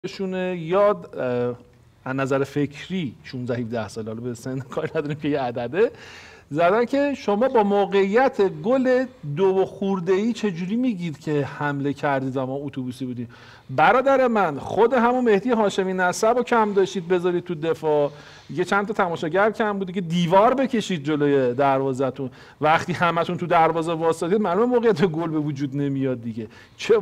شونه یا از نظر فکری 16 17 سال، حالا به سن کار نداریم که یه عدده، زدن که شما با موقعیت گل 2 خورده‌ای چجوری میگید که حمله کردید و ما اتوبوسی بودیم؟ برادر من خود همون مهدی هاشمی نسب رو کم داشتید بذارید تو دفاع، یه چند تا تماشاگر کم بود که دیوار بکشید جلوی دروازه‌تون، وقتی همتون تو دروازه واسطید معلومه موقعیت گل به وجود نمیاد دیگه. چه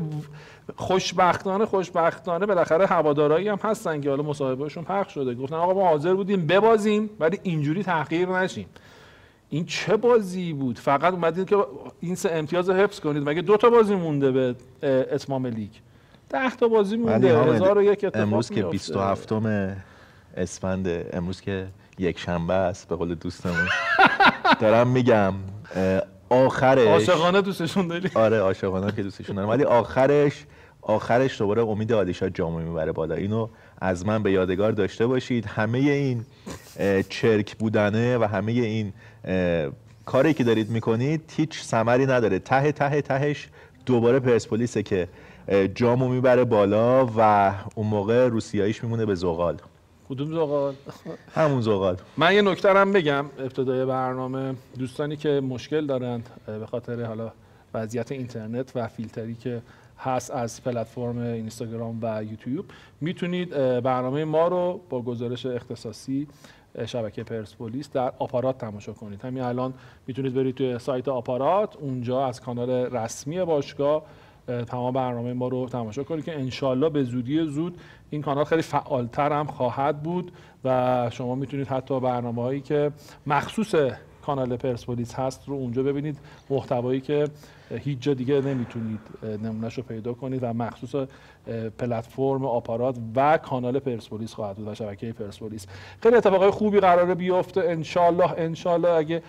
خوشبختانه بالاخره هوادارایی هم هستن که حالا مصاحبهشون پخش شده، گفتن آقا ما حاضر بودیم ببازیم ولی اینجوری تحقیر نشیم. این چه بازی بود؟ فقط اومدید که این 3 امتیاز حفظ کنید. مگه 2 تا بازی مونده به اتمام لیگ؟ 10 تا بازی مونده. 1001 اتفاق امروز که 27 اسفند، امروز که یک شنبه است به قول دوستمون دارم میگم آخرش عاشقانه دوستشون داری؟ آره عاشقانه که دوستشون دارم، ولی آخرش دوباره امید عالیشاد جامو میبره بالا. اینو از من به یادگار داشته باشید. همه این چرک بودنه و همه این کاری که دارید میکنید هیچ ثمری نداره. تهش دوباره پرسپولیسه که جامو میبره بالا و اون موقع روسیاییش میمونه به زغال. کدوم زغال؟ همون زغال. من یه نکته هم بگم ابتدای برنامه، دوستانی که مشکل دارند به خاطر حالا وضعیت اینترنت و فیلتری که هست از پلتفرم اینستاگرام و یوتیوب، میتونید برنامه ما رو با گزارش اختصاصی شبکه پرسپولیس در آپارات تماشا کنید. همین الان میتونید برید توی سایت آپارات، اونجا از کانال رسمی باشگاه تمام برنامه ما رو تماشا کنید که انشالله به زودی زود این کانال خیلی فعالتر هم خواهد بود و شما میتونید حتی برنامه هایی که مخصوص کانال پرسپولیس هست رو اونجا ببینید، محتوایی که هیچ جا دیگه نمیتونید نمونهش رو پیدا کنید و مخصوص پلتفرم آپارات و کانال پرسپولیس خواهد بود و شبکه پرسپولیس. خیلی اتفاقای خوبی قراره بیفته انشالله اگه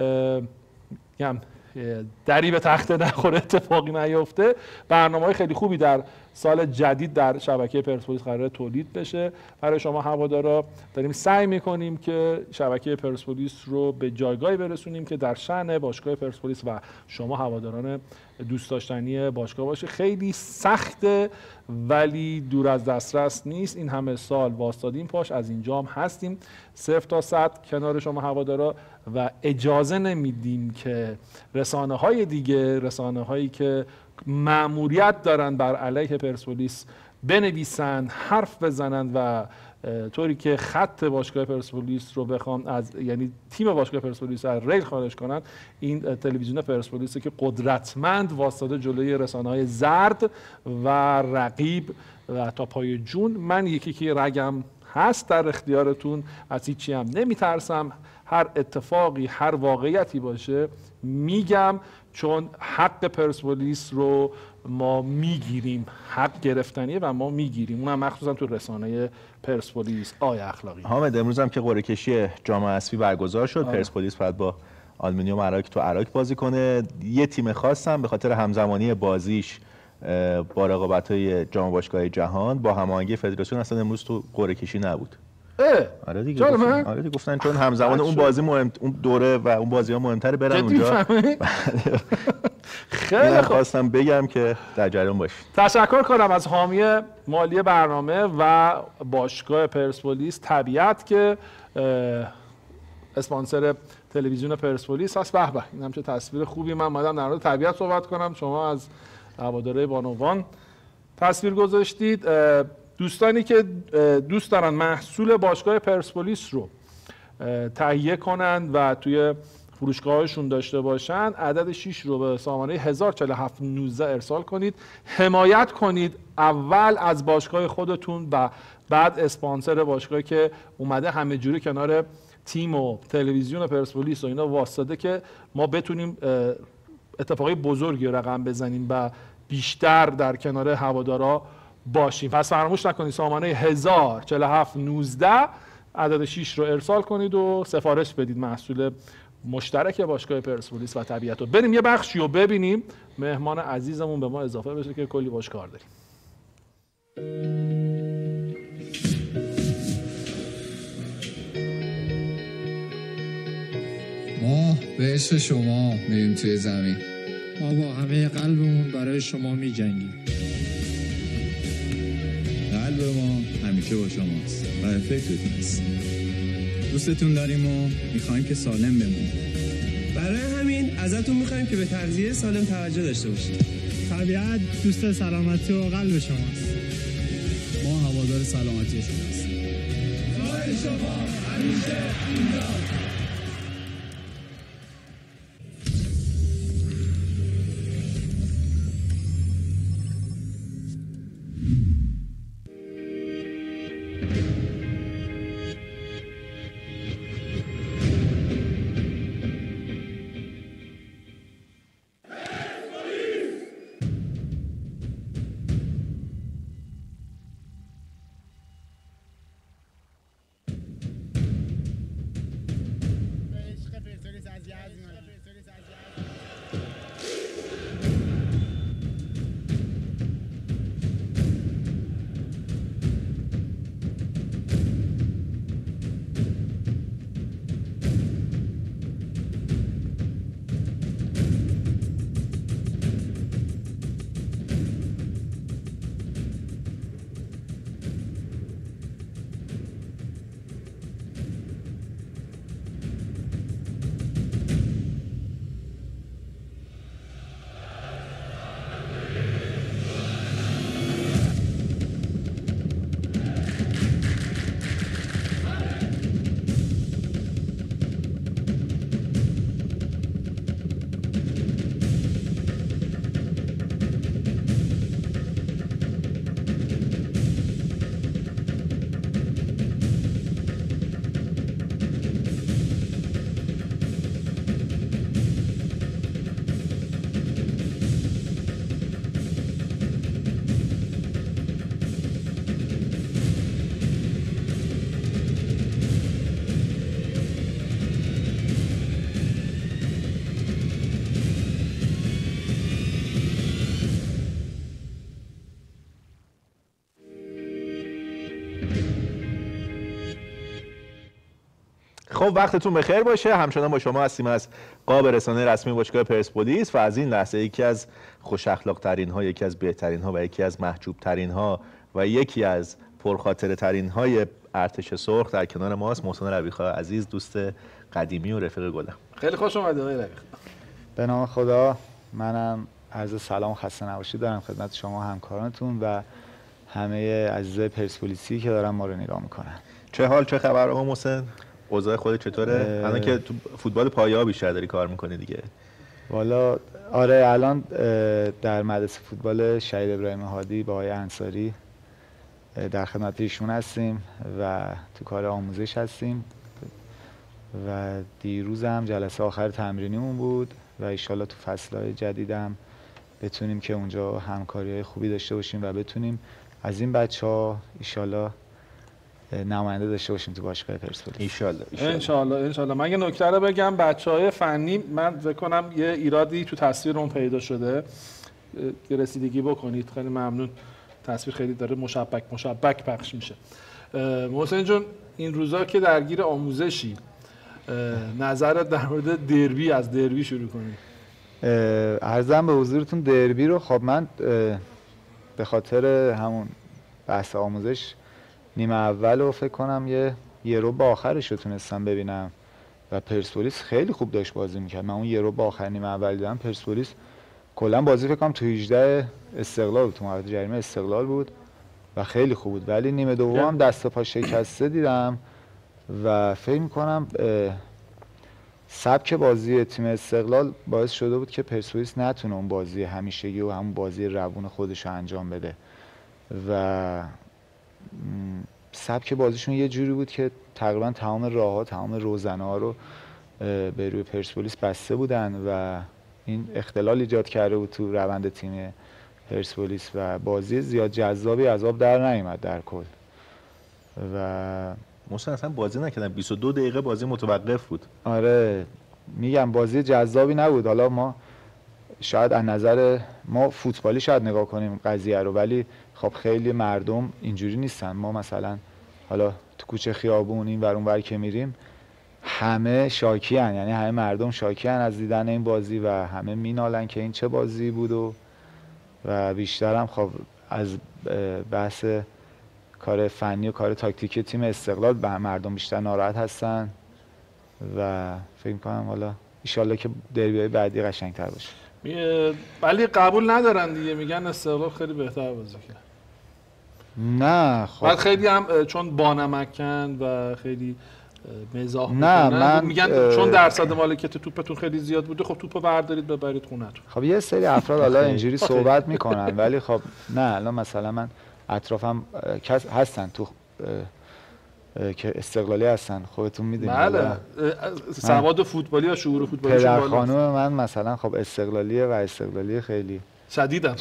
دری به تخته نخوره، اتفاقی نیفته، برنامه‌های خیلی خوبی در سال جدید در شبکه پرسپولیس قراره تولید بشه. برای شما هوادارا داریم سعی می‌کنیم که شبکه پرسپولیس رو به جایگاهی برسونیم که در شأن باشگاه پرسپولیس و شما هواداران دوست داشتنی باشگاه باشه. خیلی سخته ولی دور از دسترس نیست. این همه سال واسطادیم پاش، از اینجا هم هستیم 0 تا 100 کنار شما هوادارا و اجازه نمیدیم که رسانه‌های دیگه، رسانه‌هایی که مأموریت دارن بر علیه پرسپولیس بنویسن، حرف بزنن و طوری که خط باشگاه پرسپولیس رو بخوام یعنی تیم باشگاه پرسپولیس از ریل خارج کنن. این تلویزیون پرسپولیس که قدرتمند واسطه جلوی رسانه‌های زرد و رقیب و تا پای جون. من یکی رگم هست در اختیارتون، از هیچی هم نمیترسم. هر اتفاقی، هر واقعیتی باشه میگم، چون حق پرسپولیس رو ما میگیریم، حق گرفتنیه و ما میگیریم، اونم مخصوصا تو رسانه پرسپولیس. اخلاقی حامد، امروز هم که قرعه کشی جام حذفی برگزار شد، پرسپولیس باید با آلومینیوم عراق تو عراق بازی کنه. یه تیم خاص هم به خاطر همزمانی بازیش با رقابت‌های جام باشگاه جهان با هماهنگی فدراسیون اصلا امروز تو قرعه کشی نبود. آره دیگه گفتن چون همزمان اون بازی مهم، اون دوره و اون بازی‌ها مهم‌تره برن اونجا. خیلی خواستم بگم که در جریان باشید. تشکر کنم از حامی مالی برنامه و باشگاه پرسپولیس طبیعت که اسپانسر تلویزیون پرسپولیس هست. به این هم چه تصویر خوبی. من اومدم در مورد طبیعت صحبت کنم، شما از هواداره بانوان تصویر گذاشتید. دوستانی که دوست دارن محصول باشگاه پرسپولیس رو تهیه کنن و توی فروشگاهشون داشته باشن، عدد 6 رو به سامانه 104719 ارسال کنید. حمایت کنید اول از باشگاه خودتون و بعد اسپانسر باشگاهی که اومده همه جوری کنار تیم و تلویزیون پرسپولیس و اینا واسطه که ما بتونیم اتفاقی بزرگی رقم بزنیم و بیشتر در کنار هوادارا باشیم. پس فراموش نکنید سامانه 104719 عدد 6 رو ارسال کنید و سفارش بدید محصول مشترک باشگاه پرسپولیس و طبیعت رو. بریم یه بخشی رو ببینیم، مهمان عزیزمون به ما اضافه بشه که کلی باش کار داریم. ما به عشق شما میریم توی زمین، ما با همه قلبمون برای شما میجنگیم. قلب ما ما همیشه با شماست و فکرتون هست. دوستتون داریم و میخوایم که سالم بمونید. برای همین ازتون میخوایم که به تغذیه سالم توجه داشته باشید. طبیعت دوست سلامتی و قلب شماست. ما هوادار سلامتی شماست. شما همیشه اینجا. خب وقتتون بخیر باشه. همچنان با شما هستیم از قاب رسانه رسمی باشگاه پرسپولیس و از این لحظه یکی از خوش اخلاق ترین ها، یکی از بهترین ها و یکی از محجوب ترین ها و یکی از پرخاطره ترین های ارتش سرخ در کنار ماست. محسن ربیخا عزیز، دوست قدیمی و رفیق گلم. خیلی خوش اومدید آقای ربیخا. به نام خدا، منم عرض سلام و خسته نباشید دارم خدمت شما همکارانتون و همه عزیزای پرسپولیسی که دارن ما رو نگاه میکنن. چه حال، چه خبر آقا محسن؟ اوضاع خودت چطوره؟ الان که تو فوتبال پایه‌ها بیشتر داری کار میکنی دیگه. والا آره، الان در مدرسه فوتبال شهید ابراهیم هادی با آقای انصاری در خدمت ایشون هستیم و تو کار آموزش هستیم و دیروز هم جلسه آخر تمرینیمون بود و ایشالا تو فصل‌های جدیدم بتونیم که اونجا همکاری‌های خوبی داشته باشیم و بتونیم از این بچه‌ها ایشالا نماینده داشته باشیم تو باشگاه پرسپولیس. انشالله. من یه نکته رو بگم، بچه‌های فنی من فکر کنم یه ایرادی تو تصویرمون پیدا شده، یه رسیدگی بکنید. خیلی ممنون. تصویر خیلی داره مشبک پخش میشه. محسن جون، این روزا که درگیر آموزشی، نظرت در مورد دربی، از دربی شروع کنید. عرضم به حضورتون دربی رو، خب من به خاطر همون بحث آموزش نیمه اول رو فکر کنم یه رو با آخرش رو تونستم ببینم و پرسپولیس خیلی خوب داشت بازی میکرد. من اون یه رو با آخر نیمه اول دیدم، پرسپولیس کلا بازی فکر کنم تو 18 استقلال بود، تو محوطه جریمه استقلال بود و خیلی خوب بود، ولی نیمه دوم دست پا شکسته دیدم و فکر میکنم سبک بازی تیم استقلال باعث شده بود که پرسپولیس نتونه اون بازی همیشگی و همون بازی روون خودش رو انجام بده و سبک بازیشون یه جوری بود که تقریبا تمام راه‌ها، تمام روزنه‌ها رو به روی پرسپولیس بسته بودن و این اختلال ایجاد کرده بود تو روند تیم پرسپولیس و بازی زیاد جذابی از آب در نیامد در کل. و محسن اصلا بازی نکردن، 22 دقیقه بازی متوقف بود. آره میگم بازی جذابی نبود. حالا ما شاید از نظر ما فوتبالی شاید نگاه کنیم قضیه رو، ولی خب خیلی مردم اینجوری نیستن. ما مثلا حالا تو کوچه خیابون این ور اون ور که میریم همه شاکیان، یعنی همه مردم شاکیان از دیدن این بازی و همه مینالن که این چه بازی بود و بیشتر هم خب از بحث کار فنی و کار تاکتیکی تیم استقلال به مردم بیشتر ناراحت هستن و فکر می‌کنم حالا ان که دربی‌های بعدی قشنگ‌تر باشه. ولی قبول ندارن دیگه، میگن استقلال خیلی بهتر بازی کرد. نه خب بعد خیلی هم چون بانمکن و خیلی مزاح نه من میگن چون درصد مالکیت توپتون خیلی زیاد بوده، خب توپو بردارید ببرید خونه‌تون. خب یه سری افراد حالا اینجوری صحبت میکنن ولی خب نه، الان مثلا من اطرافم هستن تو که استقلالی هستن، خودتون میدونید. بله سواد فوتبالی و شعور فوتبالی پدر خانوم من مثلا خب استقلالیه و استقلالی خیلی شدیدم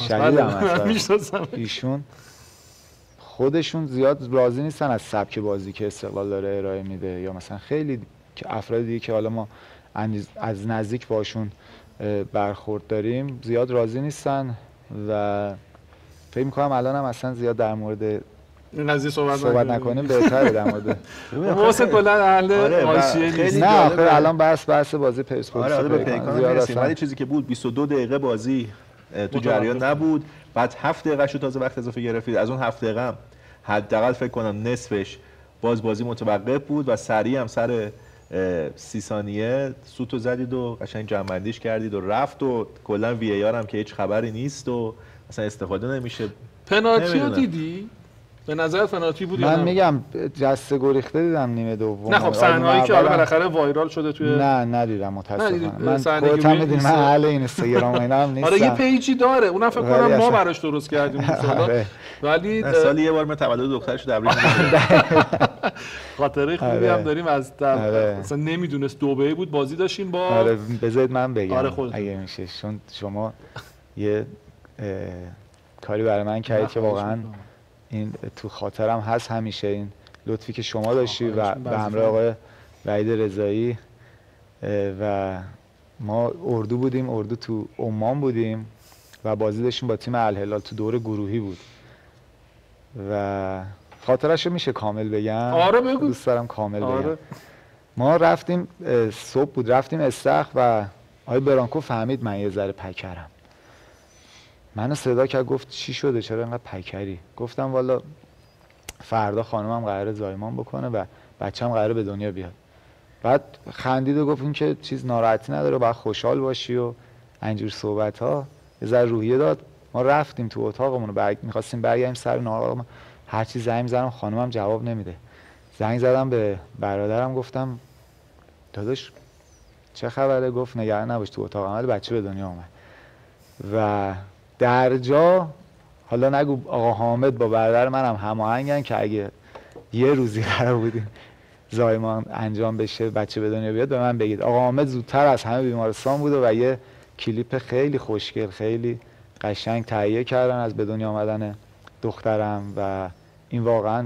ایشون خودشون زیاد راضی نیستن از سبک بازی که استقلال داره ارائه میده، یا مثلا خیلی که افراد دیگه که حالا ما از نزدیک باشون برخورد داریم زیاد راضی نیستن و فکر می‌کنم الان هم اصلا زیاد در مورد این قضیه صحبت نکنیم بهتره در مورد واسه کلا اهل حاشیه نیست. نه آخه الان بحث بازی پرسپولیس به پیکان میرسیم، ولی چیزی که بود 22 دقیقه بازی تو جریان نبود، بعد 7 دقیقه شو تازه وقت اضافه گرفتید. از اون 7 دقیقه هم حداقل فکر کنم نصفش بازی متوقف بود و سریع هم سر 30 ثانیه سوتو زدید و قشنگ جمع‌بندیش کردید و رفت و کلا وی ای آر هم که هیچ خبری نیست و اصلا استفاده نمیشه. پنالتی رو دیدی؟ به نظر پنالتی بود یا من میگم جسته گریخته دیدم نیمه دوم. نه خب صحنه‌ای که حالا بالاخره وایرال شده توی نه ندیدم متاسفانه. من خودم میدونم من اهل این اینستاگرام و اینا هم نیستم. آره یه پیجی داره، اونم فکر کنم ما براش درست کردیم مثلا. ولی سالی یه بار من تولد دخترش تبریک میگم. خاطره خوبی هم داریم از مثلا نمیدونست دبی بود بازی داشتیم با آره بذارید من بگم اگه میشه، چون شما یه کاری برای من کردید که واقعا این تو خاطرم هست همیشه، این لطفی که شما داشتی و به همراه آقای وحید رضایی و ما اردو بودیم، اردو تو عمان بودیم و بازی داشتیم با تیم الهلال، تو دور گروهی بود و خاطرش رو میشه کامل بگم؟ آره بگو. دوست دارم کامل بگم. ما رفتیم صبح بود، رفتیم استخر و آقای برانکو فهمید من یه ذره پکرم، منو صدا کرد گفت چی شده چرا اینقدر پکری؟ گفتم والا فردا خانومم قراره زایمان بکنه و بچه‌م قراره به دنیا بیاد. بعد خندید و گفت این که چیز ناراحتی نداره، باید خوشحال باشی و اینجور صحبت‌ها. یه ذره روحیه داد. ما رفتیم تو اتاقمون و می‌خواستیم برگردیم سر نهار، هر چی زنگ زدم خانومم جواب نمیده. زنگ زدم به برادرم گفتم داداش چه خبره؟ گفت نگران نباش تو اتاق عمل بچه به دنیا اومد. و در جا حالا نگو آقا حامد با برادر منم هماهنگن که اگه یه روزی قرار بودیم زایمان انجام بشه بچه به دنیا بیاد به من بگید. آقا حامد زودتر از همه بیمارستان بوده و یه کلیپ خیلی خوشگل خیلی قشنگ تهیه کردن از به دنیا آمدن دخترم و این واقعا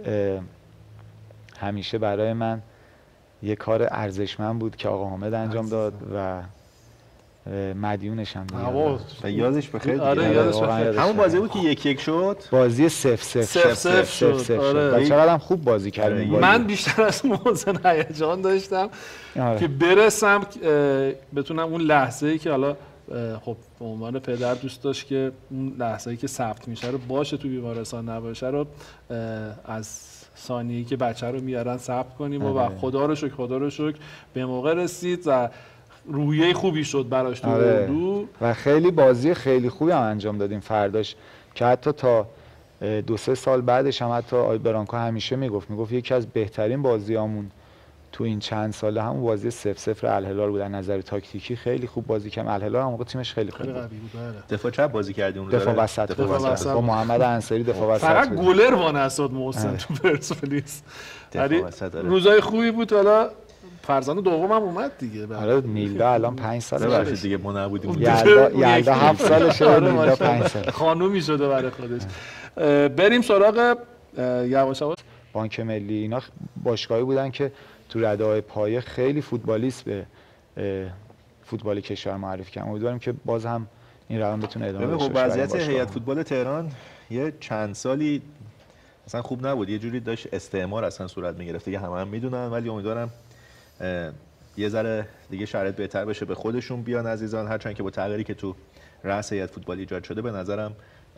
همیشه برای من یه کار ارزشمند بود که آقا حامد انجام داد و مدیونش هم و یادش بخیر. آره یادش بخیر. همون بازی بود که 1-1 شد، بازی 0-0 شد. آره. و چقدر هم خوب بازی کردیم. من بیشتر از محسن هیجان داشتم که برسم بتونم اون لحظه‌ای که حالا خب به عنوان پدر دوست داشت که اون لحظه‌ای که ثبت میشه رو باشه تو بیمارستان نباشه رو از ثانیه‌ای که بچه رو میارن ثبت کنیم و خدا رو شکر به موقع رسید و روحیه خوبی شد براش تو اردو و خیلی بازی خیلی خوبی هم انجام دادیم فرداش که حتی تا 2-3 سال بعدش هم حتی آقای برانکو همیشه میگفت یکی از بهترین بازیامون تو این چند ساله همون بازی 0-0 الهلال بود. از نظر تاکتیکی خیلی خوب بازی کردیم. الهلال هم موقع تیمش خیلی خوب بود. دفاع چپ بازی کردیم اون دفاع وسط با محمد انصاری دفاع وسط. فقط گلر وانساد محسن تو پرسپولیس. روزای خوبی بود. حالا فرزند دوم هم اومد دیگه. آره میلدا الان 5 سالشه دیگه ما نبودیم. یلدا 7 سالشه، میلدا 5 سال. خانومی شده برای خودش. بریم سراغ یواش یواش بانک ملی. اینا باشگاهی بودن که تو رده‌های پایه خیلی فوتبالیست به فوتبال کشور معرفی کردن. امیدواریم که باز هم این روند بتونه ادامه داشته باشه. وضعیت هیئت فوتبال تهران یه چند سالی اصلا خوب نبود. یه جوری داشت استعمار اصلا صورت می‌گرفت دیگه، همه هم میدونن. ولی امیدوارم یه ذره دیگه شرایط بهتر بشه، به خودشون بیان عزیزان. هرچند که با تغییری که تو رأس هیئت فوتبال ایجاد شده به نظرم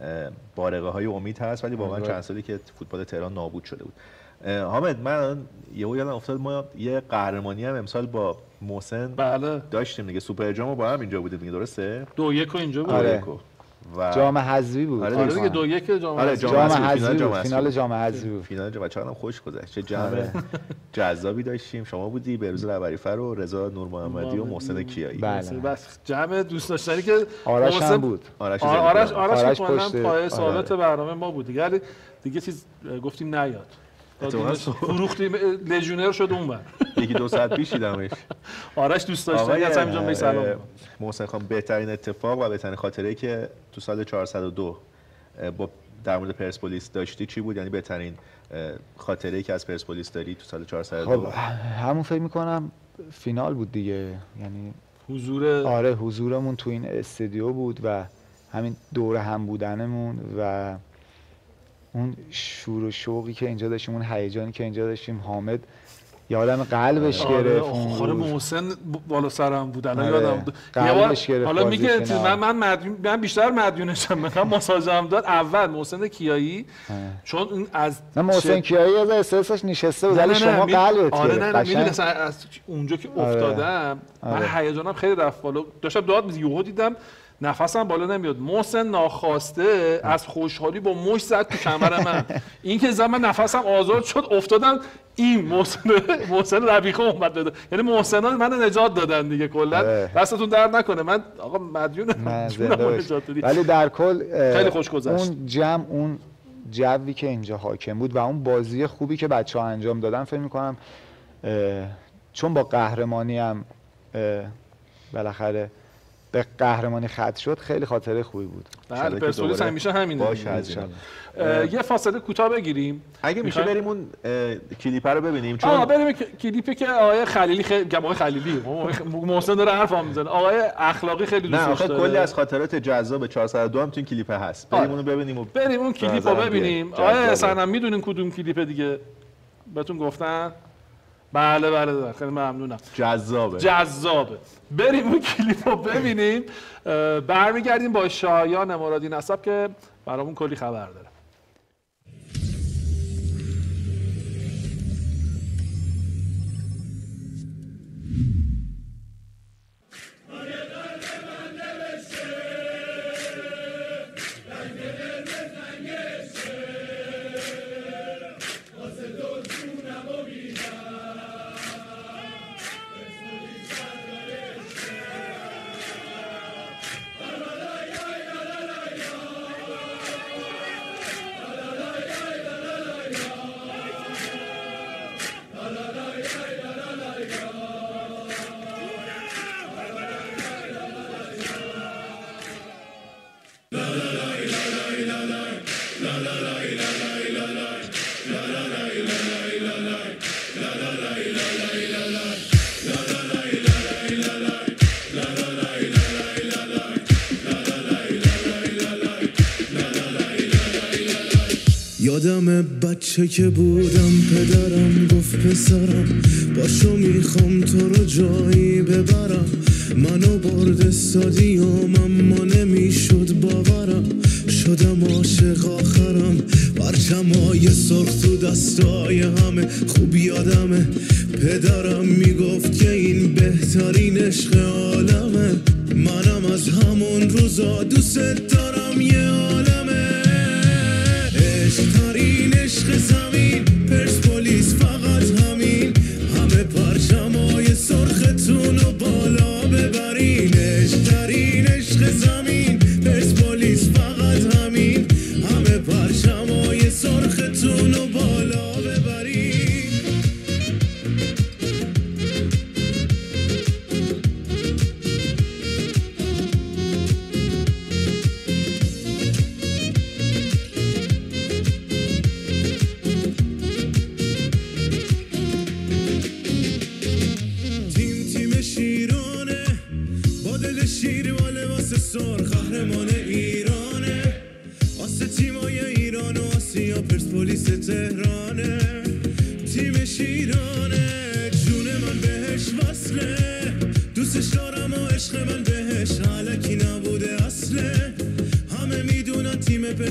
بارقه‌های امید هست، ولی واقعا چند سالی که فوتبال تهران نابود شده بود. حامد، من یادم افتاد ما یه قهرمانی هم امسال با محسن داشتیم دیگه، سوپر جام با هم اینجا بودیم دیگه، درسته؟ 2-1 اینجا بود. آره. جام حذفی بود. آره دیگه 2-1 جام حذفی بود. فینال جام حذفی بود. فینال جام چقدرم خوش گذشت. چه جام جذابی داشتیم. شما بودی، بهروز رهبری‌فر و رضا نور محمدی و محسن کیایی. بس جام دوست داشتنی که آرش هم بود. آرش کلا پای ثابت برنامه ما بود دیگه چیز گفتیم نیاد. فروختیم لژیونر شد اونور. یکی 2 ساعت پیش دیدمش. آرش دوست داشتنی از همینجا به سلام. محسن خان، بهترین اتفاق و بهترین خاطره‌ای که تو سال 402 با در مورد پرسپولیس داشتی چی بود؟ یعنی بهترین خاطره‌ای که از پرسپولیس داری تو سال 402؟ خب همون فکر می‌کنم فینال بود دیگه، یعنی حضورمون تو این استودیو بود و همین دور هم بودنمون و اون شور و شوقی که اینجا داشتیم، اون هیجانی که اینجا داشتیم. حامد یادم قلبش گرفت. آره محسن بالا سرم بود، الان یادم بود. قلبش گرفت. حالا میگه من بیشتر مدیونشم، مثلا ماساژم داد اول محسن کیایی، چون اون از محسن کیایی از استرسش نشسته بود، ولی شما قلبت. آره نه میدونی از اونجا که افتادم من هیجانم خیلی رفت بالا، داشتم داد میزدم، یهو دیدم نفسم بالا نمیاد. محسن ناخواسته از خوشحالی با مشت زد تو کمر من. این که زدم من نفسم آزاد شد، افتادم. این محسن ربیخه اومد بده، یعنی محسنا من نجات دادن دیگه. کلا دستتون درد نکنه، من آقا مدیونم. ولی در کل خیلی خوش گذشت اون جمع، اون جوی که اینجا حاکم بود و اون بازی خوبی که بچه‌ها انجام دادن، فکر می‌کنم چون با قهرمانی هم بالاخره به قهرمانی ختم شد، خیلی خاطره خوبی بود. بله پرسپولیس همیشه همینه. یه فاصله کوتاه بگیریم، اگه میشه بریم اون کلیپ رو ببینیم، چون بریم کلیپی که آقای خلیلی محسن داره حرفام میزنه. آقای اخلاقی خیلی دوستش داره. کلی از خاطرات جذاب 402 هم تو این کلیپ هست. بریم اونو ببینیم بریم اون کلیپ رو ببینیم. آقای سنم میدونین کدوم کلیپ دیگه بهتون گفتن؟ بله خیلی ممنونم. جذابه. بریم اون کلیپ رو ببینیم، برمیگردیم با شایان مرادی نسب که برامون کلی خبر داره. یادم بچه که بودم پدرم گفت پسرم باشو میخوام تو رو جایی ببرم، منو برد استادیوم اما نمیشد باورم، شدم عاشق آخرم، پرچمای سرخ تو دستای همه خوب یادمه، پدرم میگفت که این بهترین عشق عالمه، منم از همون روزا دوست دارم یه عالمه، عشق‌ترین عشق زمین پرسپولیس فقط همین، همه پرچمای سرختون رو بالا ببرین، عشق‌ترین عشق زمین پرسپولیس فقط همین، همه پرچمای سرختون رو بالا ببرین. قهرمان ایرانه، واسه تیمای ایران و آسیا پرسپولیس تهرانه، تیمش ایرانه، جون من بهش وصله، دوستش دارم و عشق من بهش علکی نبوده اصله، همه میدونن تیم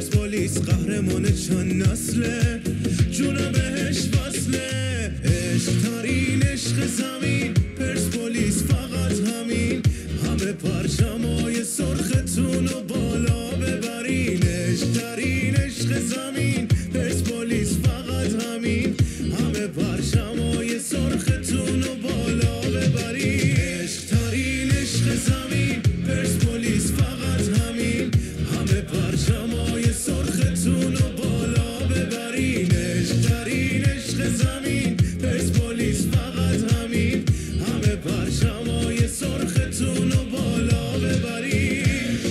پرسپولیس قهرمان چند نسله جونم بهش وصله عشق ترین عشق زمین پرسپولیس فقط همین همه پرچمای سرختون و بالا ببرین عشق ترین عشق زمین پرسپولیس فقط همین همه پرچمای سرختون و بالا ببرین عشق ترین عشق زمین پرسپولیس فقط همین همه پرچمای سرختون و بالا ببرین عشق ترین عشق زمین پرسپولیس فقط همین همه پرچمای سرختون و بالا ببرین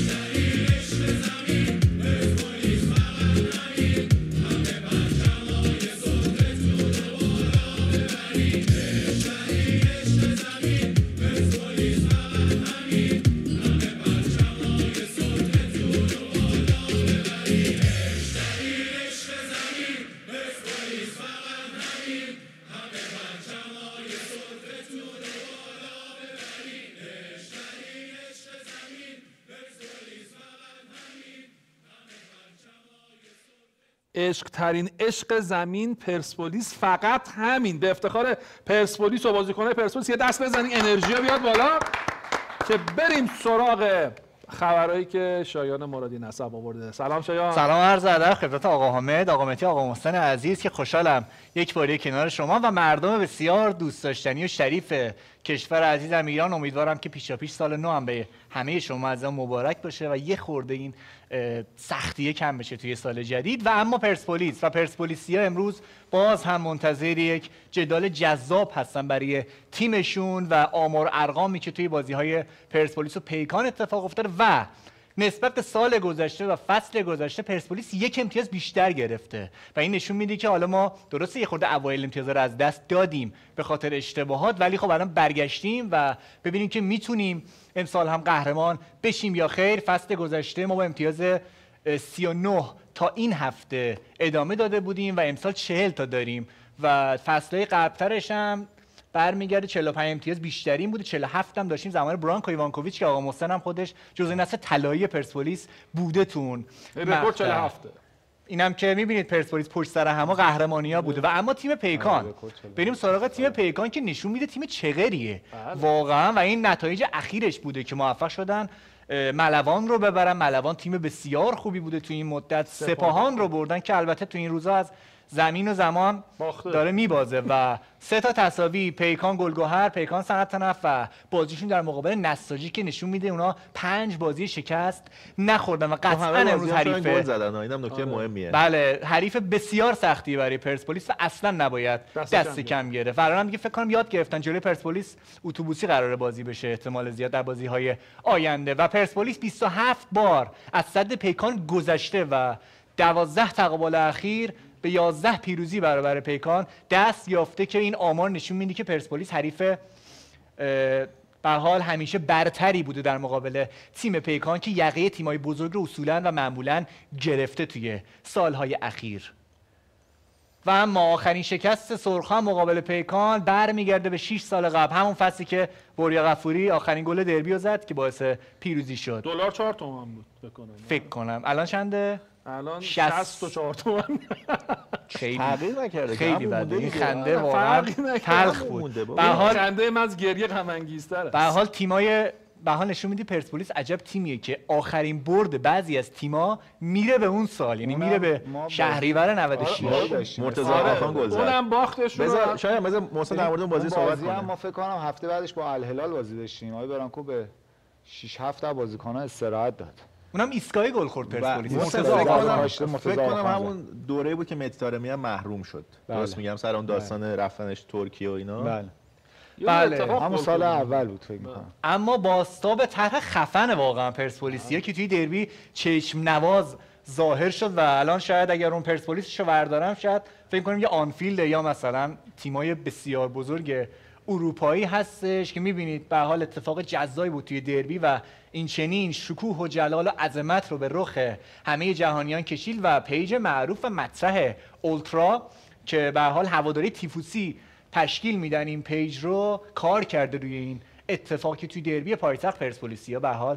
عشق ترین عشق زمین پرسپولیس فقط همین. به افتخار پرسپولیس و بازیکن‌های پرسپولیس یه دست بزنین، انرژی بیاد بالا که بریم سراغ خبرهایی که شایان مرادی نسب آورده. سلام شایان. سلام عرض ادب خدمت آقا حامد، آقا مهدی، آقا محسن عزیز که خوشحالم یک بار کنار شما و مردم بسیار دوست داشتنی و شریف کشور عزیزم ایران. امیدوارم که پیشاپیش سال نو هم به همه شما از مبارک باشه و یه خورده این سختیه کم بشه توی سال جدید. و اما پرسپولیس و پرسپولیسیا امروز باز هم منتظر یک جدال جذاب هستن برای تیمشون و آمار ارقامی که توی بازی‌های پرسپولیس و پیکان اتفاق افتاده و نسبت به سال گذشته و فصل گذشته پرسپولیس یک امتیاز بیشتر گرفته و این نشون میده که حالا ما درسته یه خورده اوایل امتیازا رو از دست دادیم به خاطر اشتباهات، ولی خب الان برگشتیم و ببینیم که میتونیم امسال هم قهرمان بشیم یا خیر. فصل گذشته ما با امتیاز 39 تا این هفته ادامه داده بودیم و امسال 40 تا داریم و فصلهای قبل‌ترش هم برمیگرده 45 امتیاز بیشترین بوده، 47 هم داشتیم زمان برانکو ایوانکوویچ که آقا محسن هم خودش جزو نسل طلایی پرسپولیس بوده تون. رکورد 47. اینم که میبینید پرسپولیس پشت سر همه قهرمانی‌ها بوده. و اما تیم پیکان، بریم سراغ تیم پیکان که نشون میده تیم چغریه واقعا و این نتایج اخیرش بوده که موفق شدن ملوان رو ببرن. ملوان تیم بسیار خوبی بوده تو این مدت. سپاهان رو بردن که البته تو این روزا از زمین و زمان داره میبازه و 3 تا تساوی. پیکان گلگهر، پیکان صنعت نفت و بازیشون در مقابل نساجی که نشون میده اونا 5 بازی شکست نخوردن و قطعا امروز حریف گل زدن. اینم نکته مهمیه. بله، حریف بسیار سختی برای پرسپولیس و اصلا نباید دست کم گرفت. فرارم دیگه فکر کنم یاد گرفتن جلوی پرسپولیس اتوبوسی قراره بازی بشه احتمال زیاد در بازی‌های آینده و پرسپولیس 27 بار از صد پیکان گذشته و 12 تقابل اخیر به 11 پیروزی برابر پیکان دست یافته که این آمار نشون میده که پرسپولیس حریف به حال همیشه برتری بوده در مقابل تیم پیکان که یقه تیمای بزرگ رو اصولا و معمولا گرفته توی سالهای اخیر. و اما آخرین شکست سرخان مقابل پیکان برمیگرده به 6 سال قبل، همون فصلی که وریا غفوری آخرین گل دربی رو زد که باعث پیروزی شد. دلار 4 تومن بود فکر کنم. الان چنده؟ الان 64 تومن. خیلی تغییر نکرده، خیلی بده. این خنده واقعا تلخ بود. به حال خنده من از گریه غم انگیزتره. به حال تیمای به حال نشون میدی پرسپولیس عجب تیمیه که آخرین برد بعضی از تیما میره به اون سال، یعنی میره به شهریور 96. مرتضی آقاخان گل زد. اونم باختشون. بذار شاید محسن در مورد بازی صحبت کنیم. ما فکر کنم هفته بعدش با الهلال بازی داشتیم. آقای برانکو به 6 7 تا بازیکن‌ها استراحت داد. اونم ایستگاهی گل خورد پرسپولیس. فکر کنم همون دوره بود که مهدی طارمی هم محروم شد. درست میگم سر اون داستان رفتنش ترکیه و اینا. بله همون سال اول بود فکر می‌کنم. اما باستاب طرح خفن واقعا پرسپولیسیه که توی دربی چشم نواز ظاهر شد و الان شاید اگر اون پرسپولیسشو بردارم شاید فکر کنیم یه آنفیلد یا مثلا تیمای بسیار بزرگ اروپایی هستش که میبینید به حال اتفاق جزایی بود توی دربی و این چنین شکوه و جلال و عظمت رو به رخ همه جهانیان کشید و پیج معروف و مطرح اولترا که به حال هواداری تیفوسی تشکیل میدن این پیج رو کار کرده روی این اتفاقی توی دربی پایتخت پرسپولیسیا به حال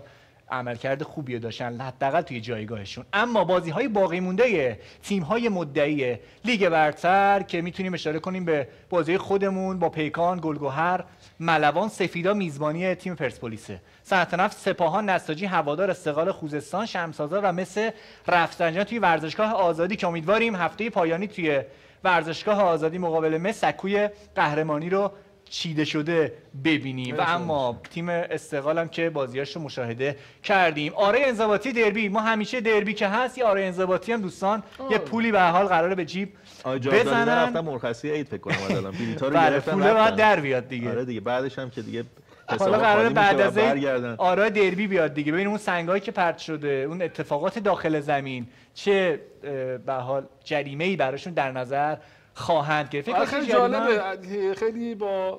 عملکرد خوبی داشتن حداقل توی جایگاهشون. اما بازی‌های باقی مونده تیم‌های مدعی لیگ برتر که میتونیم اشاره کنیم به بازی خودمون با پیکان، گلگهر، ملوان، سفیدا میزبانی تیم پرسپولیسه. صنعت نفت، سپاهان، نساجی، هوادار، استقلال خوزستان، شمس‌آزاد و مثل رفسنجان توی ورزشگاه آزادی که امیدواریم هفته پایانی توی ورزشگاه آزادی مقابل مس سکوی قهرمانی رو چیده شده ببینیم. و اما تیم استقلال هم که بازیاشو مشاهده کردیم. آره انضباطی دربی، ما همیشه دربی که هست یه آره انضباطی هم دوستان یه پولی به هر حال قراره به جیب بزنن. رفتن مرخصی عید فکر کنم الان بلیطا رو بله گرفتن. پول بعد در بیاد دیگه. آره دیگه بعدش هم که دیگه حالا قراره بعد از این آره دربی بیاد دیگه. ببینیم اون سنگایی که پرت شده، اون اتفاقات داخل زمین چه به حال جریمه‌ای براشون در نظر خواهند گرفت. خیلی جالبه، خیلی با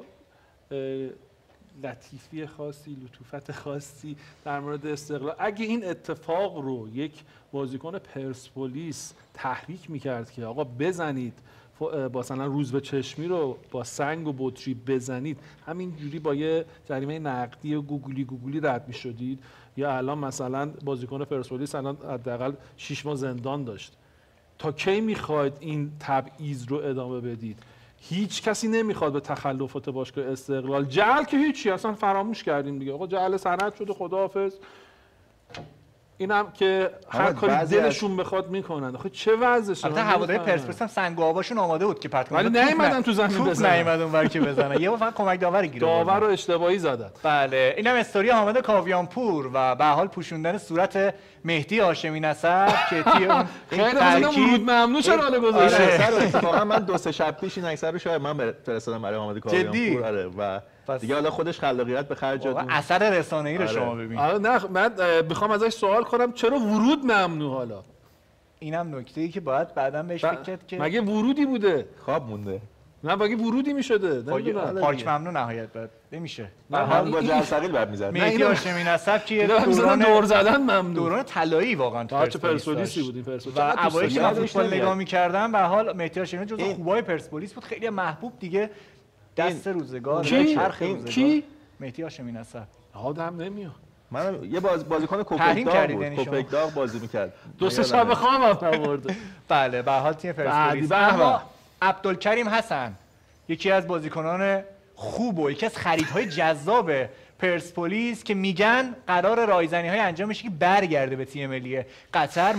لطیفی خاصی، لطوفت خاصی در مورد استقلال. اگه این اتفاق رو یک بازیکن پرسپولیس تحریک میکرد که آقا بزنید، مثلا روزبه چشمی رو با سنگ و بطری بزنید، همین جوری با یه جریمه نقدی و گوگلی رد میشدید، یا الان مثلا بازیکن پرسپولیس الان حداقل 6 ماه زندان داشت. تا کی میخواید این تبعیض رو ادامه بدید؟ هیچ کسی نمیخواد به تخلفات باشگاه استقلال. جعل که هیچی، اصلا فراموش کردیم دیگه. آقا جعل سند شده، خداحافظ. اینم که هر کاری دلشون بخواد میکنن. آخه چه وضعشه؟ البته هواداری پرسپولیس هم سنگ و آباشون آماده بود که پرت کنن، ولی نیومدن تو زمین بزنن. نیومدن اونور که بزنن. یه بار فقط کمک داور گیر آوردن. داور رو اشتباهی زدن. بله، اینم استوری حامد کاویانپور و به حال پوشوندن صورت مهدی هاشمی نصر که توی اون ترکیب ورود ممنوع چرا گذاشته. اتفاقا من 2-3 شب پیش این اکثر رو شاید من فرستادم برای حامد کاویانپور. آره و دیگه حالا خودش خلاقیت به خرج داد. اثر رسانه‌ای رو شما ببین. نه من میخوام ازش سوال کنم چرا ورود ممنوع؟ حالا اینم نکته‌ای که باید بعداً بهش فکر کرد که مگه ورودی بوده؟ خواب مونده. نه مگه ورودی میشده؟ پارک ممنوع نهایت بعد نمیشه. من با جرثقیل بعد می‌زنم. مهدی هاشمی نصر که دور زدن ممنوع. دوران طلایی واقعا تو پرسپولیسی بود این پرسپولیس. و اوایل که فوتبال نگاه می‌کردم به حال مهدی هاشمی جزو خوبای پرسپولیس بود، خیلی محبوب دیگه. دست روزگار چرخ روزگار. کی؟ مهدی هاشمی نصر. آدم نمیاد. من یه بازیکن کوپکداغ بازی می‌کرد. 2-3 شب خوابم نبرده. بله به هر حال تیم پرسپولیس. اما عبدالکریم حسن یکی از بازیکنان خوب و یکی از خریدهای جذاب پرسپولیس که میگن قرار رایزنی‌های انجام بشه که برگرده به تیم ملی قطر.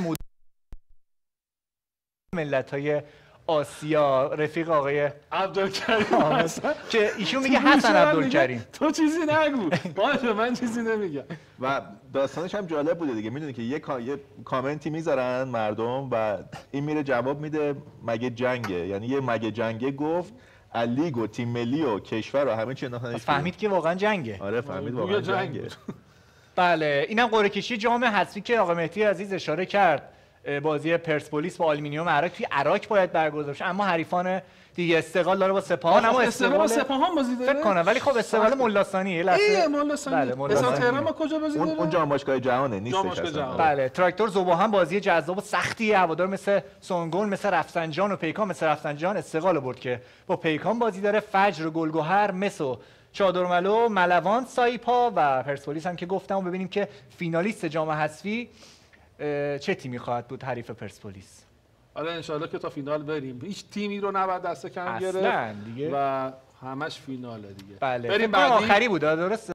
ملت‌های آسیا رفیق آقای عبدالکریم حسن که ایشون میگه حسن عبدالکریم. تو چیزی نگو. باشه من چیزی نمیگم. و داستانش هم جالب بوده دیگه. میدونی که یه کامنتی میذارن مردم و این میره جواب میده مگه جنگه، یعنی یه مگه جنگه گفت لیگ و تیم ملی و کشور و همه چی انداختنش. فهمید که واقعا جنگه. آره فهمید واقعا جنگه. بله اینم قرعه کشی جام حذفی که آقا مهدی عزیز اشاره کرد. بازی پرسپولیس با آلومینیوم عراق توی عراق باید برگزار بشه، اما حریفان دیگه استقلال داره با سپاهان. اما استقلال سپاهان بازی داره فکر کنم، ولی خب استقلال ملاثانی یه لحظه ملاثانی. بله مثلا تهران ما کجا بازی داره؟ اون جام باشگاه جهانه نیستش اصلا. بله تراکتور زوباهن بازی جذاب و سختی، هوادار مثل سونگون، مثل رفسنجان و پیکان، مثل رفسنجان استقلال برد که با پیکان بازی داره. فجر و گلگهر، مسو چادرملو، ملوان، سایپا و پرسپولیس هم که گفتم. و ببینیم که فینالیست جام حذفی چه تیمی خواهد بود حریف پرسپولیس. حالا انشالله که تا فینال بریم. هیچ تیمی رو نباید دست کم گرفت دیگه و همش فیناله دیگه. بله. بریم بعدی. آخری بود درسته.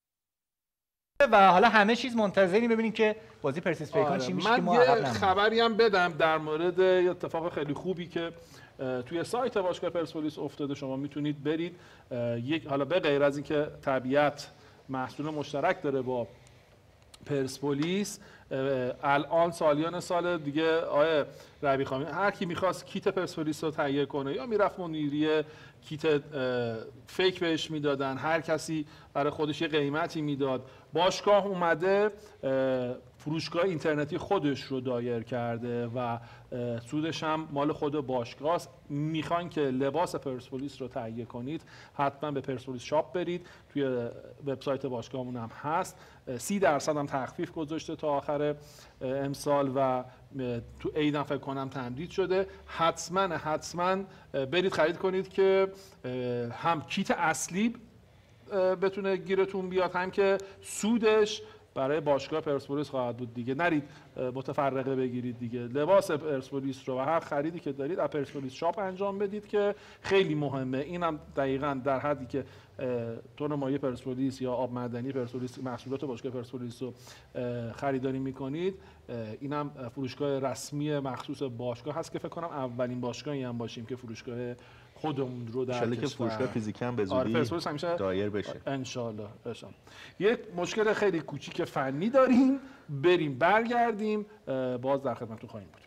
و حالا همه چیز منتظریم ببینیم که بازی پرسپولیس پیکان چی میشه. که ما یه خبری هم بدم در مورد اتفاق خیلی خوبی که توی سایت باشگاه پرسپولیس افتاده. شما میتونید برید حالا به غیر از اینکه طبیعت محصول مشترک داره با پرسپولیس، الان سالیان سال دیگه آقای ربیع خانی هر کی می‌خواست کیت پرسپولیس رو تهیه کنه یا میرفت منیریه کیت فیک بهش میدادن، هر کسی برای خودش یه قیمتی میداد. باشگاه اومده فروشگاه اینترنتی خودش رو دایر کرده و سودش هم مال خود باشگاه است. میخوان که لباس پرسپولیس رو تهیه کنید حتما به پرسپولیس شاپ برید، توی وبسایت باشگاهمون هم هست. 30% هم تخفیف گذاشته تا آخر امسال و تو عیدم فکر کنم تمدید شده. حتما برید خرید کنید که هم کیت اصلی بتونه گیرتون بیاد، هم که سودش برای باشگاه پرسپولیس خواهد بود دیگه. نرید متفرقه بگیرید دیگه، لباس پرسپولیس رو و هر خریدی که دارید از پرسپولیس شاپ انجام بدید که خیلی مهمه. اینم دقیقاً در حدی که تون مایع پرسپولیس یا آب معدنی پرسپولیس، محصولات باشگاه پرسپولیس رو خریداری میکنید، اینم فروشگاه رسمی مخصوص باشگاه هست که فکر کنم اولین باشگاهی هم باشیم که فروشگاه خودمون رو در انشالله که فروشگاه فیزیکی هم به زودی دایر بشه. انشالله. یک مشکل خیلی کوچیک فنی داریم، بریم برگردیم باز در خدمتتون خواهیم بود.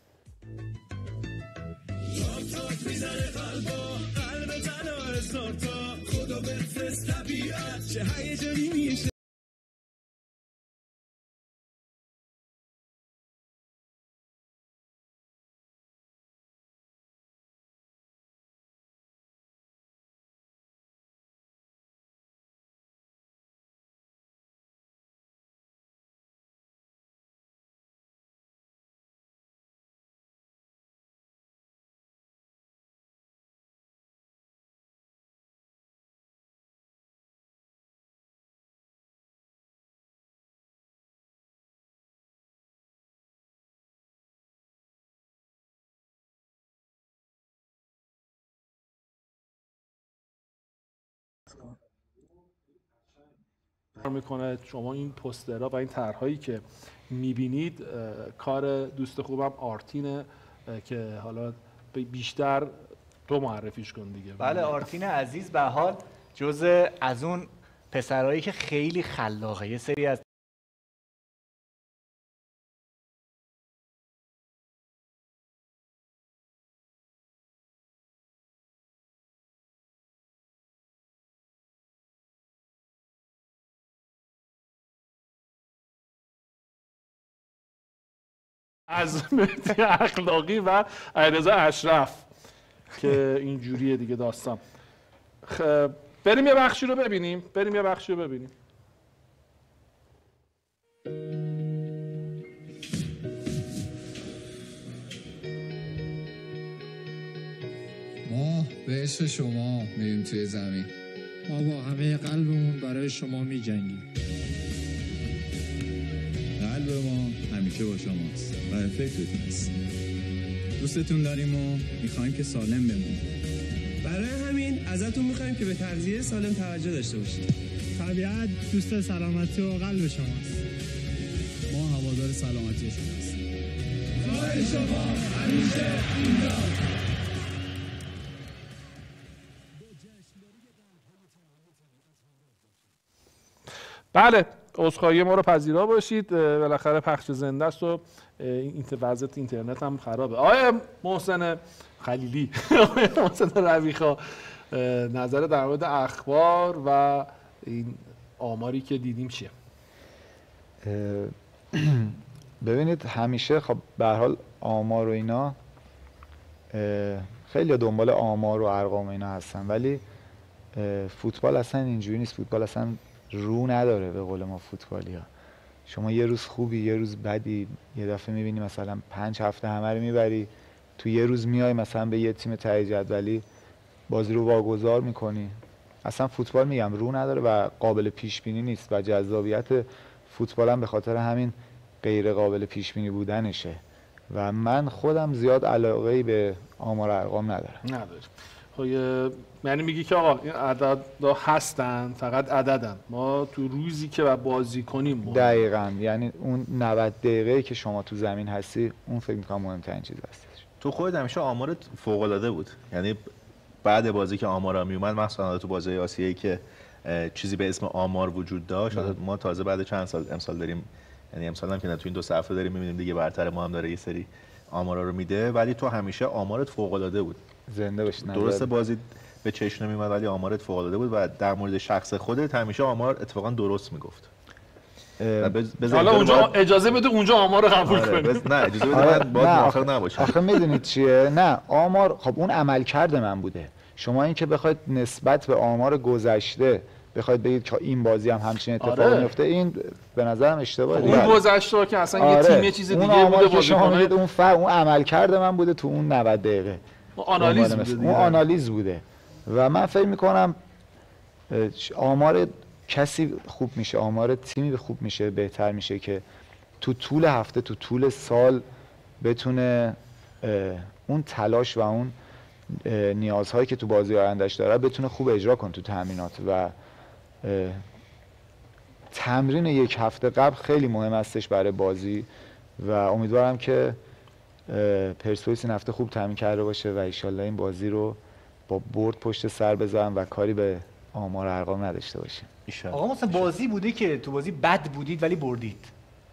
خدا بفرست طبیعت چه هیجانی میشه. میکنه شما این پوسترها و این طرحهایی که میبینید کار دوست خوبم آرتینه که حالا بیشتر تو معرفیش کن دیگه. بله آرتین عزیز به حال جزء از اون پسرایی که خیلی خلاقه، یه سری از از مهدی اخلاقی و علیرضا اشرف که اینجوریه دیگه داستان. بریم یه بخشی رو ببینیم. ما به عشق شما میریم توی زمین، ما با همه قلبمون برای شما میجنگیم. قلب ما همیشه با شماست و فکرتون هست. دوستتون داریم و میخوایم که سالم بمونید. برای همین ازتون میخوایم که به تغذیه سالم توجه داشته باشید. طبیعت دوست سلامتی و قلب شماست. ما هوادار سلامتی شما هستیم. خواهر شما همیشه اینجا. بله عذرخواهی ما رو پذیرا باشید، بالاخره پخش زنده است و این وضعیت اینترنت هم خرابه. آقای محسن خلیلی، آقای محسن رفیخا، نظر در مورد اخبار و این آماری که دیدیم چیه؟ ببینید همیشه خب به هر حال آمار و اینا خیلی دنبال آمار و ارقام اینا هستن، ولی فوتبال اصلا اینجوری نیست. فوتبال اصلا رو نداره به قول ما فوتبالیا. شما یه روز خوبی یه روز بدی، یه دفعه میبینی مثلا 5 هفته همه رو میبری، تو یه روز میای مثلا به یه تیم ته جدولی بازی رو واگذار میکنی. اصلا فوتبال میگم رو نداره و قابل پیش بینی نیست و جذابیت فوتبال هم به خاطر همین غیر قابل پیش بینی بودنشه و من خودم زیاد علاقه‌ای به آمار ارقام ندارم. خب یعنی میگی که آقا این عددها هستن فقط عددن، ما تو روزی که بازی کنیم دقیقاً، یعنی اون 90 دقیقه‌ای که شما تو زمین هستی اون فکر می‌کنم مهمترین چیز هستش. تو خودت همیشه آمارت فوق‌العاده بود، یعنی بعد بازی که آمارا میومد مثلا تو بازی آسیایی که چیزی به اسم آمار وجود داشت، ما تازه بعد چند سال امسال داریم، یعنی امسال هم که نه تو این 2 هفته داریم می‌بینیم دیگه برتر ما هم داره یه سری آمارا رو میده، ولی تو همیشه آمارت فوق‌العاده بود. زنده باشید. درست بازی به چشم نمیاد ولی آمارت فوق‌العاده بود و در مورد شخص خودت همیشه آمار اتفاقا درست میگفت. حالا اونجا اجازه بده اونجا آمار رو قبول کنیم. نه اجازه بده من باز موافق نباشم. آخه میدونید چیه؟ نه آمار خب اون عملکرد من بوده. شما این که بخواید نسبت به آمار گذشته بخواید بگید که این بازی هم همچین اتفاقی میفته، این به نظرم اشتباهه. اون گذشته که اصلا یه تیم یه چیز دیگه بوده بازی کنه، اون عملکرد من بوده تو اون 90 دقیقه. آنالیز بوده. اون آنالیز بوده و من فکر میکنم آمار کسی خوب میشه، آمار تیمی خوب میشه، بهتر میشه که تو طول هفته، تو طول سال بتونه اون تلاش و اون نیازهایی که تو بازی آیندهش داره بتونه خوب اجرا کنه تو تمرینات. و تمرین یک هفته قبل خیلی مهم هستش برای بازی و امیدوارم که پرسپولیس این هفته خوب تمرین کرده باشه و انشالله این بازی رو با برد پشت سر بذارم و کاری به آمار ارقام نداشته باشیم. آقا مثلا بازی بوده که تو بازی بد بودید ولی بردید؟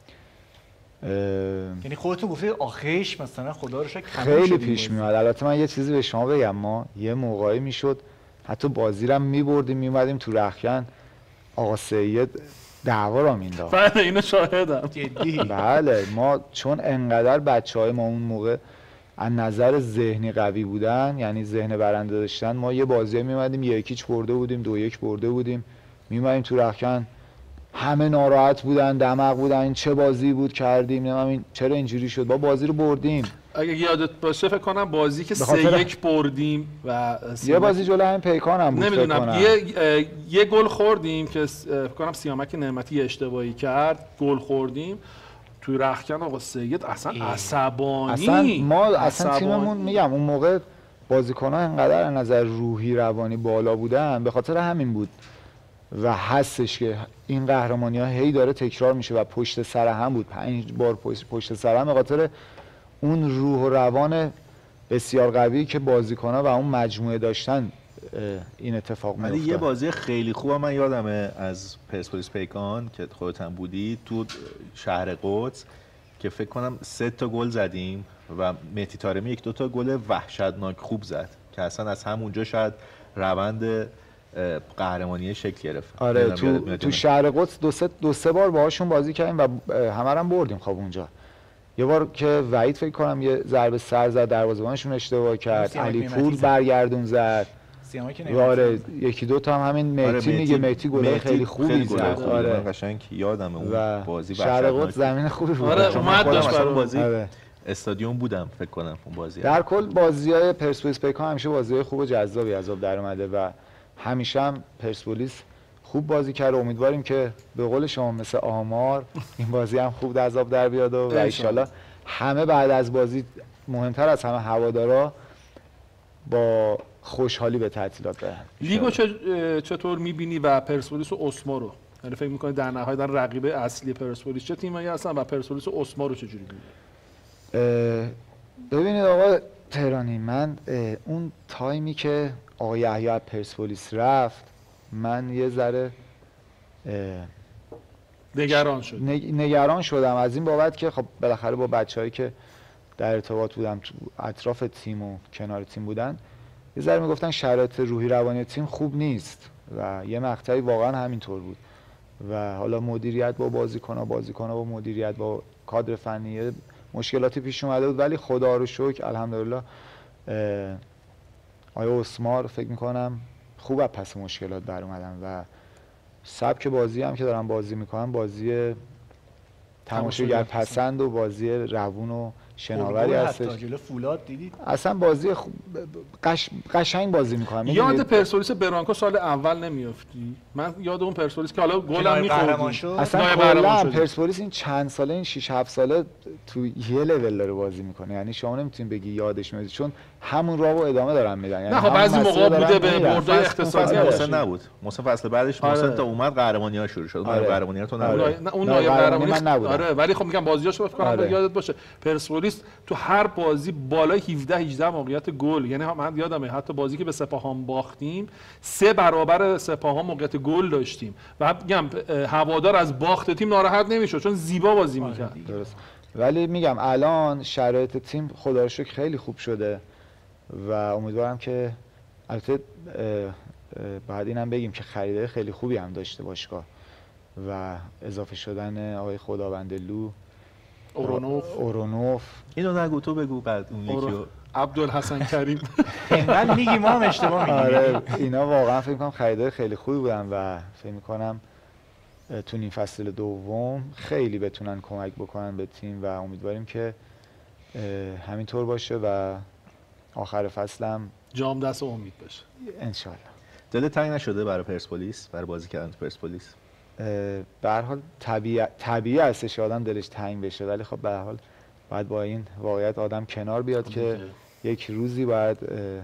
یعنی خودتون گفتید آخیش مثلا خدا رو شکر خیلی پیش میاد. البته من یه چیزی به شما بگم، ما یه موقعی میشد حتی بازی رو میبردیم میومدیم تو رخکن آقا سید دعوا را مینداخت. بله اینو شاهدم. جدی؟ بله ما چون انقدر بچهای ما اون موقع از نظر ذهنی قوی بودن، یعنی ذهن برنده داشتن، ما یه بازی میومدیم 1-0 برده بودیم 2-1 برده بودیم میومدیم تو رخکن همه ناراحت بودن، دماغ بودن، این چه بازی بود کردیم، نمیدونم چرا اینجوری شد، با بازی رو بردیم. اگه یادت باشه فکر کنم بازی که 3-1 بردیم و یه بازی جلو همین پیکان هم بود، نمیدونم یه گل خوردیم که فکر کنم سیامک نعمتی اشتباهی کرد، گل خوردیم توی رخکن آقا سید اصلا عصبانی. اصلا تیممون میگم اون موقع بازیکن‌ها انقدر از نظر روحی روانی بالا بودن، به خاطر همین بود و هستش که این قهرمانی‌ها هی داره تکرار میشه و پشت سر هم بود، 5 بار پشت سر هم، به خاطر اون روح و روان بسیار قوی که بازیکن‌ها و اون مجموعه داشتن این اتفاق میفته. یه بازی خیلی خوب من یادمه از پرسپولیس پیکان که خودت هم بودی تو شهر قدس که فکر کنم 3 تا گل زدیم و مهدی طارمی 1-2 تا گل وحشتناک خوب زد که اصلا از همونجا شاید روند قهرمانی شکل گرفت. آره تو شهر قدس 2-3 بار باهاشون بازی کردیم و همه رو بردیم. خب اونجا یه بار که وحید فکر کنم یه ضربه سر زد دروازه‌بانشون اشتباه کرد، علیپور برگردون زد. آره 1-2 تا هم همین مهدی میگه، مهدی گل خیلی خوبی زد. آره قشنگ یادمه اون بازی شهر قدس زمین خوبی بود. آره اومد داشت برای بازی استادیوم بودم فکر کنم اون بازی. در کل بازی‌های پرسپولیس پیکان همیشه بازی‌های خوب و جذابی از آب در اومده و همیشه هم پرسپولیس خوب بازی کرده. امیدواریم که به قول شما مثل آمار این بازی هم خوب از آب در بیاد و ان شاءالله همه بعد از بازی مهمتر از همه هوادارا با خوشحالی به تعطیلات برن. لیگو چطور می‌بینی و پرسپولیس و اسما رو؟ یعنی فکر می‌کنی در نهایت رقیب اصلی پرسپولیس چه تیمایی هستن و پرسپولیس و اسما رو چجوری می‌بینی؟ ببینید آقا تهرانی، من اون تایمی که آقا یحیی پرسپولیس رفت من یه ذره نگران شدم از این بابت که خب بالاخره با بچه‌هایی که در ارتباط بودم تو اطراف تیم و کنار تیم بودن یه ذره میگفتن شرایط روحی روانی تیم خوب نیست و یه مقطعی واقعا همینطور بود و حالا مدیریت با بازیکن‌ها با مدیریت با کادر فنی مشکلاتی پیش اومده بود، ولی خدا رو شکر الحمدلله آیا اسمار فکر میکنم خوب از پس مشکلات بر اومدن و سبک بازی هم که دارم بازی میکنم بازی تماشاگر پسند و بازی روون و شناوری هستش. حتی جلو فولاد دیدید؟ اصلا بازی قشنگ بازی میکنم. یاد پرسپولیس برانکو سال اول نمیافتی؟ من یاد اون پرسپولیس که حالا گلم می‌خورد اصلا کلا پرسپولیس این چند ساله این 6-7 ساله تو یه لول داره بازی میکنه، یعنی شما نمیتونید بگی یادش میاد چون همون راهو ادامه دارن میدن. یعنی نه خب بعضی موقع بوده به بردای اقتصادی محسن نبود، محسن فصل بعدش محسن تا اومد قهرمانی‌ها شروع شد. قهرمانی‌ها تو نبود. اون نایب قهرمانی من نبودم. آره ولی خب میگم بازیاشو فکر کنم یادت باشه پرسپولیس تو هر بازی بالای 17-18 موقعیت گل، یعنی من یادمه حتی بازی که به سپاهان باختیم 3 برابر سپاهان موقعیت گل داشتیم و میگم هوادار از باخت تیم ناراحت نمیشد چون زیبا بازی میکرد. درست. ولی میگم الان شرایط تیم خدا رو شکر خیلی خوب شده و امیدوارم که البته بعد اینم بگیم که خریدای خیلی خوبی هم داشته باشگاه و اضافه شدن آقای خداوندلو اورونوف اینو نگو تو بگو بعد اون یکیو عبدالحسن کریم من میگی ما هم اشتباه میگیم. آره اینا واقعا فکر می‌کنم خریدای خیلی خوبی بودن و فکر می‌کنم تو نیم فصل دوم خیلی بتونن کمک بکنن به تیم و امیدواریم که همینطور باشه و آخر فصل هم جام دست امید بشه انشالله. دلت تنگ نشده برای پرسپولیس، برای بازی کردن تو پرسپولیس؟ به هر حال طبیعی هستش آدم دلش تنگ بشه، ولی خب به هر حال باید با این واقعیت آدم کنار بیاد که یک روزی باید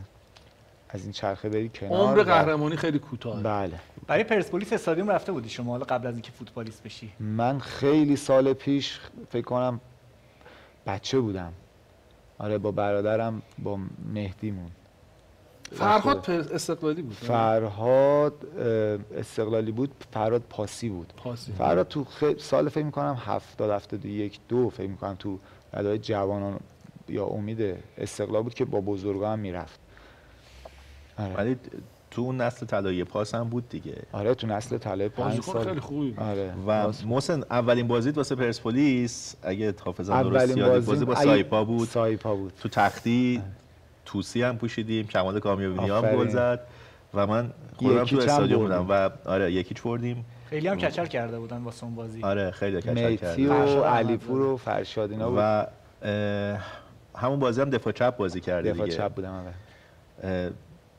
از این چرخه بری کنار. عمر قهرمانی خیلی کوتاهه. بله. برای پرسپولیس استادیوم رفته بودی شما حالا قبل از اینکه فوتبالیست بشی؟ من خیلی سال پیش فکر کنم بچه بودم. آره با برادرم با مهدیمون. فرهاد استقلالی بود. فرهاد استقلالی بود، فرهاد پاسی بود. فرهاد تو سال فکر می‌کنم 71 2 فکر می‌کنم تو ادای جوانان یا امید استقلال بود که با بزرگا هم میرفت. ولی تو اون نسل طلایی پاس هم بود دیگه. آره تو نسل طلایی 5 سال خیلی خوبی. آره. و محسن اولین بازیت واسه پرسپولیس اگه حافظم درست یاد بازی با سایپا بود. سایپا بود. تو تختی توسی هم پوشیدیم، کمال کامیابی هم گل زد و من خودم تو استادیوم بودم و آره یکیچ بردیم. خیلی هم کچل کرده بودن واسه اون بازی. آره خیلی کچل کردن. مهدی و علیپور و فرشاد اینا بود. و همون بازی هم دفاع چپ بازی کردی دیگه. دفاع چپ بودم آره.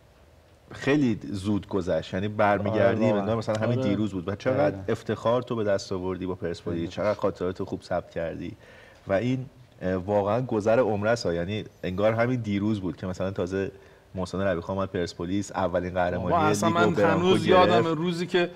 خیلی زود گذشت، یعنی برمیگردیم انگار مثلا همین دیروز بود و چقدر افتخار تو به دست آوردی با پرسپولیس، چقدر خاطرات خوب ثبت کردی و این واقعا گذر عمره است، یعنی انگار همین دیروز بود که مثلا تازه محسن ربیخان اومد پرسپولیس اولین قهرمانی لیگو من هنوز یادم روزی که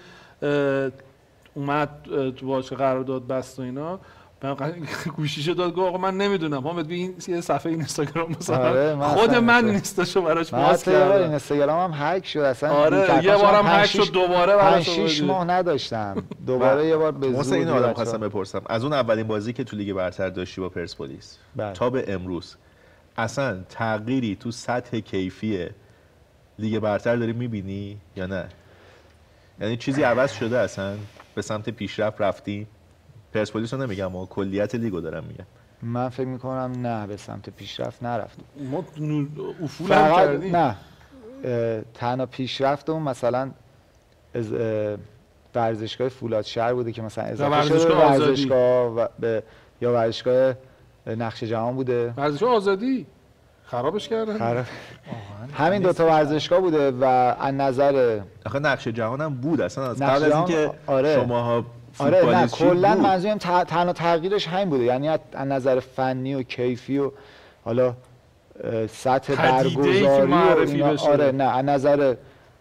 اومد تو باشگاه قرارداد بست و اینا، گوشیشو داد گفت آقا من نمیدونم حامد این یه صفحه اینستاگرام مثلا خود من اینستاشو براش باز کردم. اینستاگرام هم هک شد اصلا. آره یه بارم هک شد دوباره براش 6 ماه نداشتم. دوباره یه بار به زور. مثلا اینو آدم خواستم بپرسم، از اون اولین بازی که تو لیگ برتر داشتی با پرسپولیس تا به امروز اصلا تغییری تو سطح کیفی لیگ برتر داری میبینی یا نه؟ یعنی چیزی عوض شده اصلا به سمت پیشرفت رفتی؟ پرسپولیس رو نمیگم اما کلیت لیگو دارم میگم. من فکر میکنم نه به سمت پیشرفت نرفتیم. ما افول هم کردیم. نه تنها پیشرفتمون مثلا از ورزشگاه فولاد شهر بوده که مثلا اضافه شده ورزشگاه یا ورزشگاه نقش جهان بوده. ورزشگاه آزادی خرابش کردن. همین دوتا ورزشگاه بوده و از نظر آخه نقش جهان هم بود اصلا از قبل از اینکه شماها آره نه کلا منظورم تنها تغییرش همین بوده، یعنی از نظر فنی و کیفی و حالا سطح برگزاری و اینا. آره نه از نظر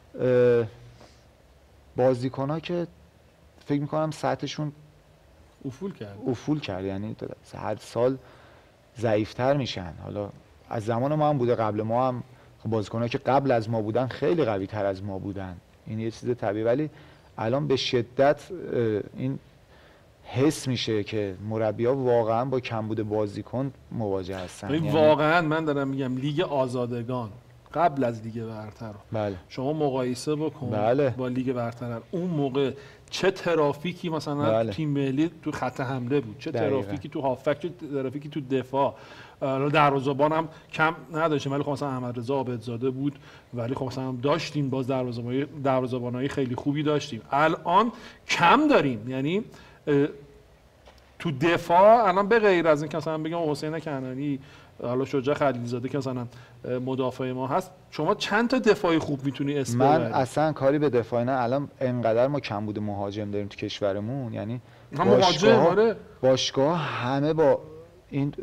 بازیکن‌ها که فکر می‌کنم سطحشون افول کرد یعنی هر سال ضعیف‌تر میشن. حالا از زمان ما هم بوده، قبل ما هم بازیکن‌ها که قبل از ما بودن خیلی قوی‌تر از ما بودن، این یه چیز طبیعی، ولی الان به شدت این حس میشه که مربی‌ها واقعا با کمبود بازیکن مواجه هستن. یعنی واقعا من دارم میگم لیگ آزادگان قبل از لیگ برتر بله. شما مقایسه بکن بله. با لیگ برتر اون موقع چه ترافیکی مثلا بله. تیم ملی تو خط حمله بود، چه ترافیکی تو هافک، چه ترافیکی تو دفاع. دروازه‌بان هم کم نداشتیم ولی خب مثلا احمد رضا عابدزاده بود، ولی خب مثلا داشتیم باز دروازه‌بانای خیلی خوبی داشتیم. الان کم داریم، یعنی تو دفاع الان به غیر از این که مثلا بگم حسین کنعانی، حالا شجاع خلیلزاده که مثلا مدافع ما هست، شما چند تا دفاعی خوب میتونی اسم ببری؟ من اصلا کاری به دفاع نه، الان انقدر ما کمبود مهاجم داریم تو کشورمون، یعنی باشگاه همه با این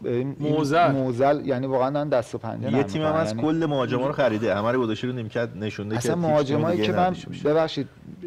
موزل یعنی واقعا دست و پنجه یه تیم هم از کل مهاجما رو خریده، عمر گذاشته رو نیمکت نشونده اصلا که مهاجمایی که من ببخشید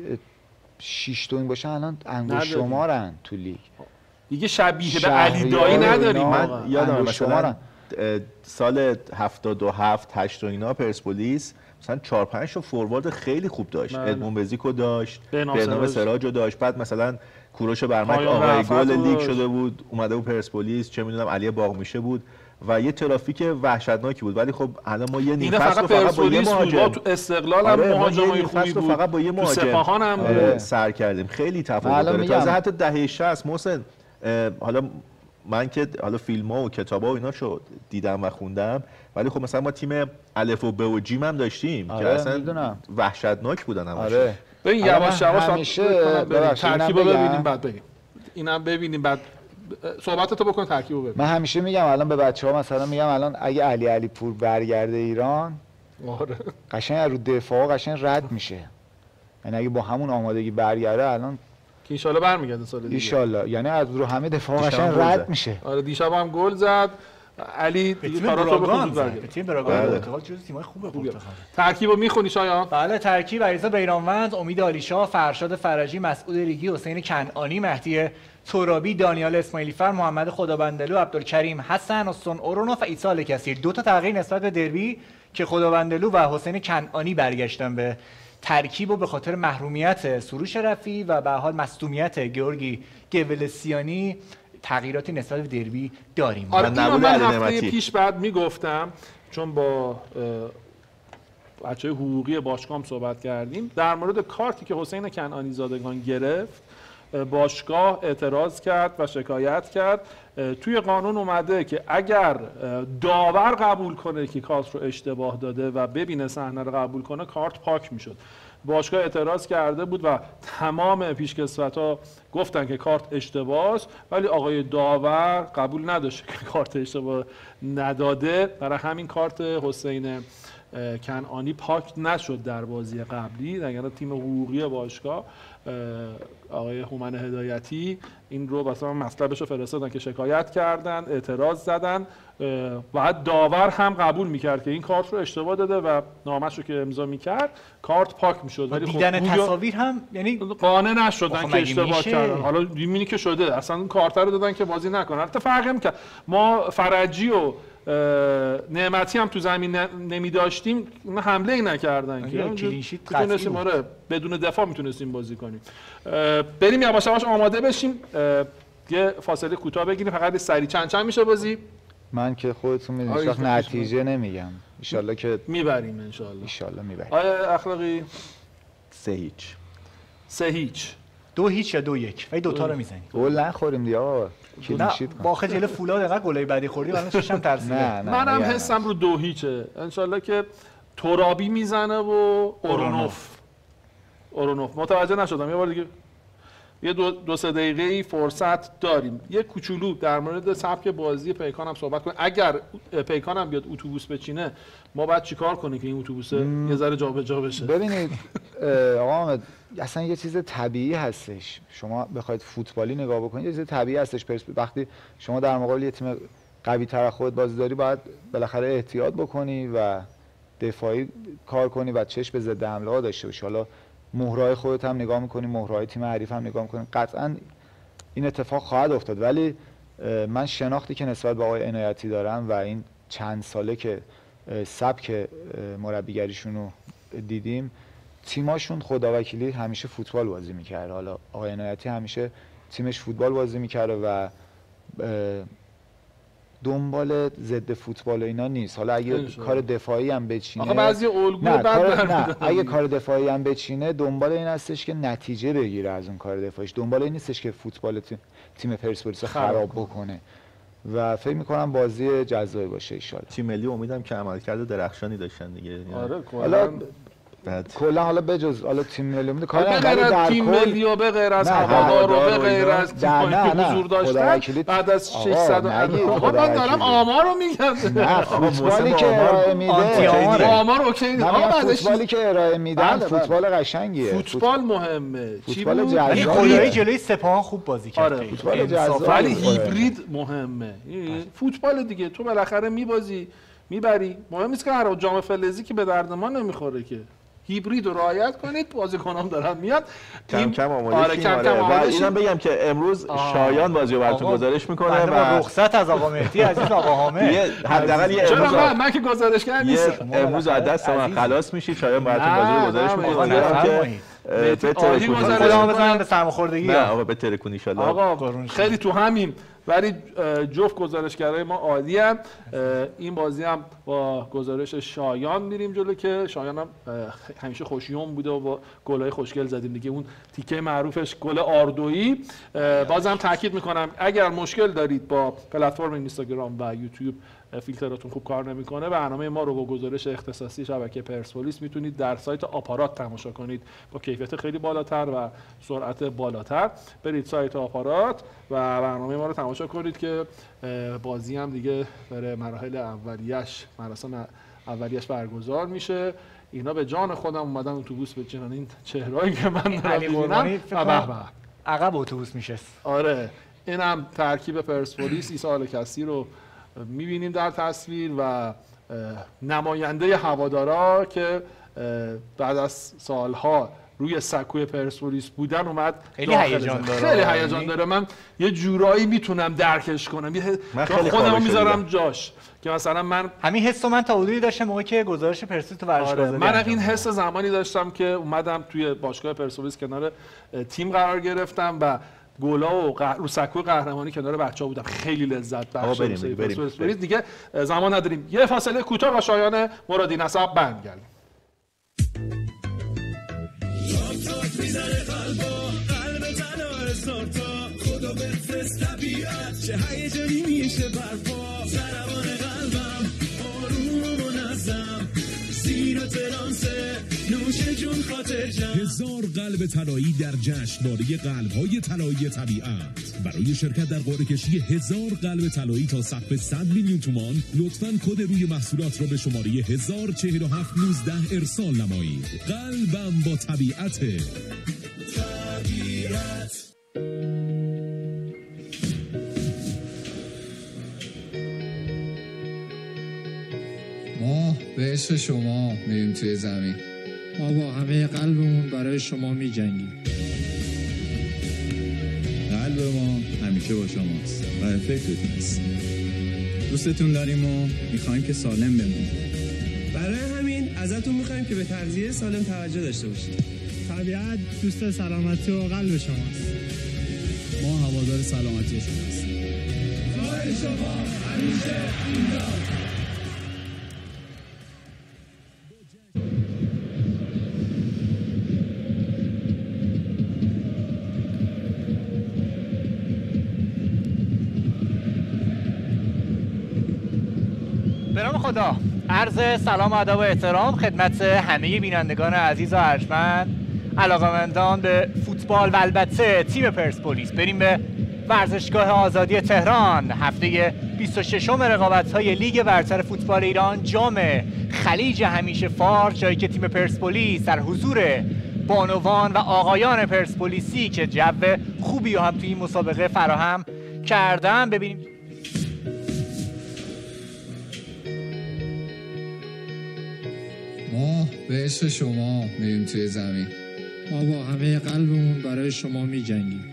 6 تا این باشن الان انگشت شمارن تو لیگ دیگه، شبیه به علی دایی نداریم. من یادم مثلا سال 77 8 اینا پرسپولیس مثلا 4 5 تا فوروارد خیلی خوب داشت. ادمون بزیکو داشت، بهنام سراجو داشت، بعد مثلا کوروش برمک آقای گل لیگ شده بود اومده بود پرسپولیس، چه میدونم علی باغمیشه بود و یه ترافیک وحشتناکی بود. ولی خب الان ما یه نیم فصل فقط با یه مهاجم تو استقلال هم مهاجمای خوبی بود، فقط با یه مهاجم تو سپاهان هم سر کردیم. خیلی تفاوت داره. تازه حتی دهه 60 محسن، حالا من که حالا فیلم‌ها و کتاب‌ها و اینا شو دیدم و خوندم، ولی خب مثلا ما تیم الف و ب و جیم هم داشتیم که اصلا وحشتناک بودن همش. ببین یواش یواش ترکیبو ببینیم بعد بگیم. اینم ببینیم بعد صحبتتو بکن ترکیبو ببین. من همیشه میگم الان به بچه‌ها مثلا میگم الان اگه علی پور برگرده ایران آره قشنگ از رو دفاع قشنگ رد میشه. یعنی اگه با همون آمادگی برگرده الان که ان شاء الله برمیگرده سال دیگه ان شاء الله، یعنی از رو همه دفاع دیشب قشنگ هم گل رد زد. میشه. آره دیشب هم گل زد علی دیگه تیم کاراتو به براگان خود زد. برگرد. تیم براگان بله. پرتغال جزو تیم‌های خوبه پرتغال. ترکیبو میخونی شایان؟ بله ترکیب: علیرضا بیرانوند، امید عالیشاه، فرشاد فرجی، مسعود ریگی، حسین کنعانی، مهدی ترابی، دانیال اسماعیلی فر، محمد خدابندلو، عبدالکریم حسن، حسن اورونوف و عیسی الکثیر. دو تا تغییر نسبت به دربی که خدابندلو و حسین کنعانی برگشتن به ترکیب و به خاطر محرومیت سروش رفیعی و به حال مصدومیت گیورگی گولسیانی تغییراتی نسبت به دربی داریم. آره من اینو نبود من علی هفته نعمتی. پیش بعد میگفتم چون با بچه‌های حقوقی باشگاه صحبت کردیم در مورد کارتی که حسین کنعانی زادگان گرفت. باشگاه اعتراض کرد و شکایت کرد. توی قانون اومده که اگر داور قبول کنه که کارت رو اشتباه داده و ببینه صحنه رو قبول کنه کارت پاک میشد. باشگاه اعتراض کرده بود و تمام پیشکسوت‌ها گفتن که کارت اشتباه است، ولی آقای داور قبول نداشت که کارت اشتباه نداده. برای همین کارت حسین کنعانی پاک نشد در بازی قبلی. در تیم حقوقی باشگاه آقای هومن هدایتی این رو مثلا مطلبش رو فرستادن که شکایت کردن، اعتراض زدن و داور هم قبول میکرد که این کارت رو اشتباه داده و نامش رو که امضا میکرد کارت پاک میشد. ولی دیدن تصاویر هم یعنی قانع نشدن که اشتباه میشه؟ کردن. حالا میبینی که شده اصلا اون کارت رو دادن که بازی نکنه. البته فرق میکرد ما فرجی و نعمتی هم تو زمین نمی داشتیم حمله ای نکردن که کلینشیت میتونستیم آره بدون دفاع میتونستیم بازی کنیم. بریم یواش یواش آماده بشیم یه فاصله کوتاه بگیریم. فقط سریع چند میشه بازی؟ من که خودتون میدونید آره، وقت نتیجه نمیگم. ان شاءالله که میبریم ان شاءالله. ان شاءالله میبریم. آیا اخلاقی 3-0 2-0 یا 2-1 ولی دوتا رو میزنیم. گل نخوریم دیگه آقا. نه کلینشیت کن. با آخه جلو فولاد انقدر گلای بعدی خوردیم الان ششم ترسیده. نه منم نگران حسم رو 2-0 ان شاءالله که ترابی میزنه و اورونوف. متوجه نشدم یه بار دیگه. یه دو سه دقیقه فرصت داریم. یه کوچولو در مورد سبک بازی پیکان هم صحبت کنیم. اگر پیکان هم بیاد اتوبوس بچینه ما باید چیکار کنیم که این اتوبوس یه ذره جابجا بشه؟ ببینید آقا حامد اصلا یه چیز طبیعی هستش. شما بخواید فوتبالی نگاه بکنید یه چیز طبیعی هستش. وقتی شما در مقابل یه تیم قوی تر از خودت بازی داری باید بالاخره احتیاط بکنی و دفاعی کار کنی و چشم به ضد حمله ها داشته باشی. حالا مهرهای خودت هم نگاه میکنی، مهرهای تیم حریف هم نگاه میکنی. قطعا این اتفاق خواهد افتاد، ولی من شناختی که نسبت به آقای عنایتی دارم و این چند ساله که سبک مربیگریشون رو دیدیم، تیماشون خداوکیلی همیشه فوتبال بازی میکرده. حالا آقای عنایتی همیشه تیمش فوتبال بازی میکرده و دنبال ضد فوتبال اینا نیست. حالا اگه کار دفاعی هم بچینه آخه بعضی الگوی نه اگه کار دفاعی هم بچینه دنبال این هستش که نتیجه بگیره از اون کار دفاعیش. دنبال این نیستش که فوتبال تیم پرسپولیس خراب بکنه و فکر می‌کنم بازی جذابی باشه ان شاءالله. تیم ملی امیدم که عملکرد درخشانی داشتن دیگه. آره حالا بعد کلا حالا بجز حالا تیم ملی امید کار به غیر از تیم ملی و به غیر از هوادار و به غیر از تیم‌هایی که حضور داشتن بعد از 600 آقا من دارم آمار رو میگم. نه فوتبالی که ارائه میده آمار اوکی نیست. آقا فوتبالی که ارائه میدن فوتبال قشنگیه. فوتبال مهمه. فوتبال ولی خدایی جلوی سپاهان خوب بازی کرد. آره فوتبال جذاب ولی هیبرید مهمه. فوتبال دیگه تو بالاخره میبازی میبری. مهم نیست که هر جام فلزی که به درد ما نمیخوره که. هیبرید رو رعایت کنید. بازیکنام دارن میاد کم کم آماده آره کم کم و آماده اینم بگم که امروز شایان بازی رو براتون گزارش میکنه و رخصت از آقا مهدی عزیز آقا حامد حداقل یه امروز من که گزارشگر نیستم. امروز از دست من خلاص میشید. شایان براتون بازی رو گزارش میکنه به تلکون خودمون بزنم به سرماخوردگی. نه آقا به تلکون ان شاء الله. آقا خیلی تو همین ولی جفت گزارشگرای ما عالی هم. این بازی هم با گزارش شایان میریم جلو که شایان هم همیشه خوشیوم بوده و با گلای خوشگل زدیم دیگه. اون تیکه معروفش گل آردویی. بازم تاکید میکنم اگر مشکل دارید با پلتفرم اینستاگرام و یوتیوب فیلتراتون خوب کار نمیکنه برنامه ما رو با گزارش اختصاصی شبکه پرسپولیس میتونید در سایت آپارات تماشا کنید با کیفیت خیلی بالاتر و سرعت بالاتر. برید سایت آپارات و برنامه ما رو تماشا کنید که بازی هم دیگه برای مراحل اولیه‌اش مراسم اولیش برگزار میشه. اینا به جان خودم اومدن اتوبوس به جنان این چهرهایی که من دارم می‌بینم عقب اتوبوس میشست. آره اینم ترکیب پرسپولیس. عیسی آلکسی رو میبینیم در تصویر و نماینده هوادارا که بعد از سالها روی سکوی پرسپولیس بودن اومد. خیلی هیجان داره. خیلی هیجان داره. من یه جورایی میتونم درکش کنم. من خیلی خودمو میذارم جاش که مثلا من همین حسو من تا حدودی داشتم موقعی که گزارش پرسپولیس تو ورزشگاه زدم. من این حس زمانی داشتم که اومدم توی باشگاه پرسپولیس کنار تیم قرار گرفتم و گلا و رو سکوی قهرمانی کنار بچه‌ها بودم. خیلی لذت بخش بود. پرسپولیس دیگه زمان نداریم. یه فاصله کوتاه با شایان مرادی نسب برمیگردیم. میزنه قلب تنها استارتا خدا بفرست طبیعت چه هیجانی میشه برپا ضربان قلبم آروم و منظم زیر ترانسه نوش جون خاطر جمع 1000 قلب طلایی در جشنواره قلب‌های طلایی طبیعت. برای شرکت در قرعه کشی 1000 قلب طلایی تا سقف 100 میلیون تومان لطفاً کد روی محصولات را به شماره 104719 ارسال نمایید. قلبم با طبیعت. ما به عشق شما میریم توی زمین. ما با همه قلبمون برای شما میجنگیم. قلب ما همیشه با شماست و فکرتون است. دوستتون داریم و میخوایم که سالم بمونید. برای همین ازتون میخوایم که به تغذیه سالم توجه داشته باشید. طبیعت دوست سلامتی و قلب شماست. ما هوادار سلامتی شماست. جای شما همیشه اینجا. به نام خدا، عرض سلام و ادب و احترام خدمت همه بینندگان عزیز و ارجمند، علاقه‌مندان به فوتبال و البته تیم پرسپولیس. بریم به ورزشگاه آزادی تهران. هفته 26 رقابت‌های لیگ برتر فوتبال ایران، جام خلیج همیشه فار، جایی که تیم پرسپولیس در حضور بانوان و آقایان پرسپولیسی که جو خوبی هم توی این مسابقه فراهم کردن. ببینیم ما به عشق شما میریم توی زمین. ما با همه قلبمون برای شما میجنگیم.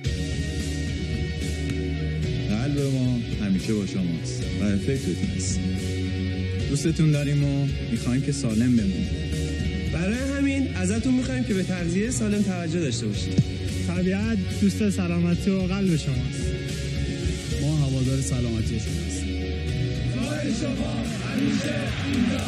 قلب ما همیشه با شماست و فکرتون است. دوستتون داریم و میخوایم که سالم بمونید. برای همین ازتون میخوایم که به تغذیه سالم توجه داشته باشید. طبیعت دوست سلامتی و قلب شماست. ما هوادار سلامتی شماست. جای شما همیشه اینجا.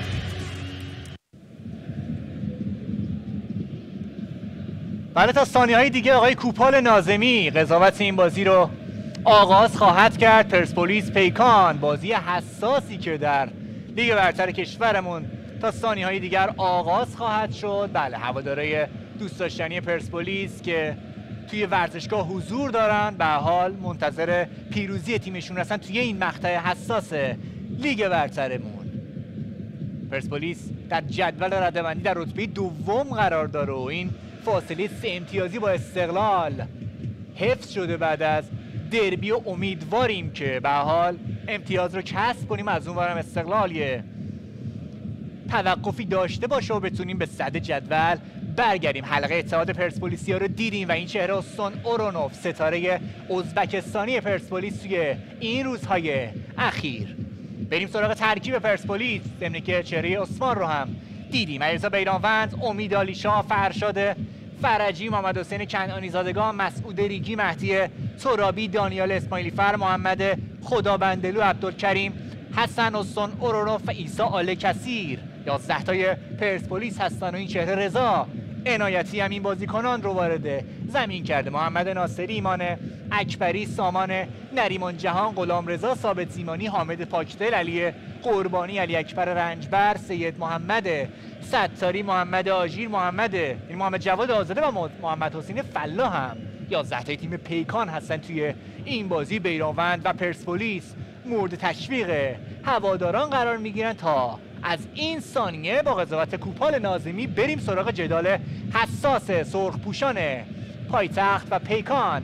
بله، تا ثانیه‌های دیگه آقای کوپال ناظمی قضاوت این بازی رو آغاز خواهد کرد. پرسپولیس پیکان، بازی حساسی که در لیگ برتر کشورمون تا ثانیه‌های دیگر آغاز خواهد شد. بله، هوادارهای دوست داشتنی پرسپولیس که توی ورزشگاه حضور دارن به حال منتظر پیروزی تیمشون هستن توی این مقطع حساس لیگ برترمون. پرسپولیس در جدول رده‌بندی در رتبه دوم قرار داره و این فاصله 3 امتیازی با استقلال حفظ شده بعد از دربی و امیدواریم که به حال امتیاز رو کسب کنیم. از اون ورم استقلال یه توقفی داشته باشه و بتونیم به صدر جدول برگردیم. حلقه اتحاد پرسپولیسیا رو دیدیم و این چهره استون اورونوف، ستاره ازبکستانی پرسپولیس توی این روزهای اخیر. بریم سراغ ترکیب پرسپولیس، ضمن که چهره عثمان رو هم دیدیم. علیرضا بیرانوند، امید علیشاه، فرشاد فرجی، محمد حسین کنعانی زادگان، مسعود ریگی، مهدی ترابی، دانیال اسماعیلی فر، محمد خدابندلو، عبدالکریم حسن، استون اورونوف و عیسی آل کثیر. 11 تای پرسپولیس هستن و این چهره رضا عنایتی هم این بازیکنان رو وارد زمین کرده. محمد ناصری، ایمان اکبری، سامان نریمان جهان، غلامرضا ثابت زیمانی، حامد پاکدل، علی قربانی، علی اکبر رنجبر، سید محمد ستاری، محمد آژیر، محمد جواد آزاده و محمد حسین فلاح هم 11 تای تیم پیکان هستن توی این بازی. بیرانوند و پرسپولیس مورد تشویق هواداران قرار میگیرن تا از این ثانیه با قضاوت کوپال ناظمی بریم سراغ جدال حساس سرخپوشان پایتخت و پیکان.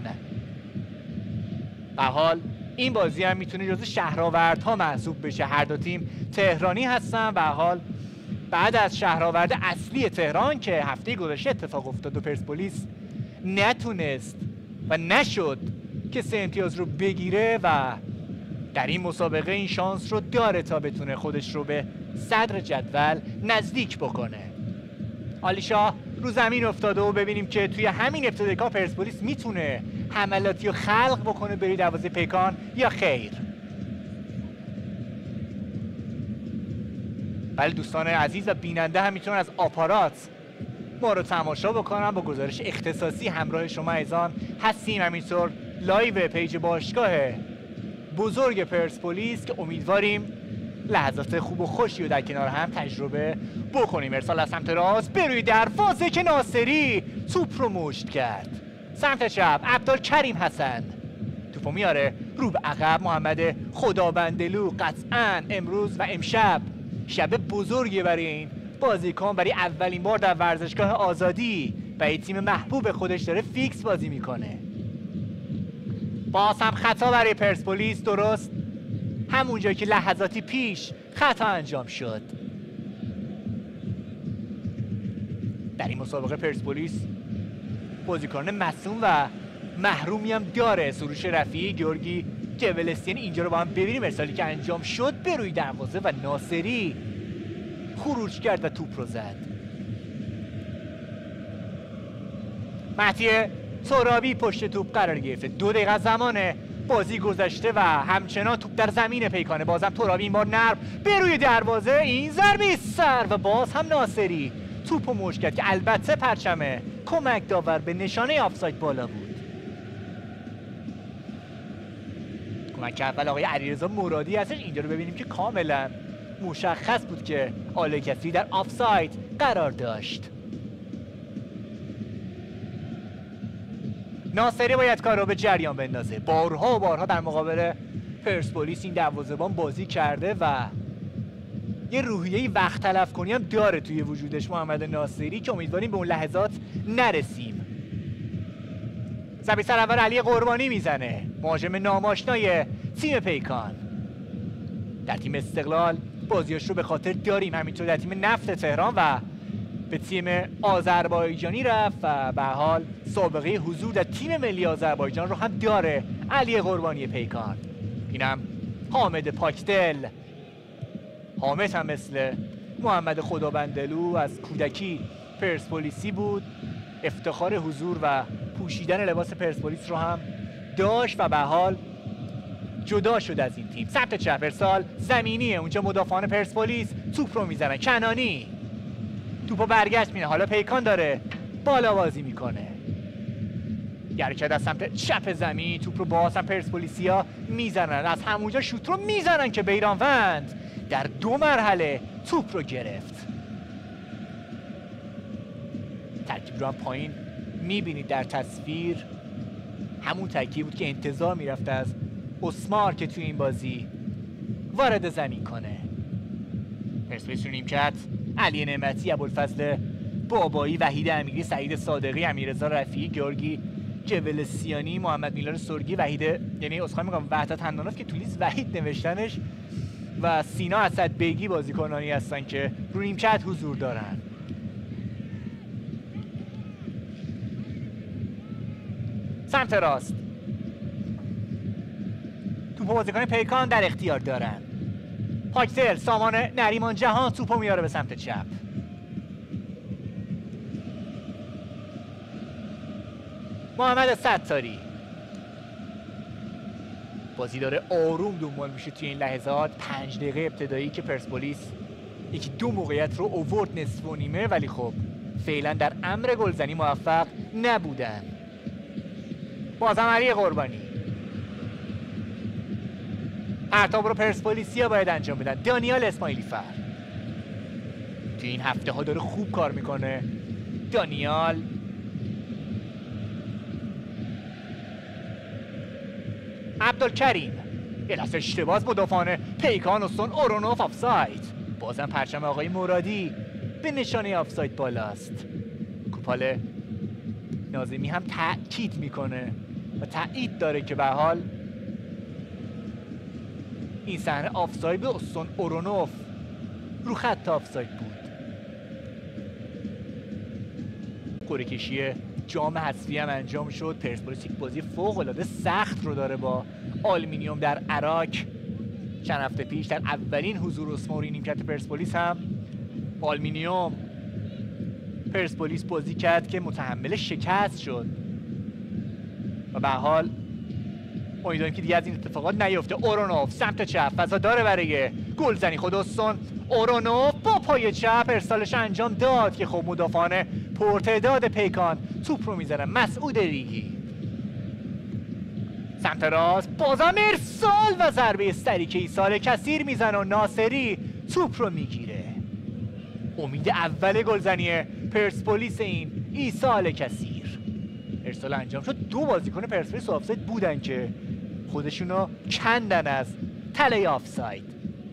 به حال این بازی هم میتونه جزو شهرآوردها محسوب بشه. هر دو تیم تهرانی هستن. به حال بعد از شهرآورد اصلی تهران که هفته گذشته اتفاق افتاد و پرسپولیس نتونست و نشد که 3 امتیاز رو بگیره و در این مسابقه این شانس رو داره تا بتونه خودش رو به صدر جدول نزدیک بکنه. آلیشا رو زمین افتاده و ببینیم که توی همین ابتدای کار پرسپولیس میتونه حملاتی رو خلق بکنه بروی دروازه پیکان یا خیر. ولی دوستان عزیز و بیننده هم میتونن از آپارات ما رو تماشا بکنن. با گزارش اختصاصی همراه شما عزیزان هستیم، همینطور لایو پیج باشگاه بزرگ پرسپولیس که امیدواریم لحظات خوب و خوشی رو در کنار هم تجربه بکنیم. ارسال از سمت راست بروی دروازه که ناصری توپ رو مشت کرد. سمت چپ عبدالکریم حسن توپو میاره رو به عقب. محمد خدابندلو قطعا امروز و امشب شب بزرگی برای این بازیکن، برای اولین بار در ورزشگاه آزادی و این تیم محبوب خودش داره فیکس بازی میکنه. باز هم خطا برای پرسپولیس، درست همونجا که لحظاتی پیش خطا انجام شد. در این مسابقه پرسپولیس بازیکن مصدوم و محرومی هم داره. سروش رفیعی، گیورگی جولسیان. اینجا رو با هم ببینیم ارسالی که انجام شد به روی دروازه و ناصری خروج کرد و توپ رو زد. مهدی ترابی پشت توپ قرار گرفته. 2 دقیقه زمان بازی گذشته و همچنان توپ در زمین پیکانه. بازم ترابی این بار نرم به روی دروازه. این ضربه سر و باز هم ناصری توپ رو مشت کرد که البته پرچم کمک داور به نشانه آفساید بالا بود. کمک اول آقای علیرضا مرادی هستش. اینجا رو ببینیم که کاملا مشخص بود که آل کسی در آفساید قرار داشت. ناصری باید کار رو به جریان بندازه. بارها و بارها در مقابل پرسپولیس این دروازه‌بان بازی کرده و یه روحیه وقت تلف کنی هم داره توی وجودش محمد ناصری که امیدواریم به اون لحظات نرسیم. ضربه سر اول علی قربانی میزنه، مهاجم ناماشنای تیم پیکان. در تیم استقلال بازیاش رو به خاطر داریم، همینطور در تیم نفت تهران و به تیم آذربایجانی رفت و به حال سابقه حضور در تیم ملی آذربایجان رو هم داره علی قربانی پیکان. اینم حامد پاکدل. حامد هم مثل محمد خدابندلو از کودکی پرسپولیسی بود، افتخار حضور و پوشیدن لباس پرسپولیس رو هم داشت و به حال جدا شد از این تیم. سمت چپ ارسال زمینیه، اونجا مدافعان پرسپولیس توپ رو میزنن. کنانی توپو برگشت میره، حالا پیکان داره بالا بازی میکنه. حرکت از سمت چپ زمین، توپ رو باز هم پرسپولیسیا میزنن، از همونجا شوت رو میزنن که بیرانوند در 2 مرحله توپ رو گرفت. ترکیب رو هم پایین میبینید در تصویر، همون ترکیب بود که انتظار میرفت از اسمار که توی این بازی وارد زمین کنه. پرسپولیس رو نیمکت علی نعمتی، ابوالفضل بابایی، وحید امیری، سعید صادقی، امیررضا رفیعی، گیورگی جولسیانی، محمد میلاد سرگی، وحید یعنی اسخای میگم وحدت حنانوف که تو لیست وحید نوشتنش و سینا اسدبیگی بازیکنانی هستن که رو نیمکت حضور دارن. سمت راست توپ بازیکن پیکان در اختیار دارن. پاکدل، سامان نریمان جهان توپو میاره به سمت چپ. محمد ستاری، بازی داره آروم دنبال میشه توی این لحظات. 5 دقیقه ابتدایی که پرسپولیس 1-2 موقعیت رو اوورد نصف و نیمه، ولی خب فعلا در امر گلزنی موفق نبودن. بازم علی قربانی، پرتاب رو پرسپولیسیا باید انجام بدن. دانیال اسماعیلی فر توی این هفته ها داره خوب کار میکنه. دانیال عبدالکریم، یه لحظه اشتباه مدافعان پیکان، استون اورونوف آفساید. بازم پرچم آقای مرادی به نشانه آفساید بالاست. کوپال ناظمی هم تأکید میکنه و تأیید داره که به حال این صحنه آفساید به استون اورونوف رو خط آفساید بود. قرعه کشی جام حذفی هم انجام شد. پرسپولیس یک بازی فوق‌العاده سخت رو داره با آلومینیوم در عراق. چند هفته پیش در اولین حضور اسماعیلی نیمکت پرسپولیس هم آلومینیوم پرسپولیس بازی کرد که متحمل شکست شد و به حال امیدواریم که دیگه از این اتفاقات نیفته. اورونوف سمت چپ فضا داره برای گلزنی. خود استون اورونوف با پای چپ ارسالش انجام داد که خب مدافعان پرتعداد پیکان توپ رو میزنن. مسعود ریگی سمت راست بازم ارسال و ضربه سری که ایسال کثیر میزنه و ناصری توپ رو میگیره. امید اول گلزنی پرسپولیس این ایسال کثیر. ارسال انجام شد. دو بازیکن پرسپولیس آفساید بودن که خودشونو کندن از تله آفساید.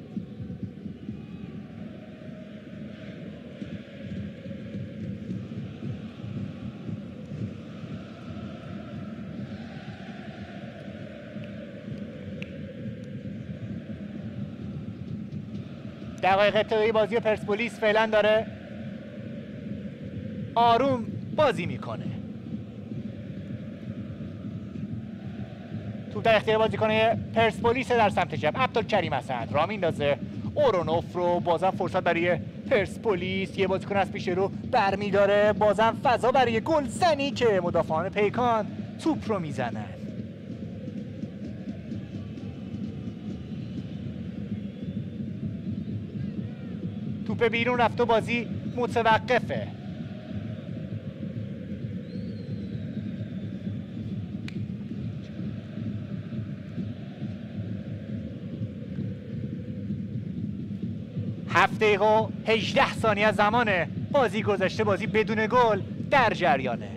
دقایق ابتدایی بازی پرسپولیس فعلا داره آروم بازی میکنه. توپ در اختیار بازیکن پرسپولیس در سمت چپ عبدالکریم اسد راه میندازه. اورونوف رو بازم فرصت برای پرسپولیس. یه بازیکن از پیش رو برمیداره. بازم فضا برای گلزنی که مدافعان پیکان توپ رو میزنن. توپ بیرون رفت و بازی متوقفه. هفت دقیقه و 18 ثانیه از زمان بازی گذشته. بازی بدون گل در جریانه.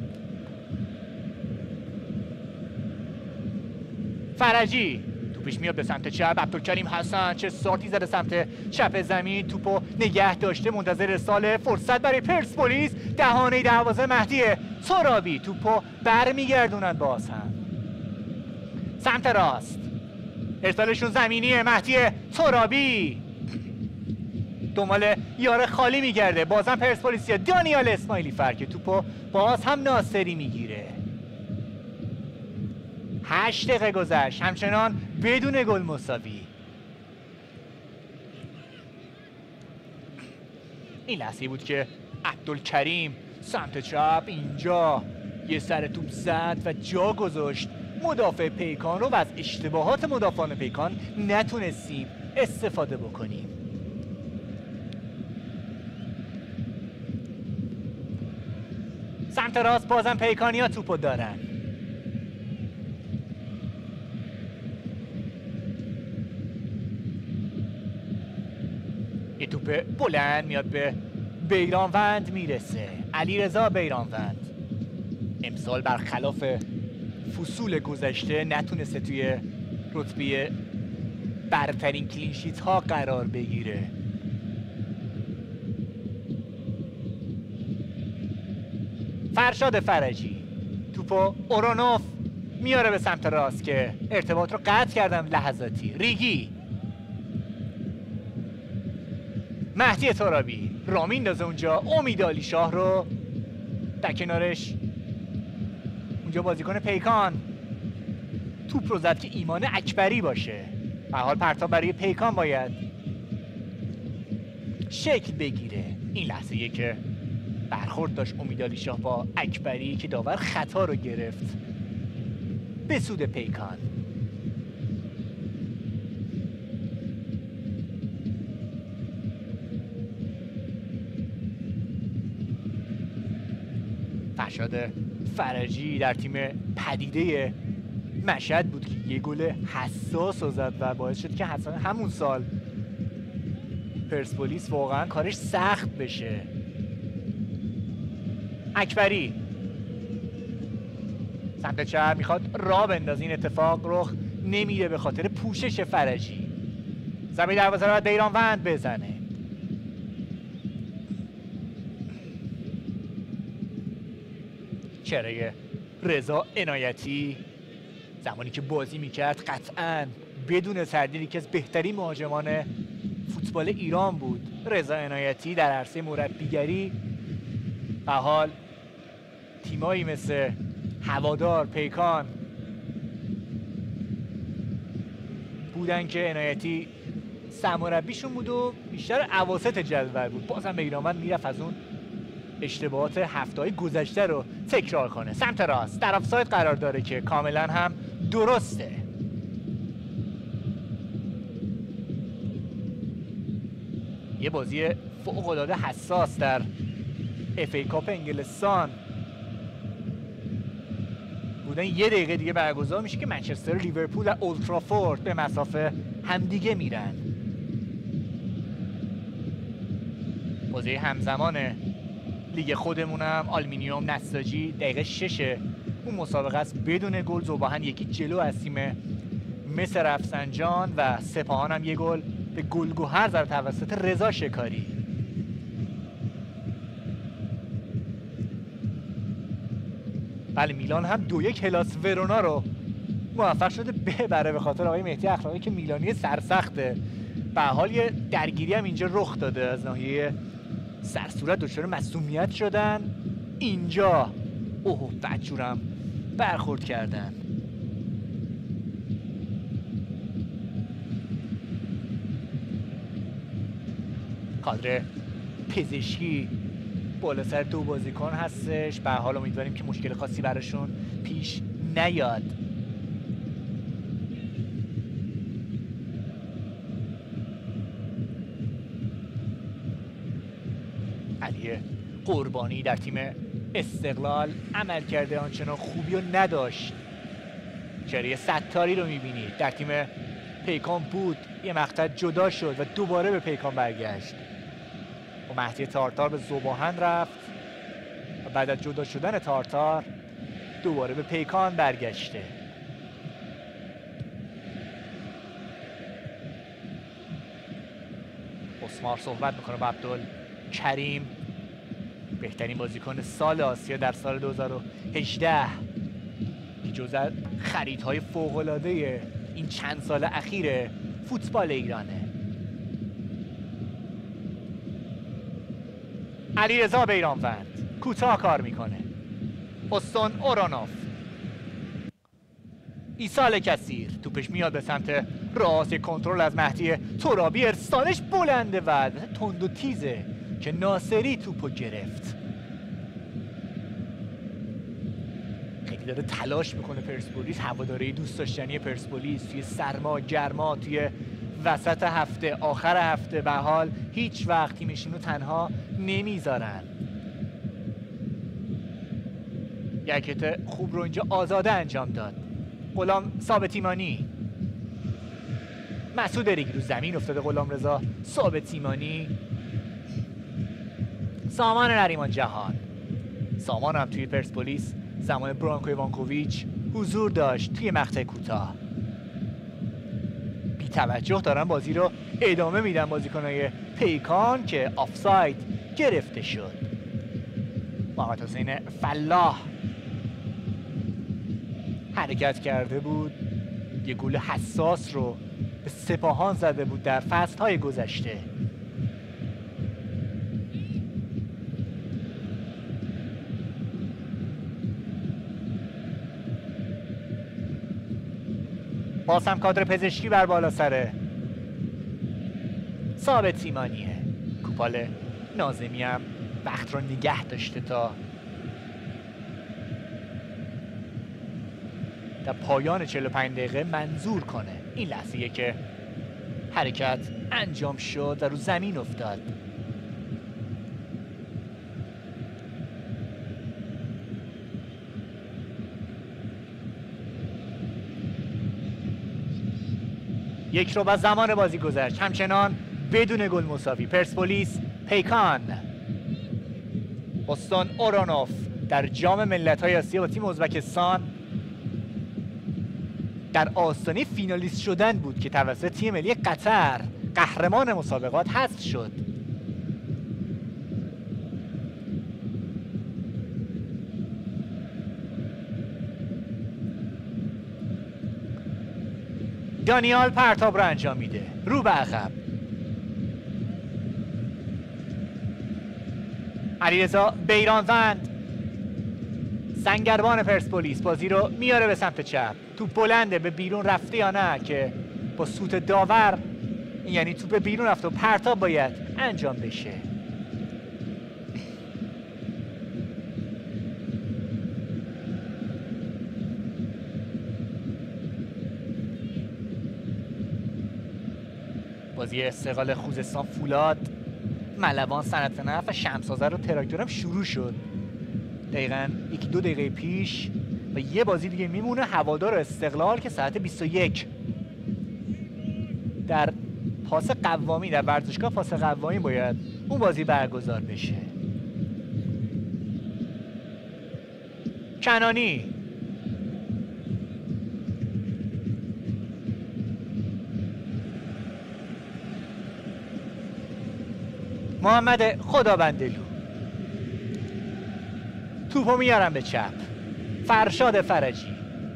فرجی توپش میاد به سمت چپ. عبدالکریم حسن چه سارتی زده سمت چپ زمین. توپو نگه داشته منتظر ارسال. فرصت برای پرسپولیس. دهانه دروازه مهدی ترابی. توپو برمیگردونن باز هم سمت راست. ارسالشون زمینیه. مهدی ترابی دنبال یار خالی میگرده. بازم پرسپولیسیا. دانیال اسماعیلی فرک توپو باز هم ناصری میگیره. 8 دقیقه گذشت همچنان بدون گل مساوی. این لحظه‌ای بود که عبدالکریم سمت چپ اینجا یه سر توپ زد و جا گذاشت مدافع پیکان رو و از اشتباهات مدافعان پیکان نتونستیم استفاده بکنیم. سمت راست بازم پیکانیا توپو دارن. یه توپ بلند میاد به بیرانوند میرسه. علیرضا بیرانوند امسال برخلاف فصول گذشته نتونسته توی رتبه برترین کلینشیت ها قرار بگیره. فرشاد فرجی توپو اورونوف میاره به سمت راست که ارتباط رو قطع کردم لحظاتی. ریگی مهدی ترابی راه میندازه اونجا. امید علی شاه رو در کنارش اونجا بازیکن پیکان توپ رو زد که ایمان اکبری باشه. به حال پرتاب برای پیکان باید شکل بگیره. این لحظه‌ایه که برخورد داشت امید علی شاه با اکبری که داور خطا رو گرفت به سود پیکان. فرشاد فرجی در تیم پدیده مشهد بود که یه گل حساس رو زد و باعث شد که همون سال پرسپولیس واقعا کارش سخت بشه. اکبری سمت چپ میخواد راه بندازه. این اتفاق رخ نمیده به خاطر پوشش فرجی. زمین دروازه رو بیرانوند بزنه. چهره رضا عنایتی زمانی که بازی میکرد قطعاً بدون تردیدی که از بهترین مهاجمان فوتبال ایران بود. رضا عنایتی در عرصه مربیگری به حال تیمایی مثل هوادار، پیکان بودن که عنایتی سرمربیشون بود و بیشتر اواسط جدول بود. بازم بگیرامد میرفت از اون اشتباهات هفته‌های گذشته رو تکرار کنه. سمت راست در آفساید قرار داره که کاملا هم درسته. یه بازی فوق‌العاده حساس در اف ای کاپ انگلستان بودن. یه دقیقه دیگه برگزار میشه که منچستر و لیورپول در اولترافورد به مسافه همدیگه میرن. بازی همزمان لیگ خودمونم آلومینیوم نساجی دقیقه 6 اون مسابقه است بدون گل. ذوباهن یکی جلو از تیم مس رفسنجان و سپاهان هم یه گل به گلگهر زد توسط رضا شکاری. بله میلان هم 2-1 هلاس ورونا رو موفق شده ببره به خاطر آقای مهدی اخلاقی که میلانی سرسخته. به حال یه درگیری هم اینجا رخ داده، از ناحیه سرصورت دچار مصدومیت شدن. اینجا بدجورم برخورد کردن. کادر پزشکی بالا سر دو بازیکن هستش. به حال امیدواریم که مشکل خاصی براشون پیش نیاد. علی قربانی در تیم استقلال عمل کرده آنچنان خوبی رو نداشت. چهره ستاری رو میبینید در تیم پیکان بود، یه مقطع جدا شد و دوباره به پیکان برگشت. و مهدی تارتار به ذوباهن رفت و بعد از جدا شدن تارتار دوباره به پیکان برگشته. اسمار صحبت میکنه با عبدالکریم، بهترین بازیکن سال آسیا در سال 2018 که جزو خریدهای فوق‌العاده این چند سال اخیر فوتبال ایرانه. علیرضا بیرانوند کوتاه کار میکنه. استون اورانوف، ایسال کثیر توپش میاد به سمت راست، کنترل از مهدی ترابی، ارسالش بلنده و تند و تیزه که ناصری توپو گرفت. خیلی داره تلاش میکنه پرسپولیس، هواداری دوست داشتنی پرسپولیس توی سرما گرما، توی وسط هفته آخر هفته به حال هیچ وقت تیمشون رو تنها نمیذارن. یکت خوب رو اینجا آزاده انجام داد. غلام ثابتیمانی، مسعود ریگ رو زمین افتاده. غلام رضا ثابتیمانی، سامان نریمان جهان. سامان هم توی پرسپولیس زمان برانکو ایوانکوویچ حضور داشت توی مقطع کوتاه. بی توجه دارن بازی رو ادامه میدن بازیکنای پیکان که آفساید گرفته شد. محمد حسین فلاح حرکت کرده بود، یه گل حساس رو به سپاهان زده بود در فصل‌های گذشته. باز هم کادر پزشکی بر بالا سره. ثابتیمانیه. کوپال ناظمی هم وقت رو نگه داشته تا در پایان 45 دقیقه منظور کنه. این لحظه‌ایه که حرکت انجام شد و رو زمین افتاد. یک رو با زمان بازی گذشت، همچنان بدون گل مساوی. پرسپولیس پیکان. استون اورانوف در جام ملت‌های آسیا با تیم ازبکستان در آستانه فینالیست شدن بود که توسط تیم ملی قطر قهرمان مسابقات حذف شد. دانیال پرتاب رو انجام میده، رو به عقب. علیرضا بیرانوند سنگربان پرسپولیس بازی رو میاره به سمت چپ. توپ بلنده، به بیرون رفته یا نه که با سوت داور، یعنی توپ به بیرون رفته و پرتاب باید انجام بشه. بازی استقلال خوزستان فولاد، ملوان صنعت نفت و شمس‌آذر و تراکتور هم شروع شد دقیقاً 1-2 دقیقه پیش و یه بازی دیگه میمونه هوادار استقلال که ساعت 21 در پاس قوامی، در ورزشگاه پاس قوامی باید اون بازی برگزار بشه. کنانی محمد خدابندلو توپو میارن به چپ. فرشاد فرجی،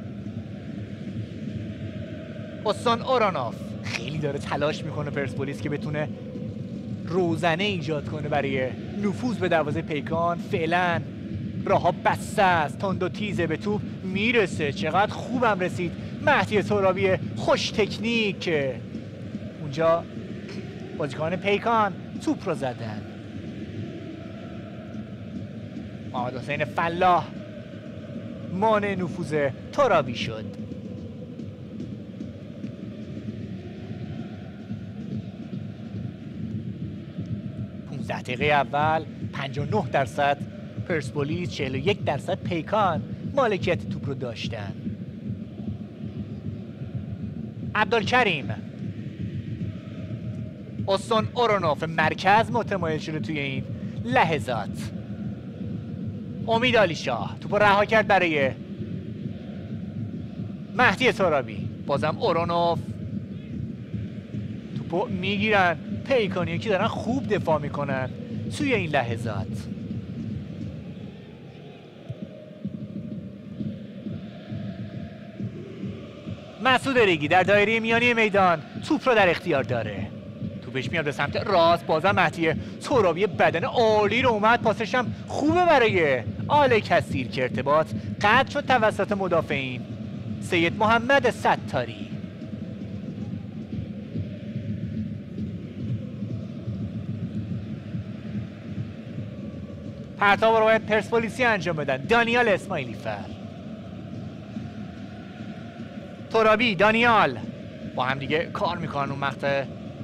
استان اورانوف خیلی داره تلاش میکنه پرسپولیس که بتونه روزنه ایجاد کنه برای نفوذ به دروازه پیکان. فعلا راهها بسته است، تند و تیزه، به توپ میرسه. چقدر خوبم رسید مهدی ترابی، خوش تکنیک. اونجا بازیکن پیکان توپ رو زدن. محمد حسین فلاح مانع نفوذ ترابی شد. دقیقه اول 59% پرسپولیس، 41% پیکان مالکیت توپ رو داشتن. عبدالکریم، استان اورانوف مرکز متمایل شده توی این لحظات. امید علیشاه توپ رو رها کرد برای مهدی ترابی. بازم اورانوف توپو میگیرن پیکانی که دارن خوب دفاع میکنن توی این لحظات. مسعود ریگی در دایره میانی میدان توپ رو در اختیار داره. توپش میاد به سمت راست. بازم مهدی ترابی بدن عالی رو اومد، پاسش هم خوبه برای آل کثیر که ارتباط قطع شد توسط مدافعین. سید محمد ستاری پرتاب رو باید پرسپولیسی انجام بدن. دانیال اسماعیلی فر، ترابی، دانیال با هم دیگه کار میکنن اون مقطع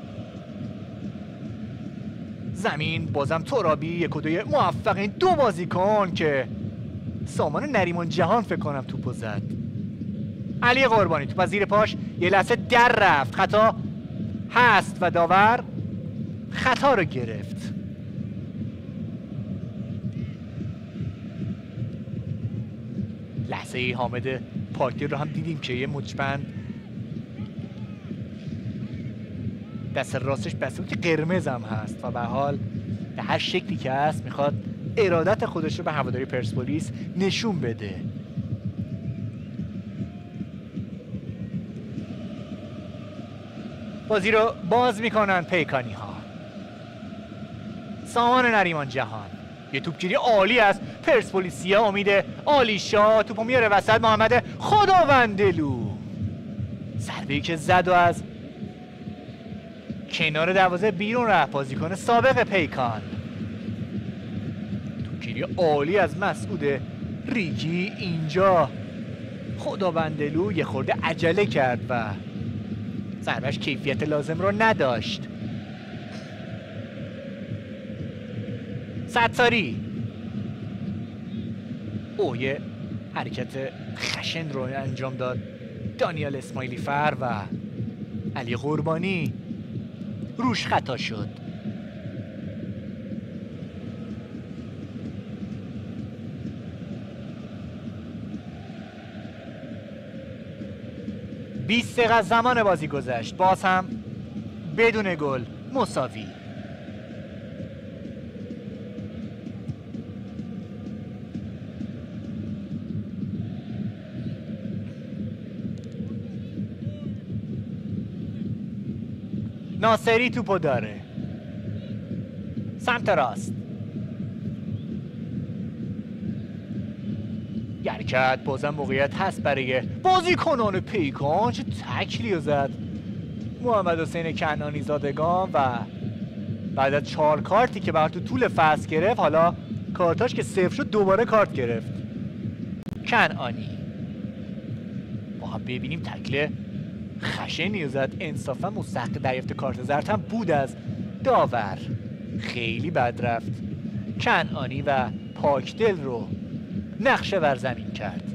زمین. بازم ترابی، یک و دوی موفق. این دو بازیکن که سامان نریمان جهان فکر کنم توپو زد. علی قربانی توپ از زیر پاش یه لحظه در رفت، خطا هست و داور خطا رو گرفت. لحظه ای حامد پاکدل رو هم دیدیم که یه مچبند دست راستش بسته قرمز هم هست و به حال به هر شکلی که هست میخواد ارادت خودش رو به هواداری پرسپولیس نشون بده. بازی رو باز میکنن پیکانی ها. سامان نریمان جهان، یه توپگیری عالی از پرسپولیسیا. امید عالیشاه توپو میاره وسط. محمد خداوندلو ضربه‌ای که زد و از کنار دروازه بیرون رفت. بازیکن سابق پیکان. توپگیری عالی از مسعود ریگی. اینجا خداوندلو یه خورده عجله کرد و ضربه‌اش کیفیت لازم رو نداشت. ستاری یه حرکت خشن رو انجام داد دانیال اسماعیلی فر و علی قربانی روش خطا شد. بیست دقیقه از زمان بازی گذشت، باز هم بدون گل مساوی. ناصری توپو داره، سمت راست، حرکت، بازم موقعیت هست برای بازیکنان پیکان. چه تکلی زد محمد حسین کنعانی زادگان و بعد از 4 کارتی که بر تو طول فصل گرفت، حالا کارتاش که 0 شد دوباره کارت گرفت. کنعانی با هم ببینیم تکل خشنی زد، انصافا مستحق دریافت کارت زرد هم بود از داور. خیلی بد رفت. کنعانی و پاکدل رو نقشه بر زمین کرد.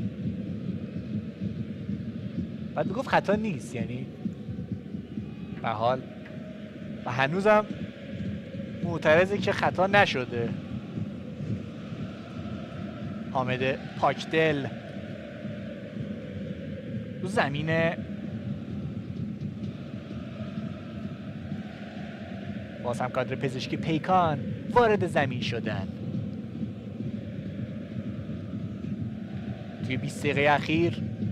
بعد میگفت خطا نیست، یعنی به حال و هنوزم معترضه که خطا نشده. حامد پاکدل رو زمین باز هم کادر پزشکی پیکان وارد زمین شدن. توی 20 دقیقه اخیر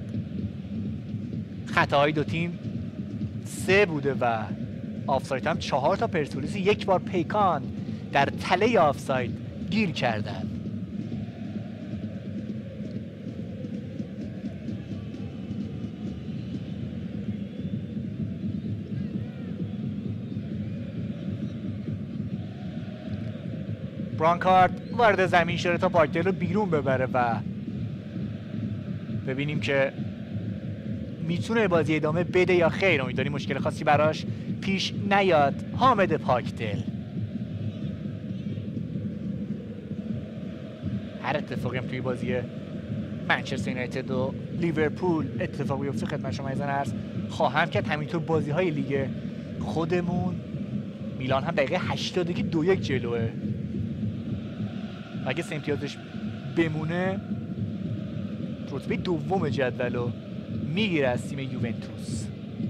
خطاهای دو تیم 3 بوده و آفساید هم 4 تا پرسپولیس 1 بار پیکان در تله آفساید گیر کردن. برانکارد وارد زمین شده تا پاکدل رو بیرون ببره و ببینیم که میتونه بازی ادامه بده یا خیر. امیدواریم مشکل خاصی براش پیش نیاد. حامد پاکدل، هر اتفاقی هم توی بازی منچستر یونایتد و لیورپول اتفاق بیفته خدمت شما عرض خواهم کرد. همینطور بازی های لیگ خودمون، میلان هم دقیقه 80 که 2-1 جلوه. اگه 3 امتیازش بمونه رتبه دوم جدولو میگیره از تیم یوونتوس.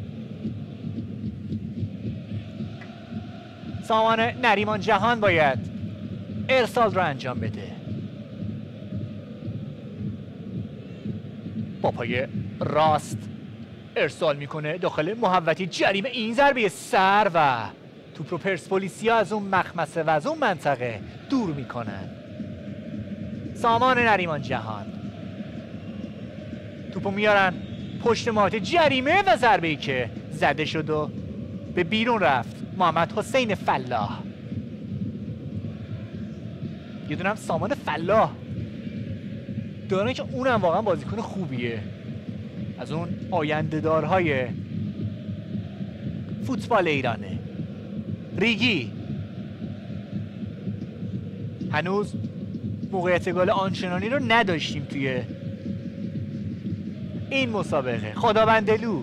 سامان نریمان جهان باید ارسال رو انجام بده. با پای راست ارسال میکنه داخل محوطه جریمه. این ضربه سر و توپ رو پرسپولیسیا از اون مخمسه و از اون منطقه دور میکنن. سامان نریمان جهان توپو میارن پشت محوطه جریمه و ضربه‌ای که زده شد و به بیرون رفت. محمد حسین فلاح، یه دونم سامان فلاح دارن که اونم واقعا بازیکن خوبیه، از اون آینده‌دارهای فوتبال ایرانه. ریگی هنوز موقعیت گل آنچنانی رو نداشتیم توی این مسابقه. خداوندلو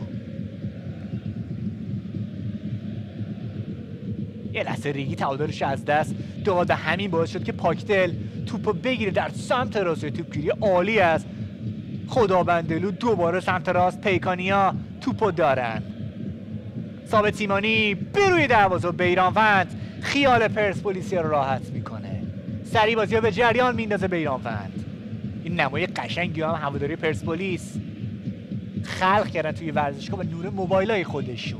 یه لحظه ریگی تعادلش از دست داد، همین باعث شد که پاکدل توپو بگیره در سمت راست. توپگیری عالی از خداوندلو. دوباره سمت راست پیکانیا توپو دارن. ثابت سیمانی به روی دروازه بیرانوند خیال پرسپولیسیا رو راحت میکنه. سریع بازی به جریان میندازه بیرانوند. این نمای قشنگی هم هواداری پرسپولیس خلق کردن توی ورزشگاه و نور موبایلای خودشون.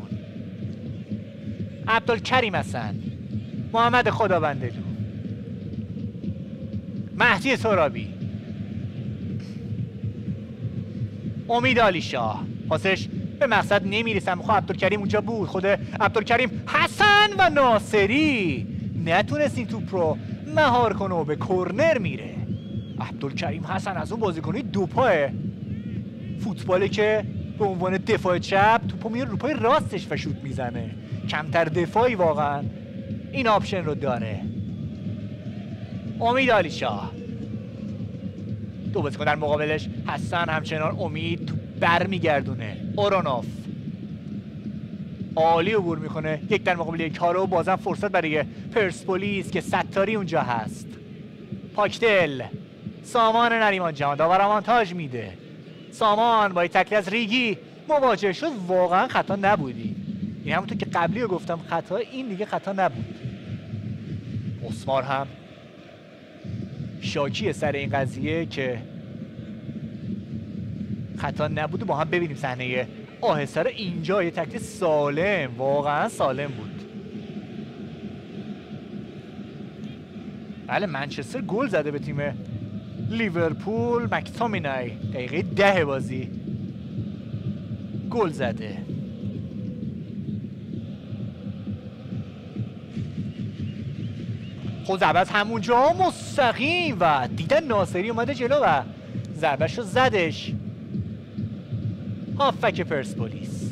عبدالکریم حسن، محمد خداوندلو، مهدی ترابی، امید علیشاه. پاسش به مقصد نمیرسن. خب عبدالکریم اونجا بود. خود عبدالکریم حسن و ناصری نتونست این توپ رو مهار کنه و به کرنر میره. عبدالکریم حسن از اون بازیکنی دو پای فوتباله که به عنوان دفاع چپ توپو میاره رو پای راستش و شوت میزنه. کمتر دفاعی واقعا این آپشن رو داره. امید علیشاه، دو بازیکن در مقابلش حسن، همچنان امید تو برمیگردونه. اورونوف عالی عبور میکنه، 1 در مقابل 1 رو. بازم فرصت برای پرسپولیس که ستاری اونجا هست. پاکدل، سامان نریمان جهان داور آوانتاژ میده. سامان با تکلی از ریگی مواجه شد. واقعا خطا نبودی، این همونطور که قبلی رو گفتم خطا، این دیگه خطا نبود. اسمار هم شاکی سر این قضیه که خطا نبود. با هم ببینیم صحنه آهسته رو. اینجا یه تکلی سالم، واقعا سالم بود. بله منچستر گل زده به تیم لیورپول. مکتامینای دقیقه 10 بازی گل زده. خود ضربه از همونجا مستقیم و دیدن ناصری اومده جلو و ضربهش رو زدش. هافک پرسپولیس.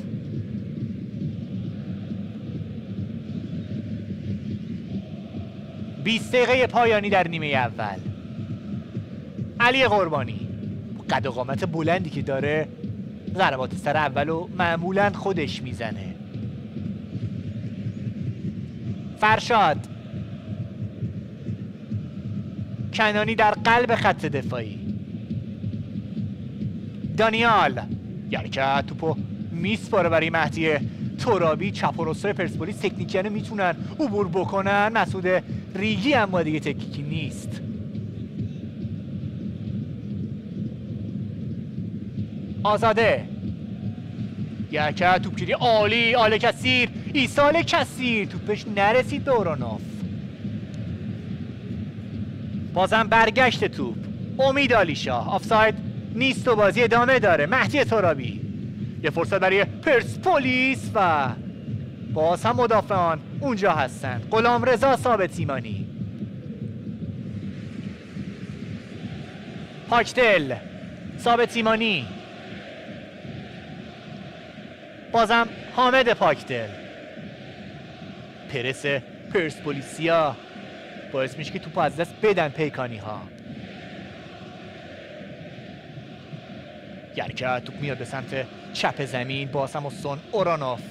بیست دقیقه پایانی در نیمه اول. علی قربانی قد و قامت بلندی که داره ضربات سر اولو معمولا خودش میزنه. فرشاد کنانی در قلب خط دفاعی. دانیال یعنی که توپو میسپاره برای مهدی ترابی. چپ و راستای پرسپولیس تکنیکیانه میتونن عبور بکنن. مسعود ریگی اما دیگه تکنیکی نیست. آزاده یک توپگیری عالی. آل کثیر ایسال کثیر توپش نرسید به اورانوف. بازم برگشت توپ. امید علیشاه آفساید نیست و بازی ادامه داره. مهدی ترابی یه فرصت برای پرسپولیس و باز هم مدافعان اونجا هستن. غلامرضا ثابت ایمانی. پاکدل ثابت ایمانی. بازم حامد پاکدل. پرس پرسپولیسیا باعث میشه که توپ از دست بدن پیکانی ها. یعنی که توپ میاد به سمت چپ زمین. باز هم استون اورانوف.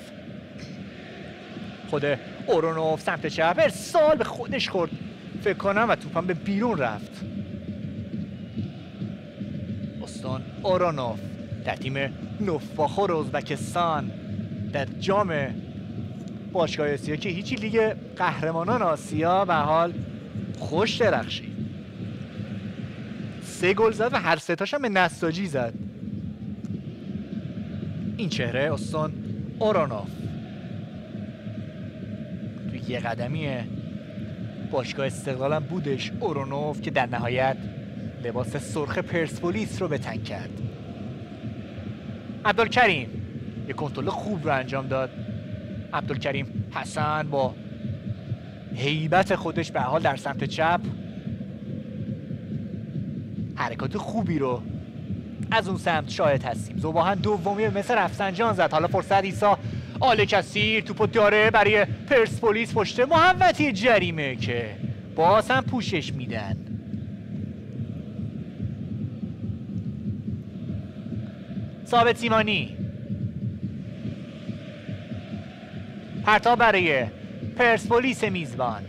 خود اورانوف سمت چپ ارسال به خودش خورد فکر کنم و توپم به بیرون رفت. استون اورانوف در تیم نوفاخور ازبکستان در جام باشگاه آسیا که هیچی لیگ قهرمانان آسیا به حال خوش درخشید. 3 گل زد و هر 3 تاش هم به نساجی زد. این چهره استون اورانوف توی یه قدمی باشگاه استقلال هم بودش. اورانوف که در نهایت لباس سرخ پرسپولیس رو به تن کرد. عبدالکریم یه کنترل خوب رو انجام داد. عبدالکریم حسن با هیبت خودش به حال در سمت چپ حرکات خوبی رو از اون سمت شاهد هستیم. زباهن دومی مثل رفسنجان زد. حالا فرصت ایسا آل کثیر توپو داره برای پرسپولیس. پشت محوطه جریمه که باز هم پوشش میدن. ثابت سیمانی پرتاب برای پرسپولیس میزبان.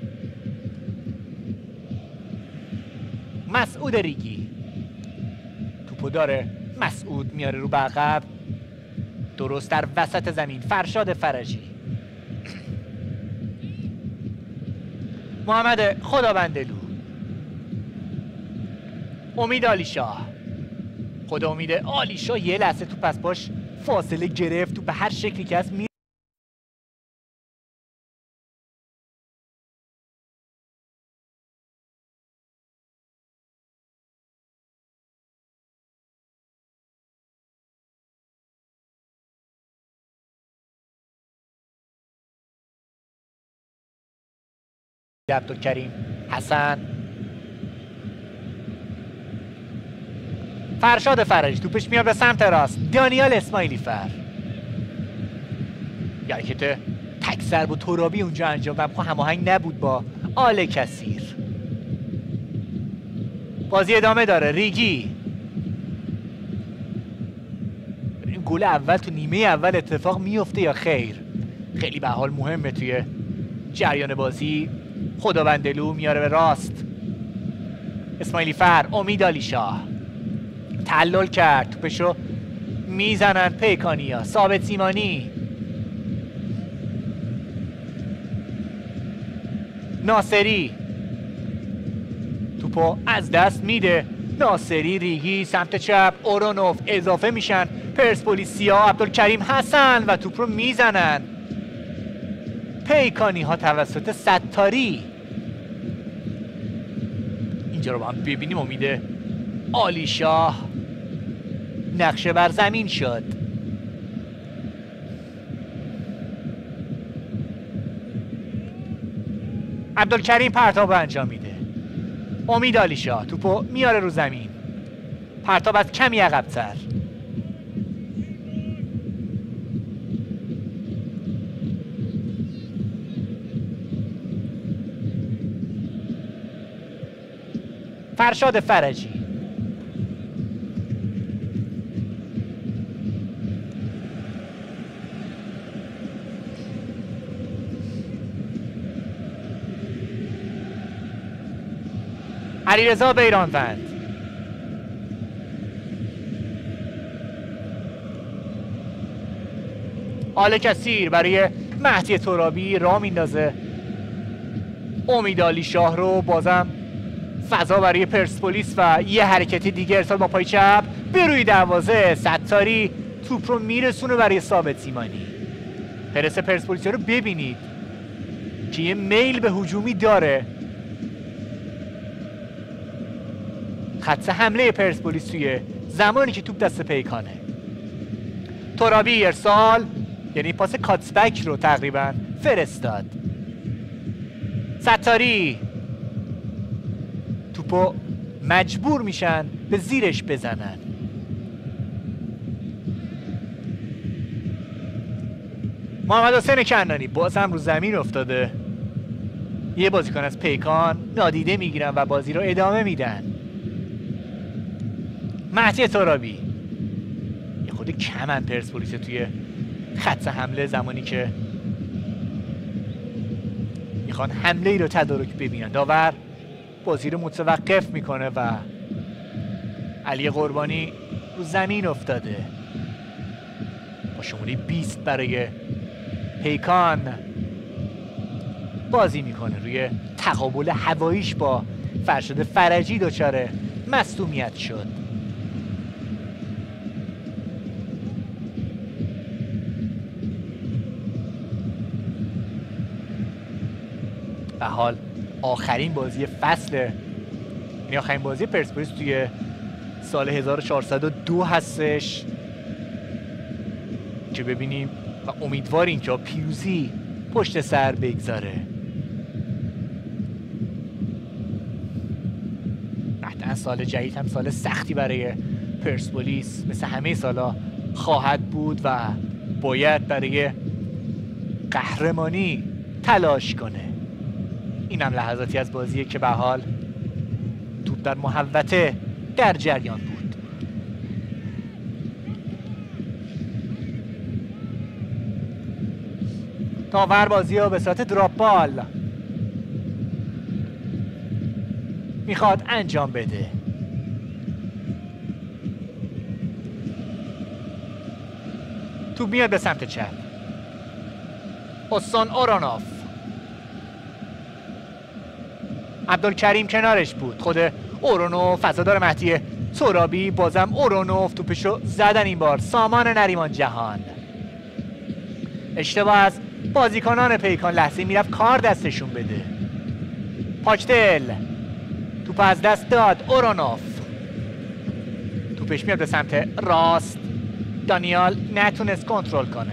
مسعود ریگی توپو داره. مسعود میاره رو به عقب درست در وسط زمین. فرشاد فرجی. محمد خدابندلو. امید علیشاه. خدا امید علیشاه یه لحظه توپ از باش فاصله گرفت. توپ به هر شکلی که هست عبدالکریم حسن. فرشاد فرجی توپش میاد به سمت راست. دانیال اسماعیلی فر یعنی که تک ضرب و ترابی اونجا انجام داد. هماهنگ نبود با آل کثیر. بازی ادامه داره. ریگی این گل اول تو نیمه اول اتفاق میفته یا خیر؟ خیلی به حال مهمه توی جریان بازی. خدابندلو میاره به راست. اسماعیلی فر. امید علیشاه تعلل کرد. توپشو میزنن پیکانیا. ثابت سیمانی. ناصری توپو از دست میده. ناصری. ریگی سمت چپ. اورانوف اضافه میشن پرسپولیسیا. عبدالکریم حسن و توپ رو میزنن پیکانی ها توسط ستاری. اینجا رو با هم ببینیم. امید عالی شاه نقشه بر زمین شد. عبدالکریم پرتاب انجام میده. امید عالی شاه توپو میاره رو زمین. پرتاب از کمی عقب‌تر. فرشاد فرجی علیرضا بیرانوند آل کثیر برای مهدی ترابی راه میندازه. امید عالی شاه رو بازم فضا برای پرسپولیس و یه حرکتی دیگه ارسال با پای چپ به روی دروازه. ستاری توپ رو میرسونه برای ثابت سیمانی. پرس پرسپولیس رو ببینید که یه میل به هجومی داره. خط حمله پرسپولیس توی زمانی که توپ دست پیکانه. ترابی ارسال، یعنی پاس کاتسبک رو تقریبا فرستاد. ستاری توپو مجبور میشن به زیرش بزنن. محمد حسین کنانی باز هم رو زمین افتاده. یه بازیکن از پیکان نادیده میگیرن و بازی رو ادامه میدن. مهدی ترابی یه خود کمن پرسپولیس توی خط حمله زمانی که میخوان حمله ای رو تدارک ببینن. داور بازی رو متوقف میکنه و علی قربانی رو زمین افتاده. با شماره 20 برای پیکان بازی میکنه. روی تقابل هواییش با فرشاد فرجی دچار مصدومیت شد. به حال آخرین بازی فصل، یعنی آخرین بازی پرسپولیس توی سال 1402 هستش که ببینیم و امیدواریم که پیروزی پشت سر بگذاره. قطعا سال جدید هم سال سختی برای پرسپولیس مثل همه سالا خواهد بود و باید برای قهرمانی تلاش کنه. این هم لحظاتی از بازیه که به حال توپ در محوطه در جریان بود. داور بازی رو به صورت دراپ بال میخواد انجام بده. توپ میاد به سمت چپ. حسین اورانوف، عبدالکریم کنارش بود. خود اورانوف، فضادار مهدی ترابی، بازم اورانوف توپشو زدن. این بار سامان نریمان جهان. اشتباه از بازیکنان پیکان، لحظه میرفت کار دستشون بده. پاچدل توپ از دست داد. اورانوف توپش میاد به سمت راست. دانیال نتونست کنترل کنه.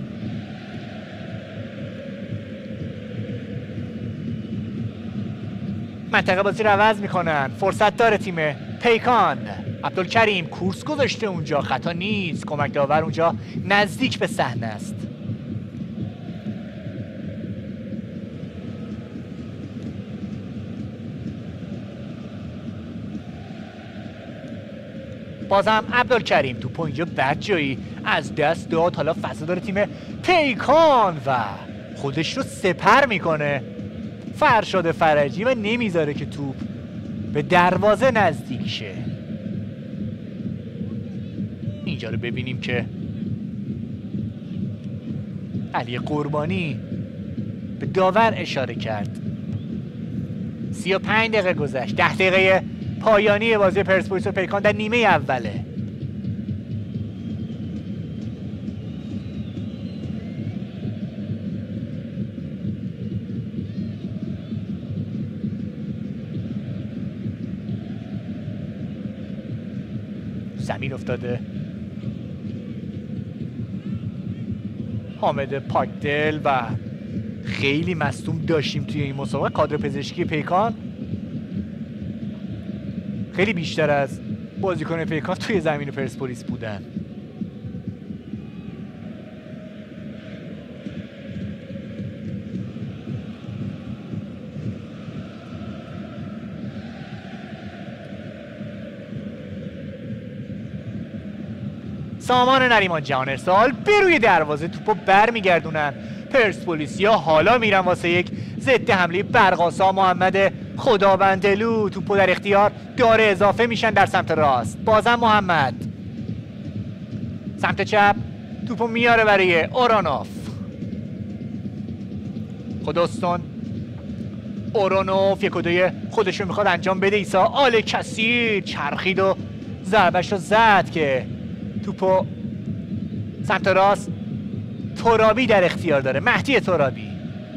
منطقه بازی رو عوض میکنن. فرصت داره تیم پیکان. عبدالکریم کورس گذاشته اونجا، خطا نیست. کمک داور اونجا نزدیک به صحنه است. بازم عبدالکریم توپو اینجا بد جایی از دست داد. حالا فضا داره تیم پیکان و خودش رو سپر میکنه فرشاد فرجی و نمیذاره که توپ به دروازه نزدیک شه. اینجا رو ببینیم که علی قربانی به داور اشاره کرد. 35 دقیقه گذشت. 10 دقیقه پایانی بازی پرسپولیس و پیکان در نیمه اوله. زمین افتاده. حامد پاکدل و خیلی مصدوم داشتیم توی این مسابقه. کادر پزشکی پیکان خیلی بیشتر از بازیکن پیکان توی زمین پرسپولیس بودن. سامان نریمان جهان ارسال به روی دروازه توپو برمیگردونن پرسپولیسیا. حالا میرن واسه یک ضد حمله. برقاسا محمد خداوندلو توپو در اختیار داره. اضافه میشن در سمت راست. بازم محمد سمت چپ توپو میاره برای اورانوف. خودستون اورانوف یک کدوی خودشو میخواد انجام بده. ایسا آل کثیر چرخید و ضربش رو زد که توپو سمت راست ترابی در اختیار داره. مهدی ترابی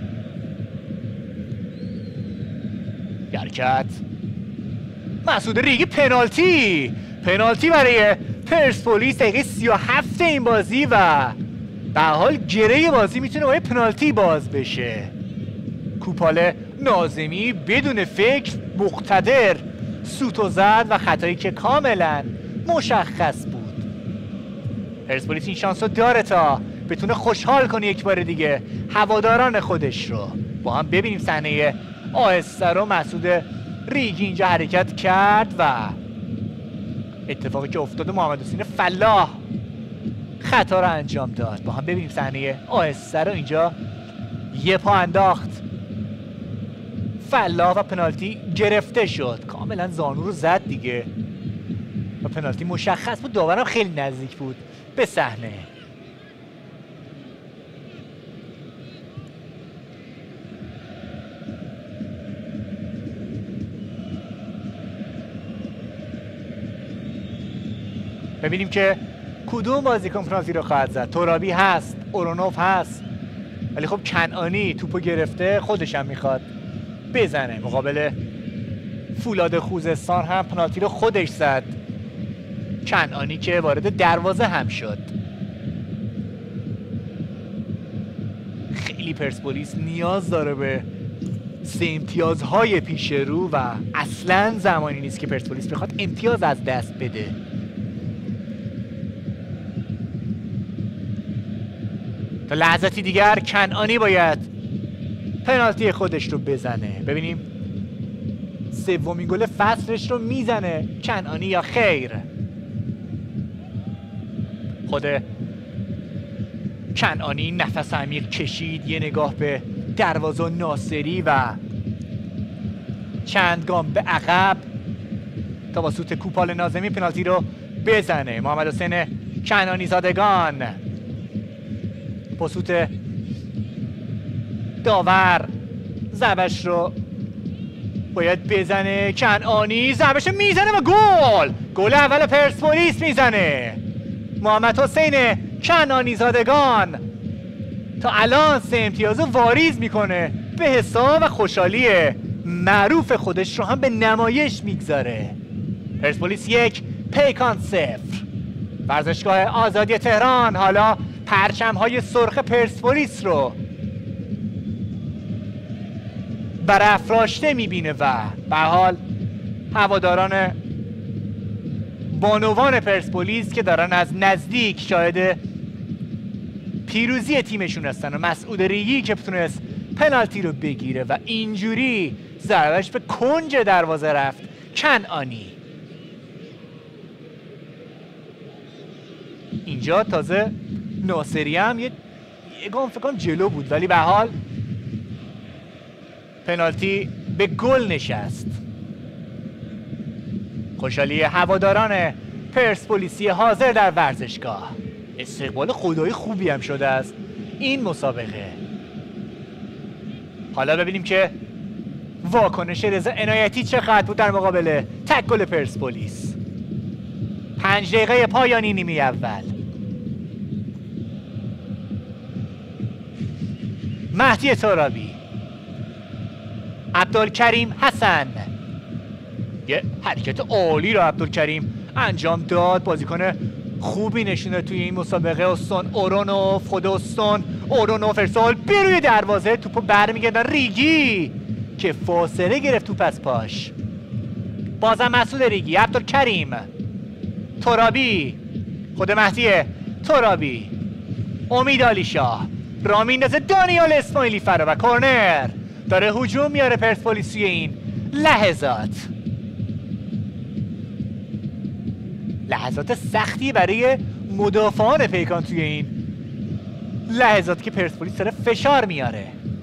حرکت. مسعود ریگی پنالتی برای پرسپولیس. دقیقه 37 این بازی و به حال گره بازی میتونه با پنالتی باز بشه. کوپال ناظمی بدون فکر مقتدر سوتو زد و خطایی که کاملا مشخص بود. پرسپولیس این شانس رو داره تا بتونه خوشحال کنه یک بار دیگه هواداران خودش رو. با هم ببینیم صحنه آهسته رو. مسعود ریگی اینجا حرکت کرد و اتفاقی که افتاد محمد حسین فلاح خطا رو انجام داد. با هم ببینیم صحنه آهسته رو. اینجا یه پا انداخت فلاح و پنالتی گرفته شد. کاملا زانو رو زد دیگه و پنالتی مشخص بود. داورم خیلی نزدیک بود به صحنه. ببینیم که کدوم بازیکن پنالتی رو خواهد زد. ترابی هست، اورانوف هست، ولی خب کنعانی توپو گرفته خودش هم میخواد بزنه. مقابل فولاد خوزستان هم پنالتی رو خودش زد، کنعانی که وارد دروازه هم شد. خیلی پرسپولیس نیاز داره به 3 امتیازهای پیش رو و اصلا زمانی نیست که پرسپولیس بخواد امتیاز از دست بده. تا لحظاتی دیگر کنعانی باید پنالتی خودش رو بزنه. ببینیم سومین گل فصلش رو میزنه کنعانی یا خیر. خود کنعانی نفس عمیق کشید، یه نگاه به دروازه ناصری و چند گام به عقب تا با سوت کوپال ناظمی پنالتی رو بزنه. محمد حسین کنعانی زادگان با سوت داور ضربش رو باید بزنه. کنعانی ضربش میزنه و گل اول پرسپولیس میزنه محمد حسین کنعانی زادگان. تا الان 3 امتیاز واریز میکنه به حساب و خوشحالی معروف خودش رو هم به نمایش میگذاره. پرسپولیس 1 پیکان 0. ورزشگاه آزادی تهران حالا پرچم‌های سرخ پرسپولیس رو برافراشته میبینه و به حال هواداران بانوان پرسپولیس که دارن از نزدیک شاهد پیروزی تیمشون هستن و مسعود ریگی که بتونست پنالتی رو بگیره و اینجوری ضربش به کنج دروازه رفت. کنعانی اینجا تازه ناصری هم یه گام فکر کنم جلو بود، ولی به حال پنالتی به گل نشست. خوشحالی هواداران پرسپولیسی حاضر در ورزشگاه. استقبال خدایی خوبی هم شده از این مسابقه. حالا ببینیم که واکنش رضا عنایتی چقدر بود در مقابل تک گل پرسپولیس. 5 دقیقه پایانی نیمه اول. مهدی ترابی، عبدالکریم حسن، یه حرکت عالی رو عبدالکریم انجام داد. بازیکن خوبی نشونه توی این مسابقه. استون اورونوف، خود استون اورونوف ارسال به روی دروازه. توپو برمیگردن ریگی که فاصله گرفت توپ از پاش. بازم مسعود ریگی، عبدالکریم، ترابی، خود مهدی ترابی، امید علیشاه، را میندازه دانیال اسماعیلی فرا و کورنر. داره هجوم میاره پرسپولیس توی این لحظات سختی برای مدافعان پیکان توی این لحظاتی که پرسپولیس داره فشار میاره.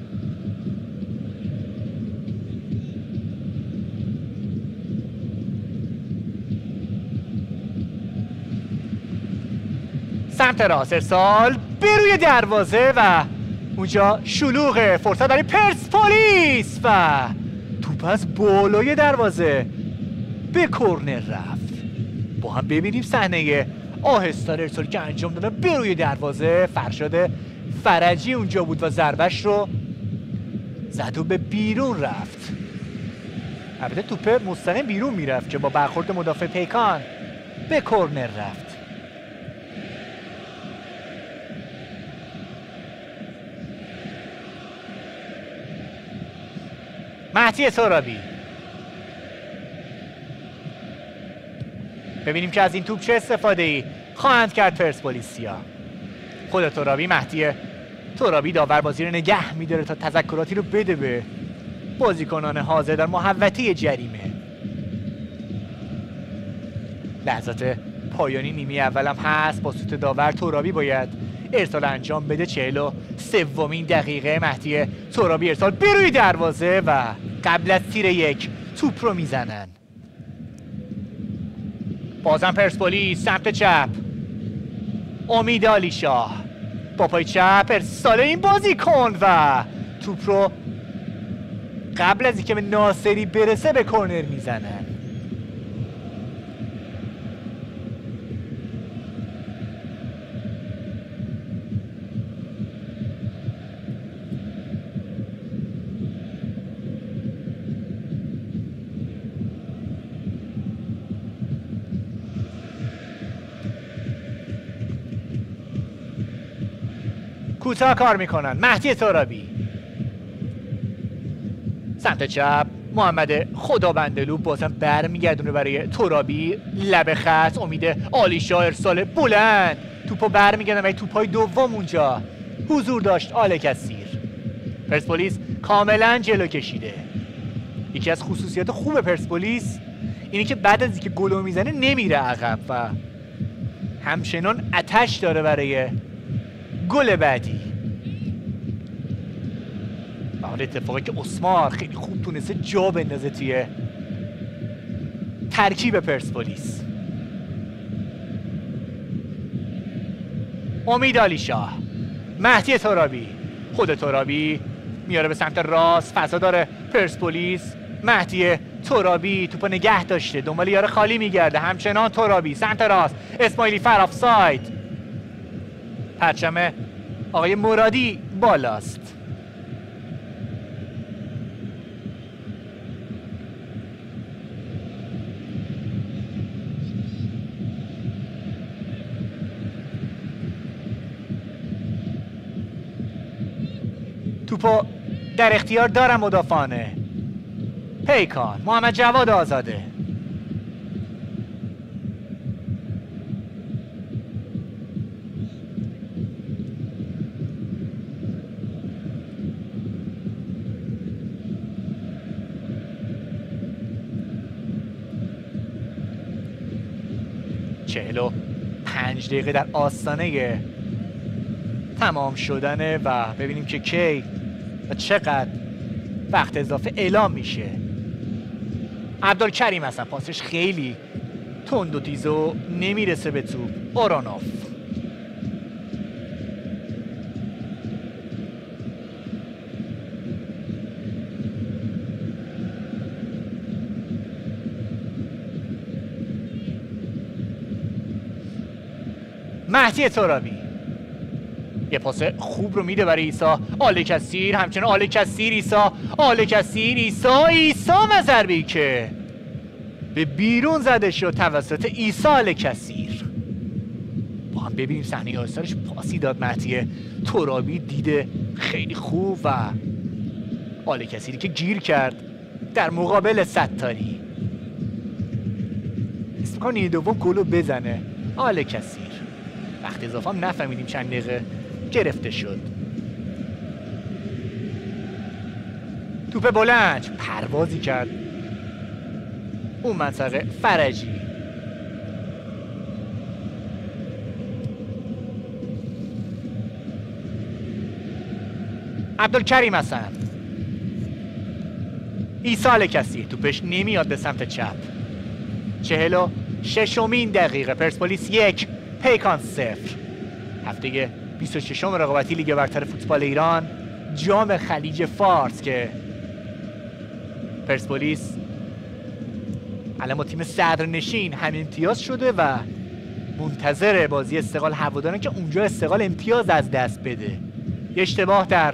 سمت راست ارسال به روی دروازه و اونجا شلوغه. فرصت برای پرسپولیس و توپ از بالای دروازه به کورنر رفت. با هم ببینیم صحنه آهستار ارسالی که انجام دادن به روی دروازه. فرشاد فرجی اونجا بود و ضربش رو زد و به بیرون رفت. البته توپ مستقیم بیرون میرفت که با برخورد مدافع پیکان به کورنر رفت. مهدی ترابی، ببینیم که از این توپ چه استفاده‌ای خواهند کرد پرسپولیسیا. خود ترابی، مهدی ترابی داور بازی رو نگه می‌داره تا تذکراتی رو بده به بازیکنان حاضر در محوطه جریمه. لحظات پایانی نیمه اولم هست. با سوت داور ترابی باید ارسال انجام بده. 43مین دقیقه مهدی ترابی ارسال به روی دروازه و قبل از تیر 1 توپ رو میزنن. بازم پرسپولیس سمت چپ. امید علیشاه با پای چپ ارسال این بازیکن و توپ رو قبل از اینکه به ناصری برسه به کورنر میزنن. کوتاه کار میکنن. مهدی ترابی سمت چپ. محمد خدابندلو بازم برمیگردونه برای ترابی. لب خط. امید علیشاه ارسال بلند. توپو برمیگردن و توپای دوم اونجا حضور داشت آل کثیر. پرسپولیس کاملا جلو کشیده. یکی از خصوصیات خوب پرسپولیس اینه که بعد از اینکه گل میزنه نمیره عقب و همچنان آتش داره برای گل بعدی. حالا اتفاقی که اسمار خیلی خوب تونسته جا بندازه توی ترکیب پرسپولیس. امید علیشاه، مهدی ترابی، خود ترابی میاره به سمت راست. فضا داره پرسپولیس. مهدی ترابی توپو نگه داشته، دنبال یار خالی میگرده. همچنان ترابی سمت راست. اسماعیلی فر آفساید. پرچم آقای مرادی بالاست. توپو در اختیار دارم مدافعانه پیکان. محمد جواد آزاده. چهل 5 دقیقه در آستانه تمام شدنه و ببینیم که کی و چقدر وقت اضافه اعلام میشه. عبدالکریم اصلا پاسش خیلی تند و تیز و نمیرسه به توپ. اورونوف مهدی ترابی یه پاس خوب رو میده برای ایسا. آل کثیر همچنان. آل کثیر ایسا. آل کثیر ایسا و ضربه‌ای که به بیرون زده شد توسط عیسی کثیر. با هم ببینیم صحنه آثارش. پاسی داد مهدی ترابی، دیده خیلی خوب و آل کثیری که گیر کرد در مقابل ستاری. اسم نیمه دوم گلو بزنه آل کثیر. وقت اضافه هم نفهمیدیم چند دقیقه گرفته شد. توپ بلند پروازی کرد اون منطقه فرجی. عبدالکریم حسن، عیسی کثیر توپش نمیاد به سمت چپ. 46مین دقیقه، پرسپولیس 1 پیکان 0. هفته 26م رقابتی لیگ برتر فوتبال ایران، جام خلیج فارس که پرسپولیس الان با تیم صدرنشین هم امتیاز شده و منتظر بازی استقلال هواداران که اونجا استقلال امتیاز از دست بده. اشتباه در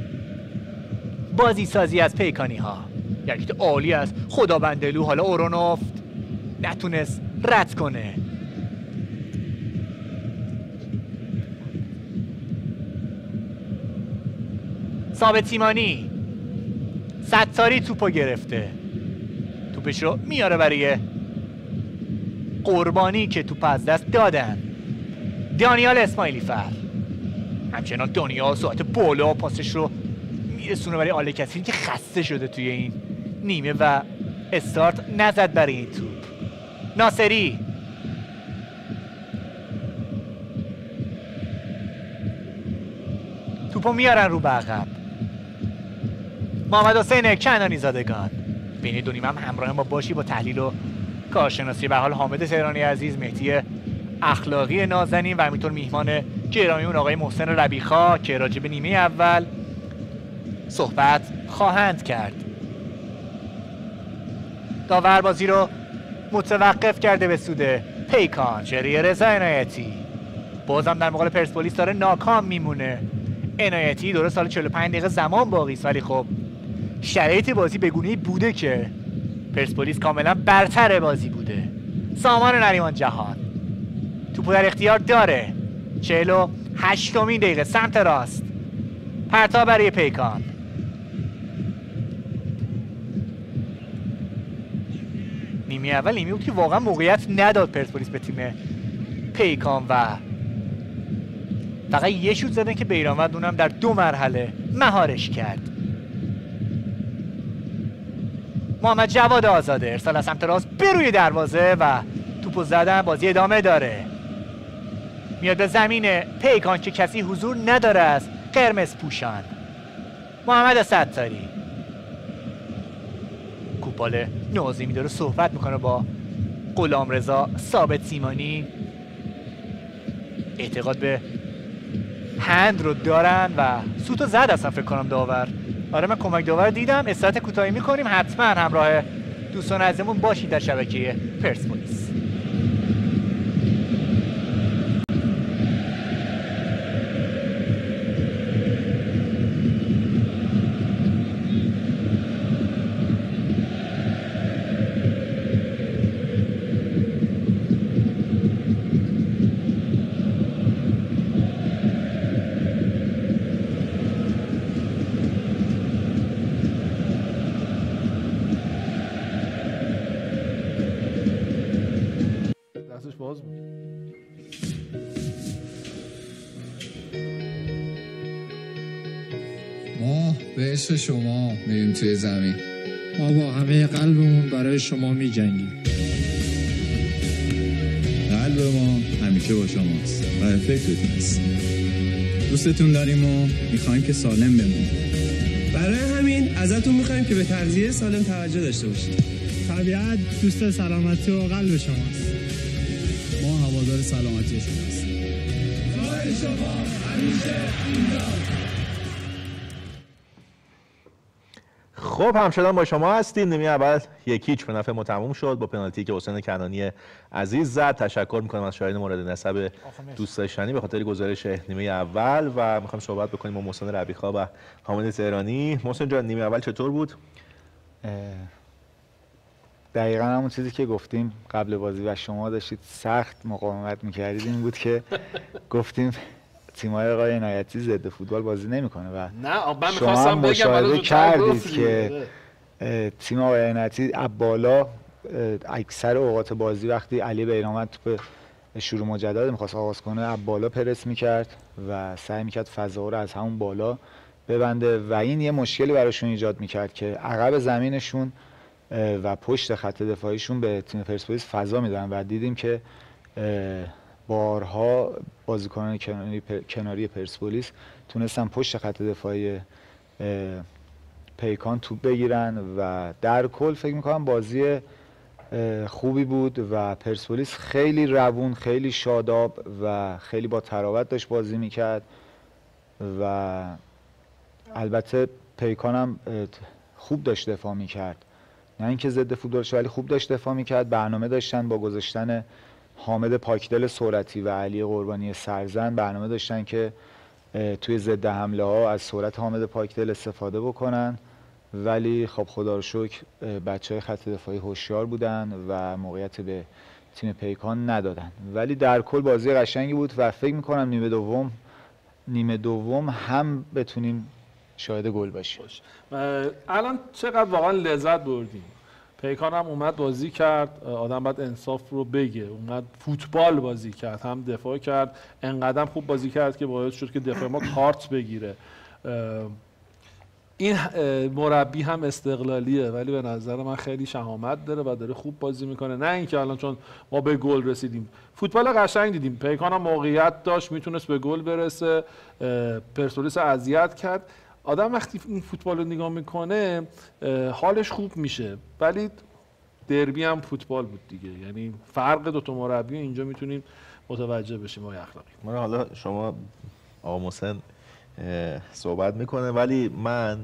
بازی سازی از پیکانی ها، یکی که عالی است خدا بندلو، حالا اورونوفت نتونست رد کنه. ثابت ایمانی، ستاری توپو گرفته، توپش رو میاره برای قربانی که توپ از دست دادن. دانیال اسماعیلی فر، همچنان دانیال سرعت بالا پاسش رو میرسونه برای آل کثیر که خسته شده توی این نیمه و استارت نزد برای این توپ. ناصری، توپو میارن رو به عقب. محمد حسین کنانی زادگان، بین دو نیمه هم همراه ما باشی با تحلیل و کارشناسی. به حال حامد تهرانی عزیز، مهدی اخلاقی نازنین و همینطور میهمان گرامیمون آقای محسن ربیخا که راجع به نیمه اول صحبت خواهند کرد. داور بازی رو متوقف کرده به سود پیکان. شهریه رضا عنایتی بازم در مقابل پرسپولیس داره ناکام میمونه. عنایتی درست سال 45 دقیقه زمان باقی است، ولی خب شرایط بازی به گونه‌ای بوده که پرسپولیس کاملا برتر بازی بوده. سامان نریمان جهان توپو در اختیار داره. 48مین دقیقه، سمت راست، پرتاب برای پیکان. نیمه اول نیمه بود که واقعا موقعیت نداد پرسپولیس به تیم پیکان و فقط یه شوت زدن که بیرانوند اونم در 2 مرحله مهارش کرد. محمد جواد آزاده ارسال از سمت راست به روی دروازه و توپو زدن. بازی ادامه داره، میاد به زمین پیکان که کسی حضور نداره از قرمز پوشان. محمد ستاری، کوپال نازمی داره صحبت میکنه با غلامرضا ثابت سیمانی. اعتقاد به هند رو دارن و سوتو زد اصلا فکر کنم داور. آره من کمک داور دیدم. استراحت کوتاهی میکنیم، حتما همراه دوستان عزیزمون باشید در شبکه پرسپولیس. ما به عشق شما میریم توی زمین. ما با همه قلبمون برای شما میجنگیم. قلب ما همیشه با شماست و فکرتون هست. دوستتون داریم و میخوایم که سالم بمونید. برای همین ازتون میخوایم که به تغذیه سالم توجه داشته باشید. طبیعت دوست سلامتی و قلب شماست. ما هوادار سلامتی شما هستیم. جای شما همیشه اینجا. خب همچنان با شما هستیم. نیمه اول 1-0 به نفع ما تموم شد با پنالتی که حسین کنانی عزیز زد. تشکر میکنم از شاهین مورد نسب دوست داشتنی به خاطر گزارش نیمه اول و میخوام صحبت بکنیم با محسن ربیخا و حامد تهرانی. محسن جان نیمه اول چطور بود؟ دقیقا همون چیزی که گفتیم قبل بازی و شما داشتید سخت مقاومت میکردید این بود که گفتیم تیم‌های آقای عنایتی ضد فوتبال بازی نمیکنه و نه من شما می‌خواستم بگم مشاهده کردید که تیم آقای عنایتی بالا اکثر اوقات بازی وقتی علی بیرامد توپ شروع مجدد می‌خواست آغاز کنه از بالا پرس میکرد و سعی میکرد فضا رو از همون بالا ببنده و این یه مشکلی براشون ایجاد میکرد که عقب زمینشون و پشت خط دفاعیشون به تیم پرسپولیس فضا میدن و دیدیم که بارها بازیکنان کناری پرسپولیس تونستن پشت خط دفاعی پیکان توپ بگیرن و در کل فکر میکنم بازی خوبی بود و پرسپولیس خیلی روون، خیلی شاداب و خیلی با تراوت داشت بازی میکرد و البته پیکان هم خوب داشت دفاع میکرد، نه اینکه ضد فوتبالش ولی خوب داشت دفاع میکرد. برنامه داشتن با گذاشتن حامد پاکدل سرعتی و علی قربانی سرزن، برنامه داشتن که توی ضد حمله ها از سرعت حامد پاکدل استفاده بکنن، ولی خب خدا رو شکر بچهای خط دفاعی هوشیار بودن و موقعیت به تیم پیکان ندادن. ولی در کل بازی قشنگی بود و فکر میکنم نیمه دوم هم بتونیم شاهد گل باشیم. الان چقدر واقعا لذت بردیم. پیکان هم اومد بازی کرد، آدم باید انصاف رو بگه، اومد فوتبال بازی کرد، هم دفاع کرد، انقدر خوب بازی کرد که باعث شد که دفاع ما کارت بگیره. این مربی هم استقلالیه ولی به نظر من خیلی شهامت داره و داره خوب بازی میکنه، نه اینکه الان چون ما به گل رسیدیم. فوتبال قشنگ دیدیم، پیکان هم موقعیت داشت میتونست به گل برسه، پرسپولیس اذیت کرد. آدم وقتی این فوتبال رو نگاه میکنه حالش خوب میشه، ولی دربی هم فوتبال بود دیگه، یعنی فرق دو تا مربی اینجا میتونیم متوجه بشیم. آقای اخلاقی من حالا شما آقا محسن صحبت میکنه، ولی من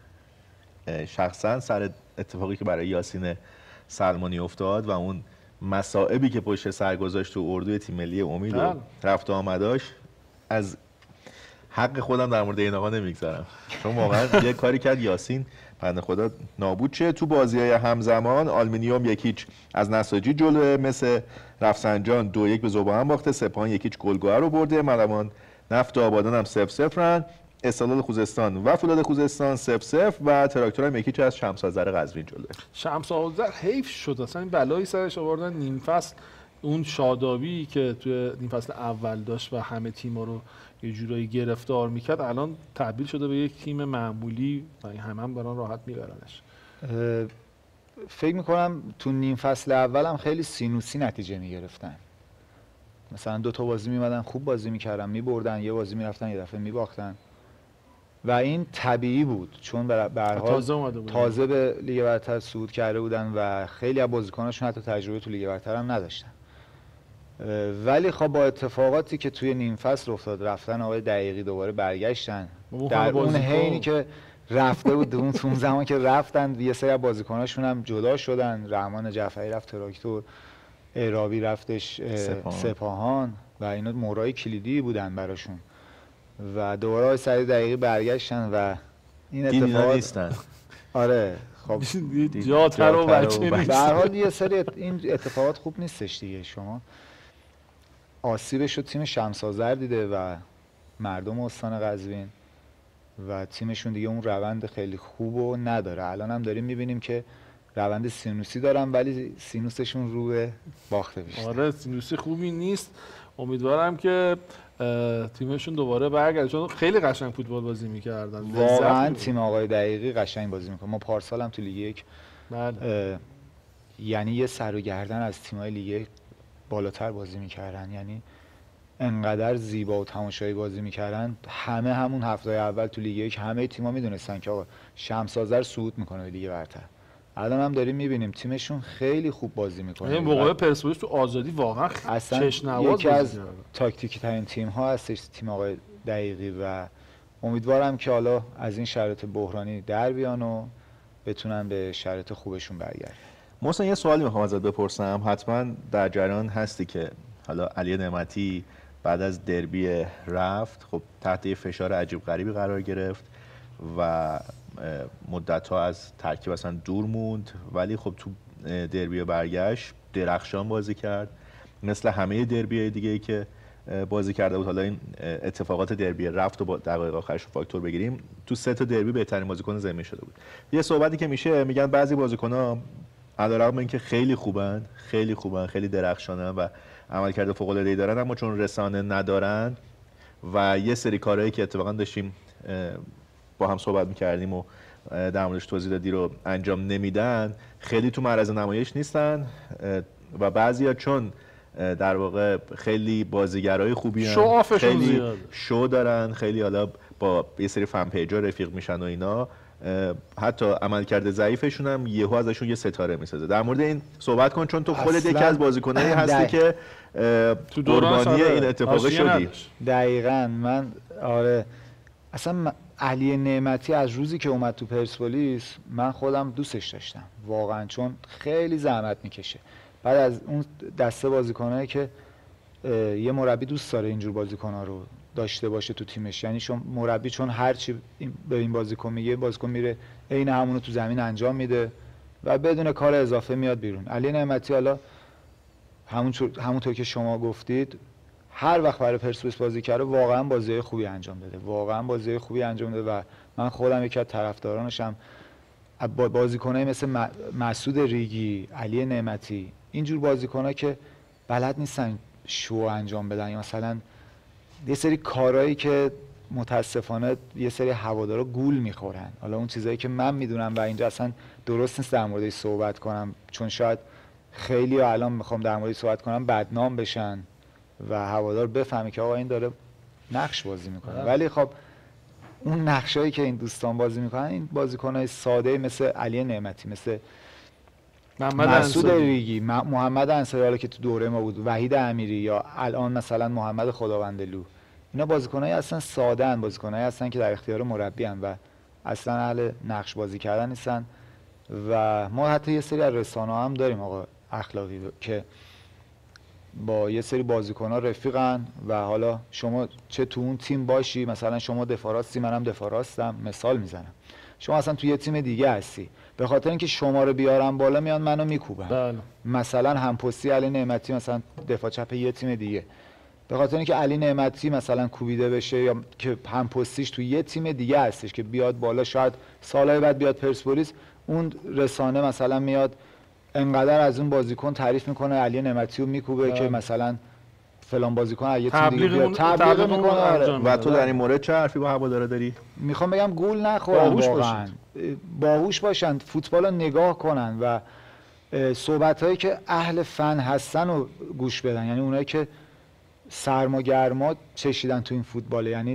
شخصا سر اتفاقی که برای یاسین سلمانی افتاد و اون مصائبی که پشت سر گذاشت تو اردوی تیم ملی امید و رفت و آمداش، از حق خودم در مورد این آقا نمیگذارم، چون واقعا یه کاری کرد یاسین بنده خدا نابود شه. تو بازی‌های همزمان آلومینیوم 1-0 از نساجی جلوه، مثل رفسنجان 2-1 به ذوب‌آهن باخته، سپاهان 1-0 گلگهر رو برده، ملوان نفت آبادان هم 0-0 استقلال خوزستان و فولاد خوزستان 0-0 و تراکتور هم 1-0 از شمس آذر قزوین جلوه. شمس آذر حیف شد اصلا، این بلایی سرش آوردن نیم فصل، اون شادابی که توی نیم فصل اول داشت و همه تیم‌ها رو یه جورایی گرفتار میکرد، الان تبدیل شده به یک تیم معمولی و هم بران راحت میبرنش. فکر میکنم تو نیم فصل اول هم خیلی سینوسی نتیجه میگرفتن، مثلا 2 تا بازی میمدن خوب بازی میکردن میبردن، یه بازی میرفتن یه دفعه میباختن و این طبیعی بود چون به هر حال تازه به لیگ برتر صعود کرده بودن و خیلی از بازیکناشون حتی تجربه تو لیگ برتر هم نداشتن. ولی خب با اتفاقاتی که توی نیم فصل افتاد، رفتن آقای دقیقی دوباره برگشتن در اون حینی که رفته بود، اون زمان که رفتن یه سری از بازیکناشون هم جدا شدن، رحمان جعفری رفت تراکتور، اعرابی رفتش سپاهان و اینا مورای کلیدی بودن براشون و دوباره آقای سعید دقیقی برگشتن و این اتفاقات نیستن. آره خب جاتر و بچه به هر حال یه سری این اتفاقات خوب نیستش دیگه. شما آسیبش رو تیم شمس آذر دیده و مردم استان قزوین و تیمشون دیگه اون روند خیلی خوبو نداره. الان هم داریم میبینیم که روند سینوسی دارن ولی سینوسشون رو به باخته بیشتر. آره سینوسی خوبی نیست. امیدوارم که تیمشون دوباره برگرده چون خیلی قشنگ فوتبال بازی میکردن. واقعا تیم آقای دقیقی قشنگ بازی میکنه. ما پارسال هم تو لیگ 1 یعنی یه سر و گردن از تیمای لیگ 1 بالاتر بازی میکردن، یعنی انقدر زیبا و تماشایی بازی میکردن. همه همون هفته اول تو لیگ 1 همه تیم‌ها میدونستن که آقا شمس آذر صعود میکنه به لیگ برتر. الان هم داریم میبینیم تیمشون خیلی خوب بازی میکنه. این موقع پرسپولیس تو آزادی واقعا چشم‌نواز یکی از تاکتیکی ترین تیم ها هستش تیم آقای دقیقی و امیدوارم که حالا از این شرایط بحرانی در بیان و بتونن به شرایط خوبشون برگردن. محسن یه سوالی میخوام ازت بپرسم، حتما در جریان هستی که حالا علی نعمتی بعد از دربی رفت، خب تحت فشار عجیب غریبی قرار گرفت و مدت‌ها از ترکیب اصلا دور موند، ولی خب تو دربی برگشت درخشان بازی کرد، مثل همه دربی دیگه‌ای که بازی کرده بود. حالا این اتفاقات دربی رفت و با دقایق آخرش فاکتور بگیریم، تو 3 تا دربی بهترین بازیکن زمین شده بود. یه صحبتی که میشه، میگن بعضی بازیکن‌ها علیرغم اینکه خیلی خوبن، خیلی درخشانن و عملکرد فوق‌العاده‌ای دارن، اما چون رسانه ندارن و یه سری کارهایی که اتفاقا داشتیم با هم صحبت می‌کردیم و در موردش توضیح دادی رو انجام نمیدن، خیلی تو معرض نمایش نیستن و بعضیا چون در واقع خیلی بازیگرای خوبی هستن، خیلی شو دارن، خیلی حالا با یه سری فن پیجا رفیق میشن و اینا، حتی عملکرد ضعیفشون هم یهو ازشون یه ستاره میسازه. در مورد این صحبت کن، چون تو خودت یکی از بازیکنایی هستی که تو قربانی این اتفاق شدی. دقیقاً. من آره اصلا علی نعمتی از روزی که اومد تو پرسپولیس من خودم دوستش داشتم واقعا، چون خیلی زحمت میکشه. بعد از اون دسته بازیکنایی که یه مربی دوست داره اینجور بازیکن‌ها رو داشته باشه تو تیمش، یعنی مربی چون هر چی به این بازیکن میگه، بازیکن میره عین همون رو تو زمین انجام میده و بدون کار اضافه میاد بیرون. علی نعمتی حالا همونطور که شما گفتید هر وقت برای پرسپولیس بازی کرده واقعا بازی خوبی انجام داده، و من خودم یکی از طرفدارانشم. بازیکنایی مثل مسعود ریگی، علی نعمتی، اینجور بازیکن‌ها که بلد نیستن شو انجام بدن، یا مثلا یه سری کارهایی که متاسفانه یه سری هوادارا گول میخورن. حالا اون چیزایی که من میدونم و اینجا اصلا درست نیست در موردش صحبت کنم، چون شاید خیلی الان میخوام در موردش صحبت کنم بدنام بشن و هوادار بفهمه که آقا این داره نقش بازی میکنه. ولی خب اون نقشایی که این دوستان بازی میکنن، این بازیکنای ساده مثل علی نعمتی، مثل مسعود ریگی، محمد انصاری حالا که تو دوره ما بود، وحید امیری، یا الان مثلا محمد خداوندلو، اینا بازیکنایی اصلا ساده‌ان، بازیکنایی هستن که در اختیار مربی ان و اصلا اهل نقش بازی کردن نیستن. و ما حتی یه سری از رسانه‌ها هم داریم آقا اخلاقی که با یه سری بازیکن‌ها رفیقن و حالا شما چه تو اون تیم باشی، مثلا شما دفاع راستی منم دفاع راستم، مثال میزنم، شما اصلا تو یه تیم دیگه هستی، به خاطر اینکه شما رو بیارن بالا میان منو میکوبن. مثلا همپستی علی نعمتی مثلا دفاع چپ یه تیم دیگه، به خاطر اینکه علی نعمتی مثلا کوبیده بشه یا که همپستیش تو یه تیم دیگه هستش که بیاد بالا، شاید سالهای بعد بیاد پرسپولیس، اون رسانه مثلا میاد انقدر از اون بازیکن تعریف میکنه، علی نعمتی رو میکوبه که مثلا فلان بازیکن از یه تیم دیگه بیاد تبلیغ میکنه. و تو در این مورد چه حرفی با هوادارا داری؟ میخوام بگم گول نخورن، واقعا باهوش باشن، فوتبال رو نگاه کنن و صحبتایی که اهل فن هستن رو گوش بدن، یعنی اونایی که سرما گرما چشیدن تو این فوتبال، یعنی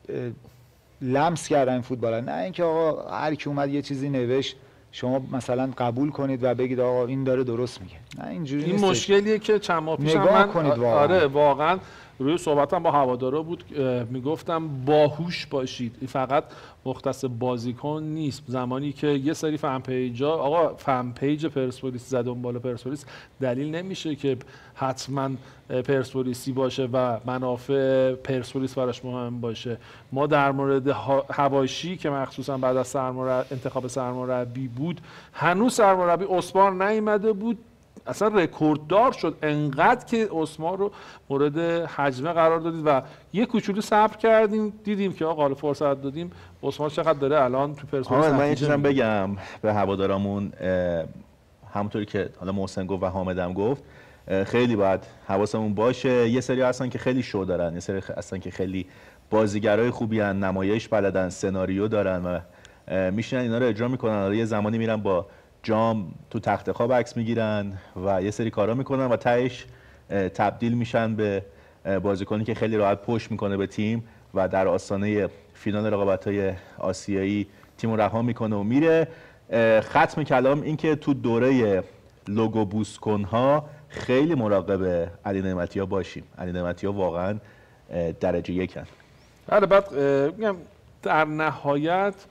لمس کردن این فوتبال، نه اینکه آقا هر کی اومد یه چیزی نوشت شما مثلا قبول کنید و بگید آقا این داره درست میگه. نه اینجوری نیست. این مشکلیه که چند ماه پیش من آره واقعا روی صحبتم با هوادارا بود، میگفتم باهوش باشید، این فقط مختص بازیکن نیست. زمانی که یه سری فن پیجا، آقا فن پیج پرسپولیس زد اون بالا پرسپولیس، دلیل نمیشه که حتما پرسپولیسی باشه و منافع پرسپولیس براش مهم باشه. ما در مورد حواشی که مخصوصا بعد از انتخاب سرمربی بود، هنوز سرمربی عثمان نیامده بود، اصلا رکورددار شد، انقدر که عثمان رو مورد حجمه قرار دادید و یه کوچولو صبر کردیم، دیدیم که آقا فرصت دادیم عثمان چقدر داره الان تو پرسپولیس. من یه چیزم بگم به هوادارامون، همونطوری که حالا محسن گفت و حامدم گفت، خیلی باید حواسمون باشه. یه سری هستن که خیلی شو دارن، یه سری هستن که خیلی بازیگرای خوبی ان، نمایش بلدن، سناریو دارن و میشینن اینا رو اجرا میکنن. یه زمانی میرن با جام تو تخت خواب عکس میگیرن و یه سری کارا میکنن و تهش تبدیل میشن به بازیکنی که خیلی راحت پشت میکنه به تیم و در آستانه فینال رقابت‌های آسیایی تیم رو رها میکنه و میره. ختم کلام این که تو دوره لوگو بوست کن‌ها خیلی مراقب علی نعمتی‌ها باشیم. علی نعمتی‌ها واقعا درجه یکن. بله. بعد میگم در نهایت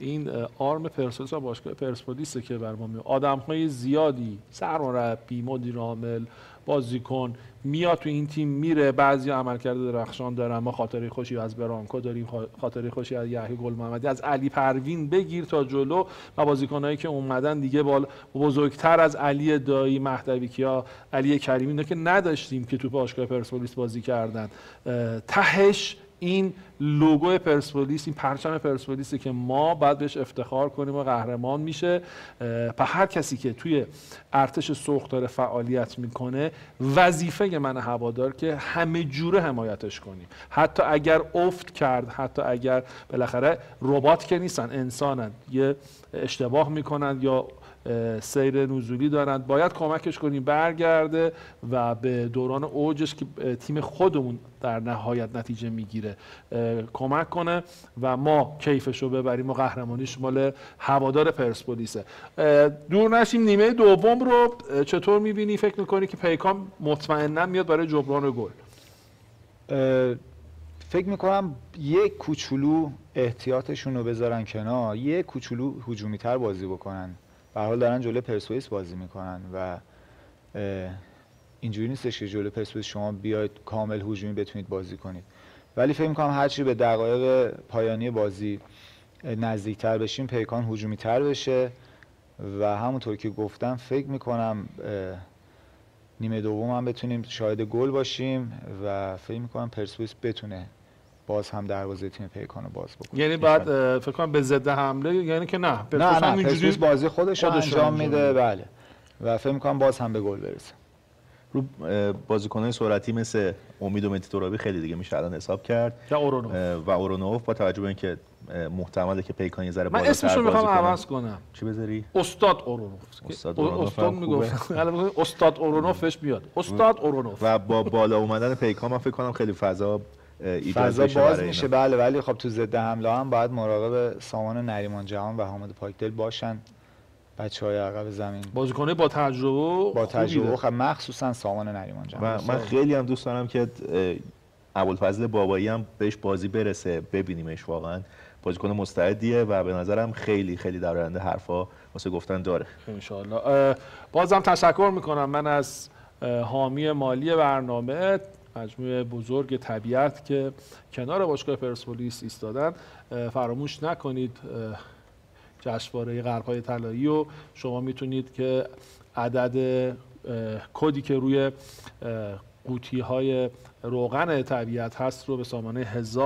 این آرم پرسپولیس و باشگاه پرسپولیس که بر ما میاد. آدم‌های زیادی، سرمربی، مدیر عامل، بازیکن میاد تو این تیم میره، بعضی عملکرد درخشان دارن. ما خاطره خوشی از برانکو داریم، خاطره خوشی از یحیی گل محمدی، از علی پروین بگیر تا جلو و بازیکنایی که اومدن دیگه بزرگتر از علی دایی، مهدوی کیا، علی کریمی، اینا که نداشتیم که تو باشگاه پرسپولیس بازی کردن. تهش این لوگو پرسپولیس، این پرچم پرسپولیسی که ما باید بهش افتخار کنیم و قهرمان میشه. هر کسی که توی ارتش سرخ داره فعالیت میکنه، وظیفه من هوادار که همه جوره حمایتش کنیم، حتی اگر افت کرد، حتی اگر بالاخره ربات که نیستن، انسانن، یه اشتباه میکنن یا سیر نزولی دارند، باید کمکش کنیم برگرده و به دوران اوجش که تیم خودمون در نهایت نتیجه میگیره کمک کنه و ما کیفش رو ببریم و قهرمانیش مال هوادار پرسپولیسه. دور نشیم، نیمه دوم رو چطور میبینی؟ فکر میکنی که پیکان مطمئنا میاد برای جبران گل؟ فکر میکنم یک کوچولو احتیاطشون رو بذارن کنار، یک کوچولو هجومی تر بازی بکنن. به هر حال دارن جلوی پرسپولیس بازی میکنن و اینجوری نیستش که جلوی پرسپولیس شما بیاید کامل هجومی بتونید بازی کنید. ولی فکر میکنم هرچی به دقایق پایانی بازی نزدیکتر بشیم پیکان هجومی تر بشه و همونطور که گفتم فکر میکنم نیمه دوم هم بتونیم شاهد گل باشیم و فکر میکنم پرسپولیس بتونه باز هم دروازه تیم پیکانو باز بکنه. یعنی بعد فکر کنم به ضد حمله، یعنی که نه پرسپولیس بازی خودش انجام میده. بله و فکر میکنم باز هم به گل برسه. رو بازیکن‌های سرعتی مثل امید و مهدی ترابی خیلی دیگه میشه الان حساب کرد و اورونوف با توجه به اینکه محتمله که پیکان یه ذره بالاتر بازی کنه. من اسمشو میخوام عوض کنم. چی بذاری؟ استاد اورونوف. استاد میگفت. الان استاد اورونوفش بیاد. استاد اورونوف. و با بالا اومدن پیکان من فکر کنم خیلی فضا باز میشه. بله ولی خب تو ضد حمله هم باید مراقب سامان نریمان جهان و حامد پاکدل باشن. بچه‌های عقب زمین بازیکن‌های با تجربه خب مخصوصا سامان نریمان جهان. من خیلی هم دوست دارم که ابوالفضل بابایی هم بهش بازی برسه، ببینیمش. واقعا بازیکن مستعدیه و به نظرم خیلی خیلی در آینده حرفا واسه گفتن داره. ان شاءالله. بازم تشکر میکنم من از حامی مالی برنامه، مجموعه بزرگ طبیعت که کنار باشگاه پرسپولیس ایستادن. فراموش نکنید جشنواره قلب‌های طلایی و شما میتونید که عدد کدی که روی قوطی‌های روغن طبیعت هست رو به سامانه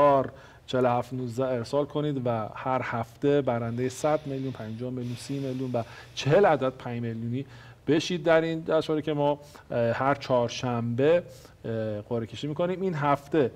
104719 ارسال کنید و هر هفته برنده 100 میلیون، 50 میلیون، 30 میلیون و 40 عدد 5 میلیونی بشید در این جشنواره که ما هر چهارشنبه قرعه کشی میکنیم. این هفته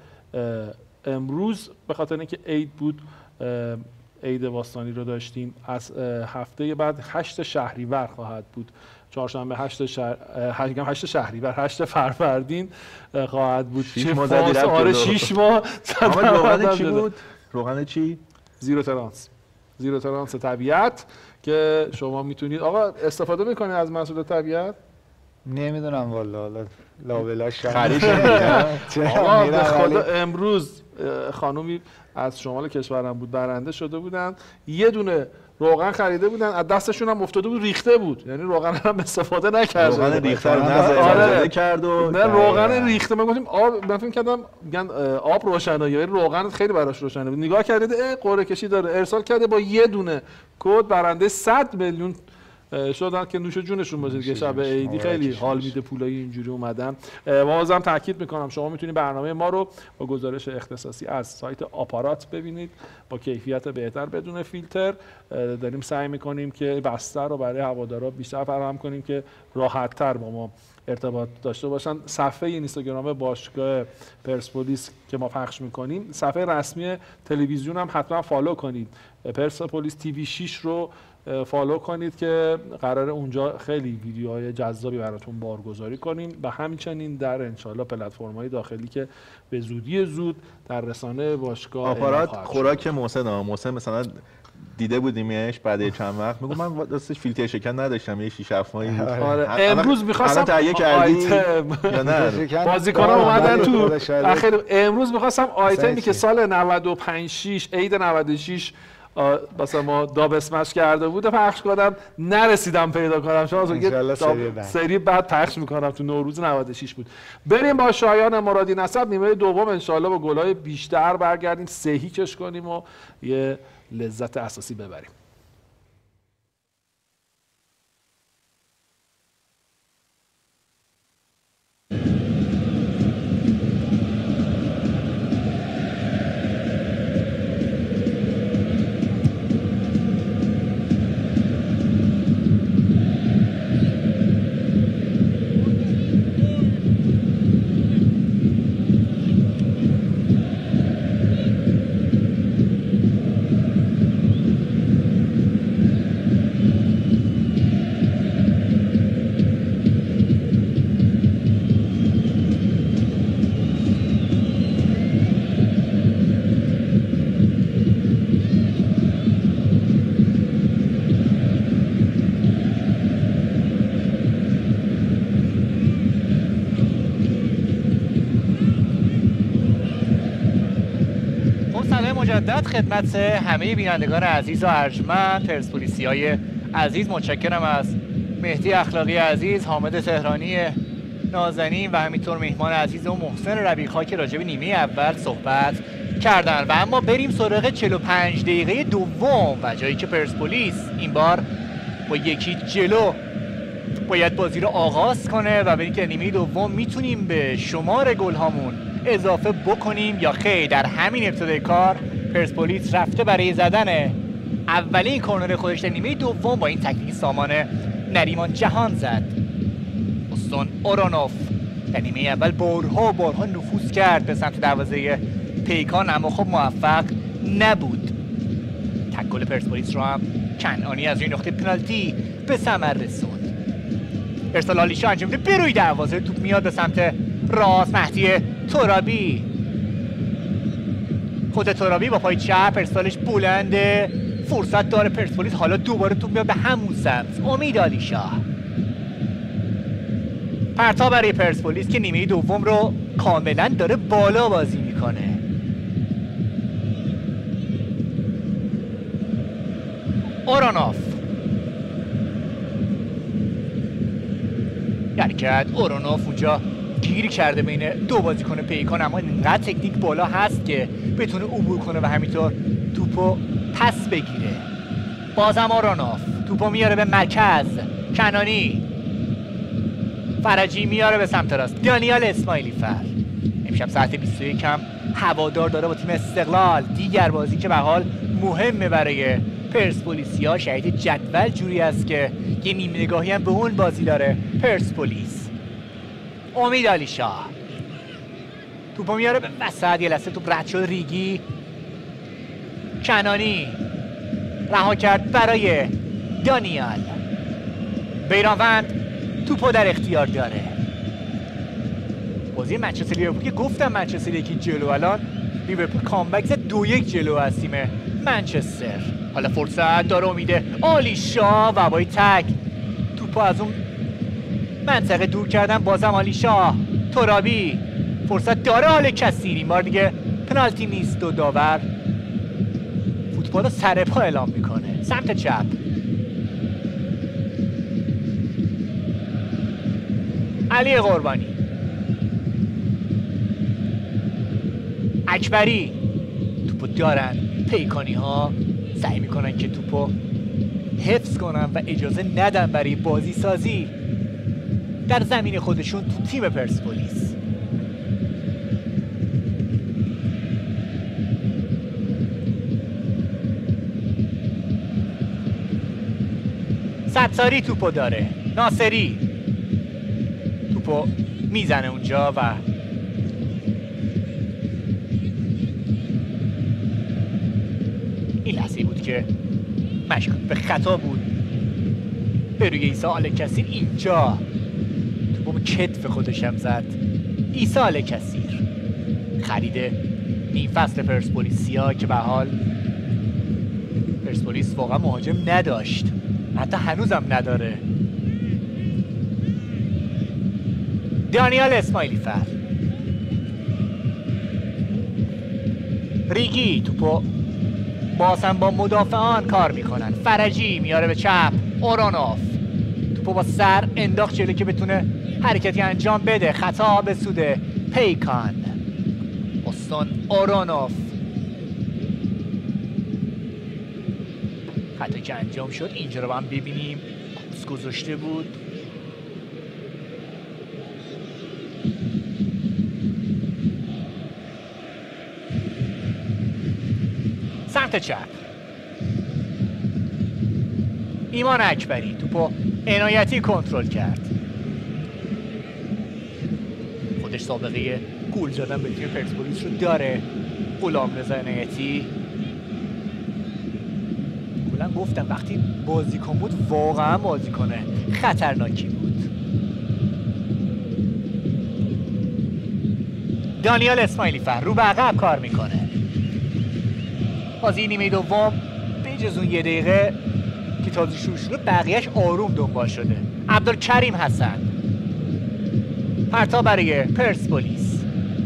امروز به خاطر اینکه عید بود، عید باستانی رو داشتیم، از هفته بعد 8 شهریور خواهد بود. چهارشنبه 8 شهریور 8 فروردین خواهد بود. 6 ماه زدی رفت. آره 6 ماه. روغن چی بود؟ روغن چی؟ زیرو ترانس طبیعت که شما میتونید آقا استفاده میکنید از محصول طبیعت. نمیدونم والا لابلاش خریش آقا به خدا امروز خانومی از شمال کشورم بود، برنده شده بودن، یه دونه روغن خریده بودن، از دستشون هم افتاده بود، ریخته بود، یعنی روغن هم استفاده نکرده. روغن ریخته رو نزده کرد و نه روغن ریخته. من گفتم آب، من فکر کردم میگن آب روشنایی، ولی روغن خیلی براش روشنه بود. نگاه کرده قرعه کشی داره، ارسال کرده با یه دونه کد برنده 100 میلیون شدن که نوش جونشون باشه دیگه. شب عیدی خیلی حال میده پولای اینجوری اومدن. بازم تاکید میکنم شما میتونید برنامه ما رو با گزارش اختصاصی از سایت آپارات ببینید با کیفیت بهتر بدون فیلتر. داریم سعی میکنیم که بستر رو برای هوادارا بیشتر فراهم کنیم که راحت تر با ما ارتباط داشته باشن. صفحه اینستاگرام باشگاه پرسپولیس که ما پخش میکنیم، صفحه رسمی تلویزیون هم حتما فالو کنید. پرسپولیس تیوی 6 رو فالو کنید که قراره اونجا خیلی ویدیوهای جذابی براتون بارگذاری کنیم و همچنین در انشالله پلتفرم‌های داخلی که به زودی زود در رسانه باشگاه آپارات خوراک محسن مثلا دیده بودیمش بعد چند وقت میگم من راستش فیلتر شکن نداشتم، یه 6 7 ماهی. آره امروز می‌خواستم تهیه کردی یا نه؟ بازیکن‌ها اومدن تو اخر. امروز می‌خواستم آیتمی که سال 95 6 عید 96 مثلا ما داب اسمش کرده بوده پخش کنم، نرسیدم پیدا کنم، چون سری بعد پخش میکنم، تو نوروز 96 بود. بریم با شایان مرادی نسب نیمه دوم انشالله با گل‌های بیشتر برگردیم، سهی کش کنیم و یه لذت اساسی ببریم. مجدد خدمت همه بینندگان عزیز و ارجمند پرسپولیسیای عزیز. متشکرم از مهدی اخلاقی عزیز، حامد تهرانی نازنین و همینطور مهمان عزیز و محسن ربیع‌خان که راجع به نیمه اول صحبت کردن. و اما بریم سراغ 45 دقیقه دوم و جایی که پرسپولیس این بار با یکی جلو باید بازی رو آغاز کنه و ببینیم که نیمه دوم میتونیم به شمار گل هامون اضافه بکنیم یا خیر. در همین ابتدای کار پرسپولیس رفته برای زدن اولین کورنر خودش در نیمه دوم با این تکلیک سامان نریمان جهان زد. استون اورانوف در نیمه اول بارها نفوذ کرد به سمت دروازه پیکان، اما خب موفق نبود. تک گل پرسپولیس رو هم کنعانی از این نقطه پنالتی به ثمر رسوند. ارسال آلیشا انجام میده بروی دروازه، توپ میاد به سمت راست، مهدی ترابی، خود ترابی با پای چپ، ارسالش بلنده، فرصت داره پرسپولیس، حالا دوباره توپ میاد به همون سمت. امید آلیشا، پرتاب برای پرسپولیس که نیمه دوم رو کاملا داره بالا بازی میکنه. اورانوف حرکت، اورانوف اونجا گیری کرده بین دو بازیکن پیکان، اما اینقدر تکنیک بالا هست که بتونه عبور کنه و همینطور توپو پس بگیره. بازم اورانوف توپو میاره به مرکز، کنانی، فرجی میاره به سمت راست، دانیال اسماعیلی فر. امشب ساعت 21 هم هوادار داره با تیم استقلال، دیگر بازی که به حال مهمه برای پرسپولیسیا. شهید جدول جوری است که یه نیم نگاهی هم به اون بازی داره پرسپولیس. امید آلیشا توپو میاره به وسط، یه لحظه توپ رد شد، ریگی، کنانی رها کرد برای دانیال، بیرانوند توپو در اختیار داره. بازی منچستر لیورپول که گفتم منچستر یکی جلو، الان لیورپول کامبک زد 2-1 جلو از تیم منچستر. حالا فرصت داره امیده آلیشا و با تک توپو از اون منطقه دور کردن. بازم آلیشا، ترابی، فرصت داره آل کثیر، این بار دیگه پنالتی نیست و داور فوتبال رو سر پا اعلام میکنه. سمت چپ علی قربانی، اکبری، توپو دارن پیکانی ها، سعی میکنن که توپو حفظ کنن و اجازه ندن برای بازی سازی در زمین خودشون تو تیم پرسپولیس. ستاری توپو داره، ناصری توپو میزنه اونجا و این لحظه بود که مشکوک به خطا بود به روی عیسی آل کثیر. اینجا توپو به کتف خودش هم زد. عیسی آل کثیر خرید نیم فصل پرسپولیسیا که به حال پرسپولیس واقعا مهاجم نداشت، حتی هنوزم نداره. دانیال اسماعیلی فر، ریگی توپو باز هم با مدافعان کار میکنن. فرجی میاره به چپ، اورونوف توپو با سر انداخت جلو که بتونه حرکتی انجام بده. خطا به سود پیکان. استون اورونوف خطایی که انجام شد اینجا رو با هم ببینیم. کوس گذاشته بود. سمت چپ ایمان اکبری توپو عنایتی کنترل کرد. خودش سابقه گل زدن به تیم پرسپولیس رو داره. غلامرضا عنایتی کلا گفتم وقتی بازیکن بود واقعا بازیکن خطرناکی بود. دانیال اسماعیلی فر رو به عقب کار میکنه. بازی نیمه دوم به جز اون یه دقیقه که تازه شروع شده بقیهش آروم دنبال شده. عبدالکریم حسن پرتاب برای پرسپولیس.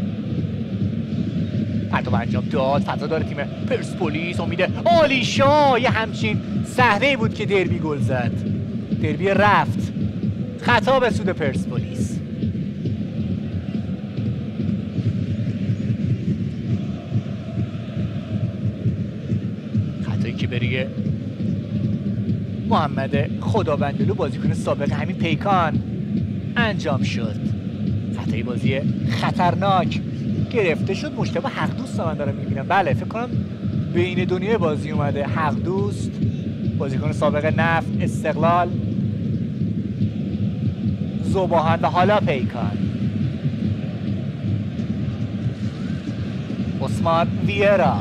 پرتاب انجام داد. فضا داره تیم پرسپولیس. امید عالیشاه یه همچین صحنه بود که دربی گل زد. دربی رفت. خطا به سود پرسپولیس. که بریه محمد خداوندلو بازیکن سابق همین پیکان انجام شد. خطای بازی خطرناک گرفته شد. مجتبی حق دوست من دارم میبینم. بله فکر کنم بین دنیای بازی اومده. حق دوست بازیکن سابق نفت، استقلال، ذوباهن و حالا پیکان. عثمان ویرا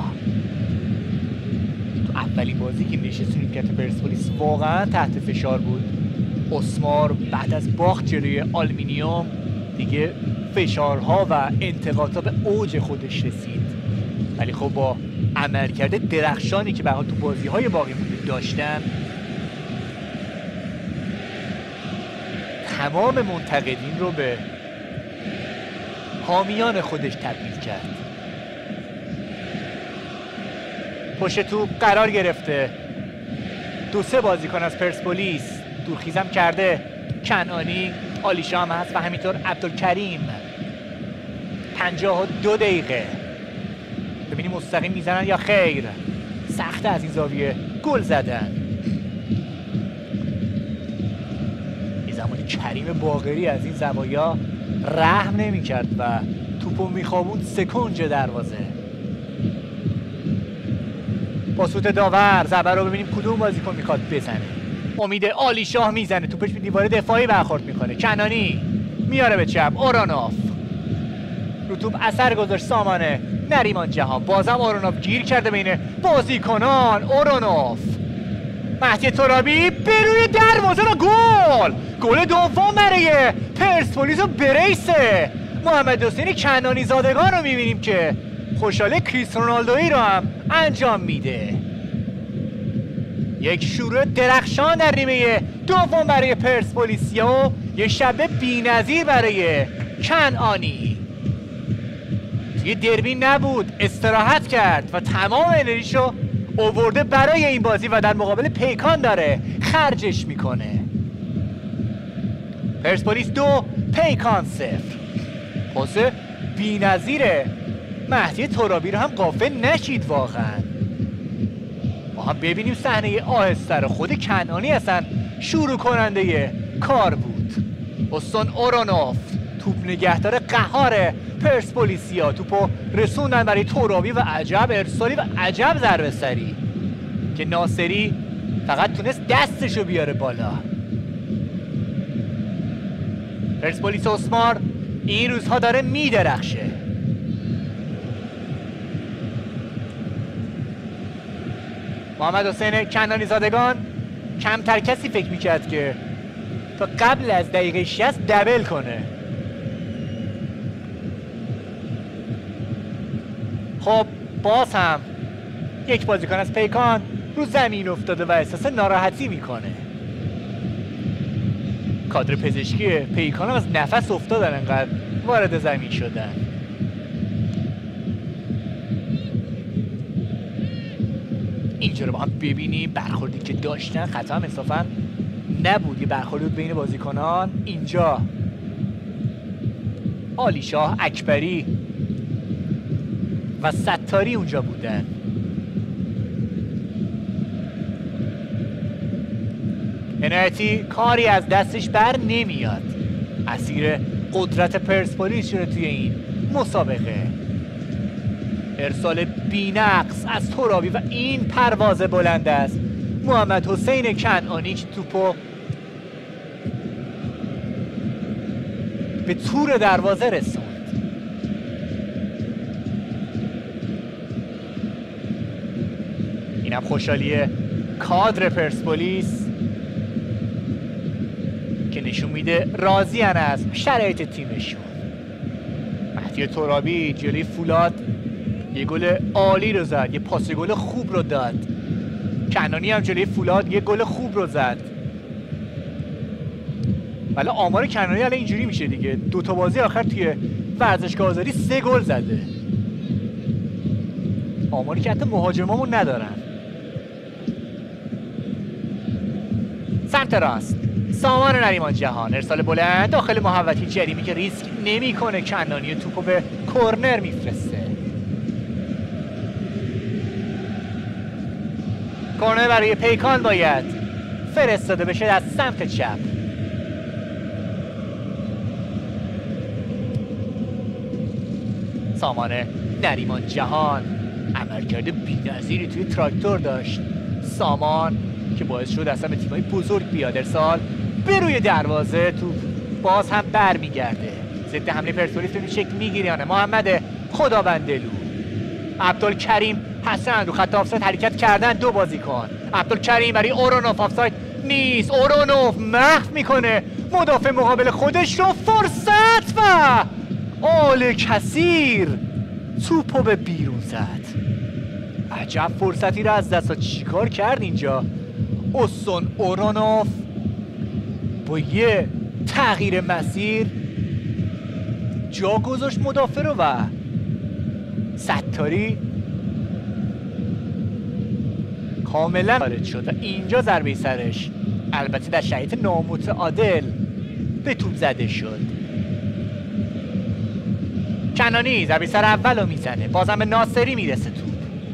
اولین بازی که نشست نیمکت پرسپولیس واقعا تحت فشار بود. اسمار بعد از باخت جلوی آلومینیوم دیگه فشارها و انتقادها به اوج خودش رسید، ولی خب با عملکرد درخشانی که به حال تو بازی‌های باقی مونده داشتن تمام منتقدین رو به حامیان خودش تبدیل کرد. پشت توپ قرار گرفته. 2-3 بازیکن از پرسپولیس دورخیزم کرده. کنعانی، عالیشاه هم هست و همینطور عبدالکریم. 52 دقیقه ببینیم مستقیم میزنن یا خیر. سخته از این زاویه گل زدن. یه زمانی کریم باقری از این زوایا رحم نمی کرد و توپو میخوابوند سکنج دروازه. با سوت داور زبر رو ببینیم کدوم بازیکن میخواد بزنه. امید عالیشاه میزنه. توپش به دیوار دفاعی برخورد میکنه. کنانی میاره به چپ. اورونوف رو توپ اثر گذاشت. سامانه نریمان جهان. بازم اورونوف گیر کرده بین بازیکنان. اورونوف مهدی ترابی به روی دروازه و گل. گل دوم برای پرسپولیس و بریسه. محمد حسین کنانی زادگان رو میبینیم که خوشحاله کریس رونالدویی رو هم انجام میده. یک شروع درخشان در نیمه دوم برای پرسپولیسیا و یک شب بی‌نظیر برای کنعانی. توی دربی نبود، استراحت کرد و تمام انرژیشو آورده برای این بازی و در مقابل پیکان داره خرجش میکنه. پرسپولیس 2 پیکان 0. پاس بی‌نظیره. مهدی ترابی رو هم غافل نشید واقعا. ما هم ببینیم صحنه آهسته رو. خود کنعانی اصلا شروع کننده کار بود. استون اورونوف توپ نگهدار قهار پرسپولیسیا. توپو رسوندن برای ترابی و عجب ارسالی و عجب ضربه سری که ناصری فقط تونست دستشو بیاره بالا. پرسپولیس اسمار این روزها داره میدرخشه. محمد حسین کنانی زادگان کمتر کسی فکر میکرد که تا قبل از دقیقه 60 دبل کنه. خب باز هم یک بازیکن از پیکان رو زمین افتاده و احساس ناراحتی میکنه. کادر پزشکی پیکان هم از نفس افتادن انقدر وارد زمین شدن. اینجا رو با هم ببینیم. برخوردی که داشتن خطا هم انصافا نبود، یه برخوردی بود بین بازیکنان. اینجا عالیشاه، اکبری و ستاری اونجا بودن. عنایتی کاری از دستش بر نمیاد، اسیر قدرت پرسپولیس شده توی این مسابقه. ارسال بی‌نقص از ترابی و این پرواز بلند است محمد حسین کنعانی که توپو به تور دروازه رسوند. اینم خوشحالی کادر پرسپولیس که نشون میده راضی از شرایط تیمشون. مهدی ترابی جلوی فولاد یه گل عالی رو زد، یه پاس گل خوب رو داد. کنعانی هم جلوی فولاد یه گل خوب رو زد. ولی آمار کنعانی الان اینجوری میشه دیگه، 2 تا بازی آخر توی ورزشگاه آزادی 3 گل زده. آماری که حتی مهاجمامون ندارن. سمت راست سامان نریمان جهان، ارسال بلند داخل محوطه جریمه که ریسک نمیکنه. کنعانی توپو به کورنر میفرسته. کورنر برای پیکان باید فرستاده بشه از سمت چپ. سامان نریمان جهان عملکرد بی‌نظیری توی تراکتور داشت. سامان که باعث شد اصلا به تیمای بزرگ بیاد. ارسال به روی دروازه، توپ باز هم برمیگرده. ضد حمله پرسپولیس به شکل میگیره یا نه. محمد خداوندلو، عبدالکریم حسن رو خط آفساید حرکت کردن 2 بازیکن. عبدالکریم برای اورونوف، آفساید نیست. اورونوف محو میکنه مدافع مقابل خودش رو. فرصت و آل کثیر توپو به بیرون زد. عجب فرصتی رو از دست چیکار کرد اینجا اوسون اورونوف با یه تغییر مسیر جا گذاشت مدافع رو و ستاری کاملا خارج شد و اینجا ضربه سرش البته در شرایط نامتعادل به توپ زده شد. کنعانی ضربه سر اول رو میزنه، بازم به ناصری میرسه توپ.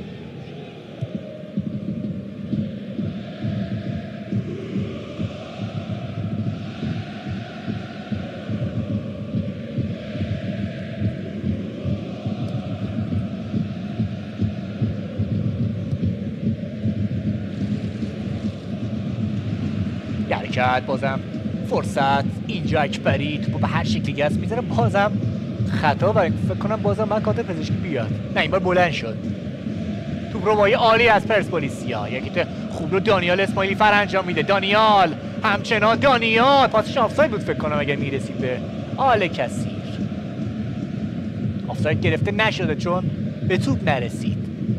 حرکت، بازم فرصت. اینجا اکبری توپو به هر شکلی گست میزنه، بازم خطا و فکر کنم بازم من کادر پزشکی بیاد. نه این بار بلند شد. توپ رو با یه عالی از پرسپولیسیا، یکی خوب رو دانیال اسماعیلی فر انجام میده. دانیال همچنان دانیال پاسش آفساید بود فکر کنم اگر میرسید به آل کثیر. آفساید گرفته نشده چون به توپ نرسید.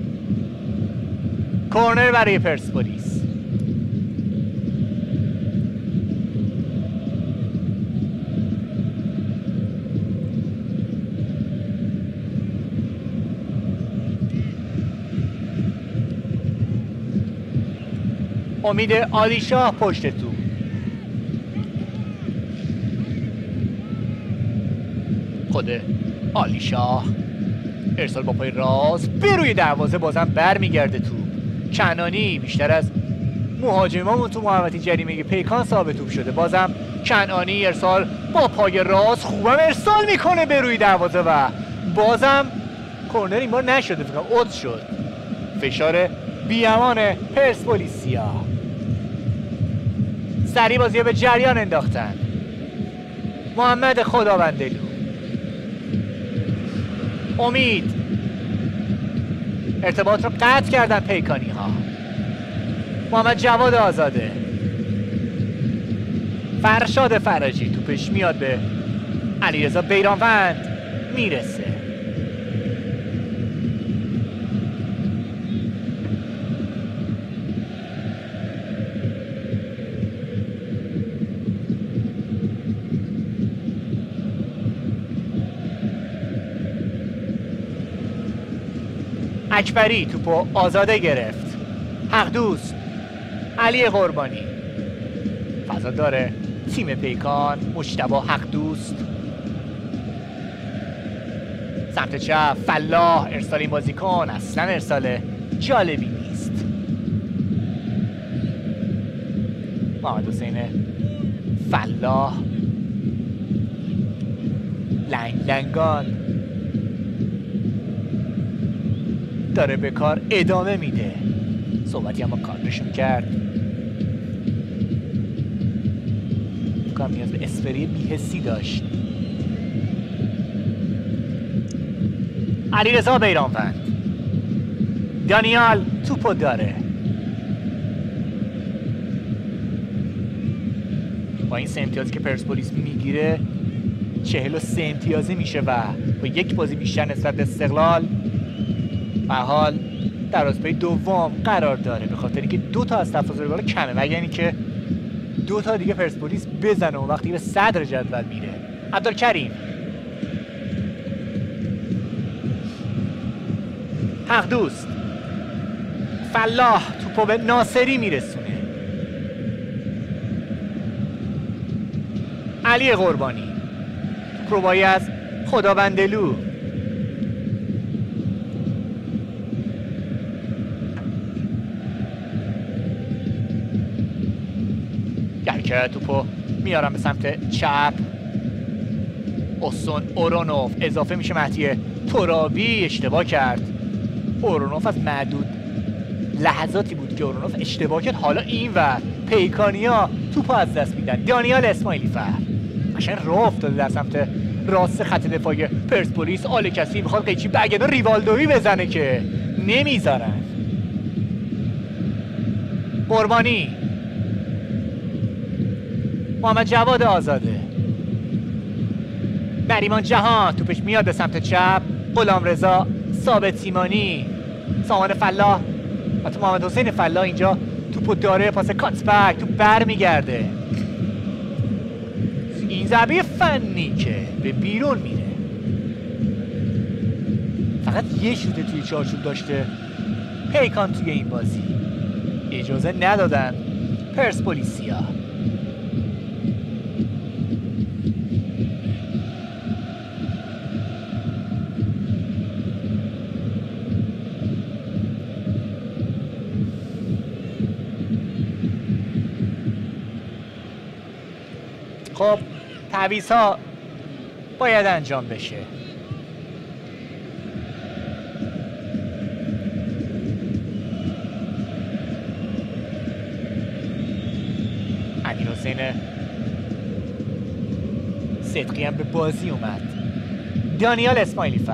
کورنر برای پرسپولیس. امید عالیشاه پشت تو. خود عالیشاه ارسال با پای راست به روی دروازه، بازم برمیگرده توپ. کنعانی بیشتر از مهاجمامون تو محوطه جریمه پیکان صاحب توپ شده. بازم کنعانی ارسال با پای راست خوبم ارسال میکنه به روی دروازه و بازم کورنر این بار نشده، فکر کنم اوت شد. فشار بیامان پرسپولیسیا. سریع بازی به جریان انداختن. محمد خداوندلو، امید ارتباط رو قطع کردن پیکانی ها. محمد جواد آزاده، فرشاد فرجی توپش میاد به علیرضا بیرانوند میرسه. اکبری توپو آزاده گرفت. حق دوست علی قربانی. فضا داره تیم پیکان، مجتبی حق دوست. سمت چپ فلاح، ارسال این بازیکن اصلا ارسال جالبی نیست. محمد حسین فلاح لنگان داره به کار ادامه میده. صحبتی هم با کارشون کرد. کام نیاز به اسپری بی‌حسی داشت. علیرضا بیرانوند، دانیال توپو داره. با این 3 امتیازی که پرسپولیس میگیره 43 امتیازی میشه و با 1 بازی بیشتر نسبت به استقلال به حال در رتبه دوم قرار داره، به خاطر اینکه 2 تا از تفاضل گل کمه و یعنی که 2 تا دیگه پرسپولیس بزنه و وقتی به صدر جدول میره. عبدالکریم، حق دوست، فلاح توپو به ناصری میرسونه. علی قربانی پروبایی از خداوندلو. که توپو میارم به سمت چپ. اوسون اورونوف اضافه میشه. مهدی ترابی اشتباه کرد. اورونوف از معدود لحظاتی بود که اورونوف اشتباه کرد. حالا این و پیکانیا توپو از دست میدن. دانیال اسماعیلی فر قشنگ راه افتاده در سمت راست خط دفاعی پرسپولیس. آل کسی میخواد قیچی برگردن ریوالدویی بزنه که نمیذارن. قربانی، محمد جواد آزاده، نریمان جهان توپش میاد به سمت چپ. غلامرضا ثابت سیمانی، سامان فلاح و تو محمد حسین فلاح اینجا توپو داره. پاس کاتسبک توپ بر میگرده. این ضربه فنی که به بیرون میره. فقط یه شوت توی چارچوب داشته پیکان توی این بازی، اجازه ندادن پرسپولیسیا. خب تعویض‌ها باید انجام بشه. امیرحسین صدقی هم به بازی اومد. دانیال اسماعیلی فر،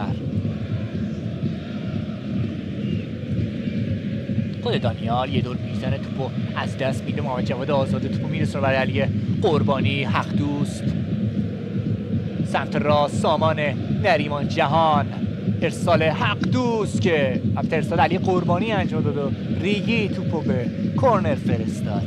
خود دانیال یه دور میزنه توپو از دست میده. محمد جواد آزاده توپو میرسونه برای علی قربانی. حق دوست سمت راست سامان نریمان جهان، ارسال حق دوست که البته ارسال علی قربانی انجام داد و ریگی توپو به کورنر فرستاد.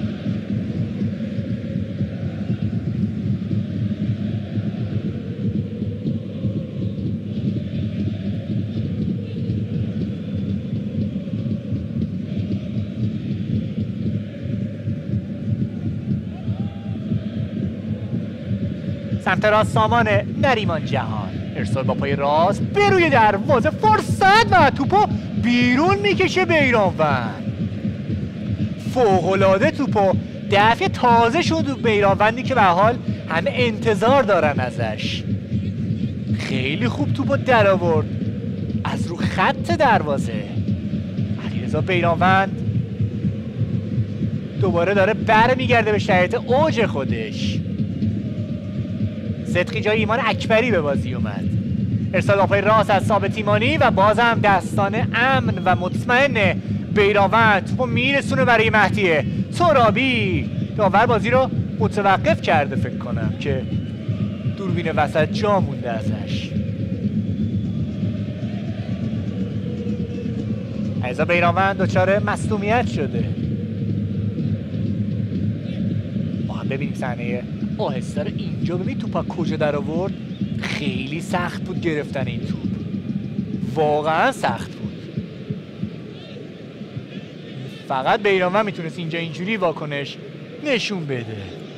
سمت راست سامان نریمان جهان، ارسال با پای راست به روی دروازه، فرصت و توپو بیرون میکشه بیرانوند. فوق‌العاده توپو دفعه تازه شد بیرانوندی که به حال همه انتظار دارن ازش. خیلی خوب توپو در آورد از رو خط دروازه. علیرضا بیرانوند دوباره داره برمیگرده به شرایط اوج خودش. صدقی جای ایمان اکبری به بازی اومد. ارسال پای راست از ثابت ایمانی و بازم دستانه امن و مطمئن بیرانوند توپو میرسونه برای مهدی ترابی. داور بازی رو متوقف کرده فکر کنم که دوربین وسط جا مونده ازش. علیرضا بیرانوند دچار مصدومیت شده. با هم ببینیم صحنه آهسته رو اینجا. ببین توپ کجا در آورد. خیلی سخت بود گرفتن این توپ، واقعا سخت بود. فقط بیرانوند میتونست اینجا اینجوری واکنش نشون بده.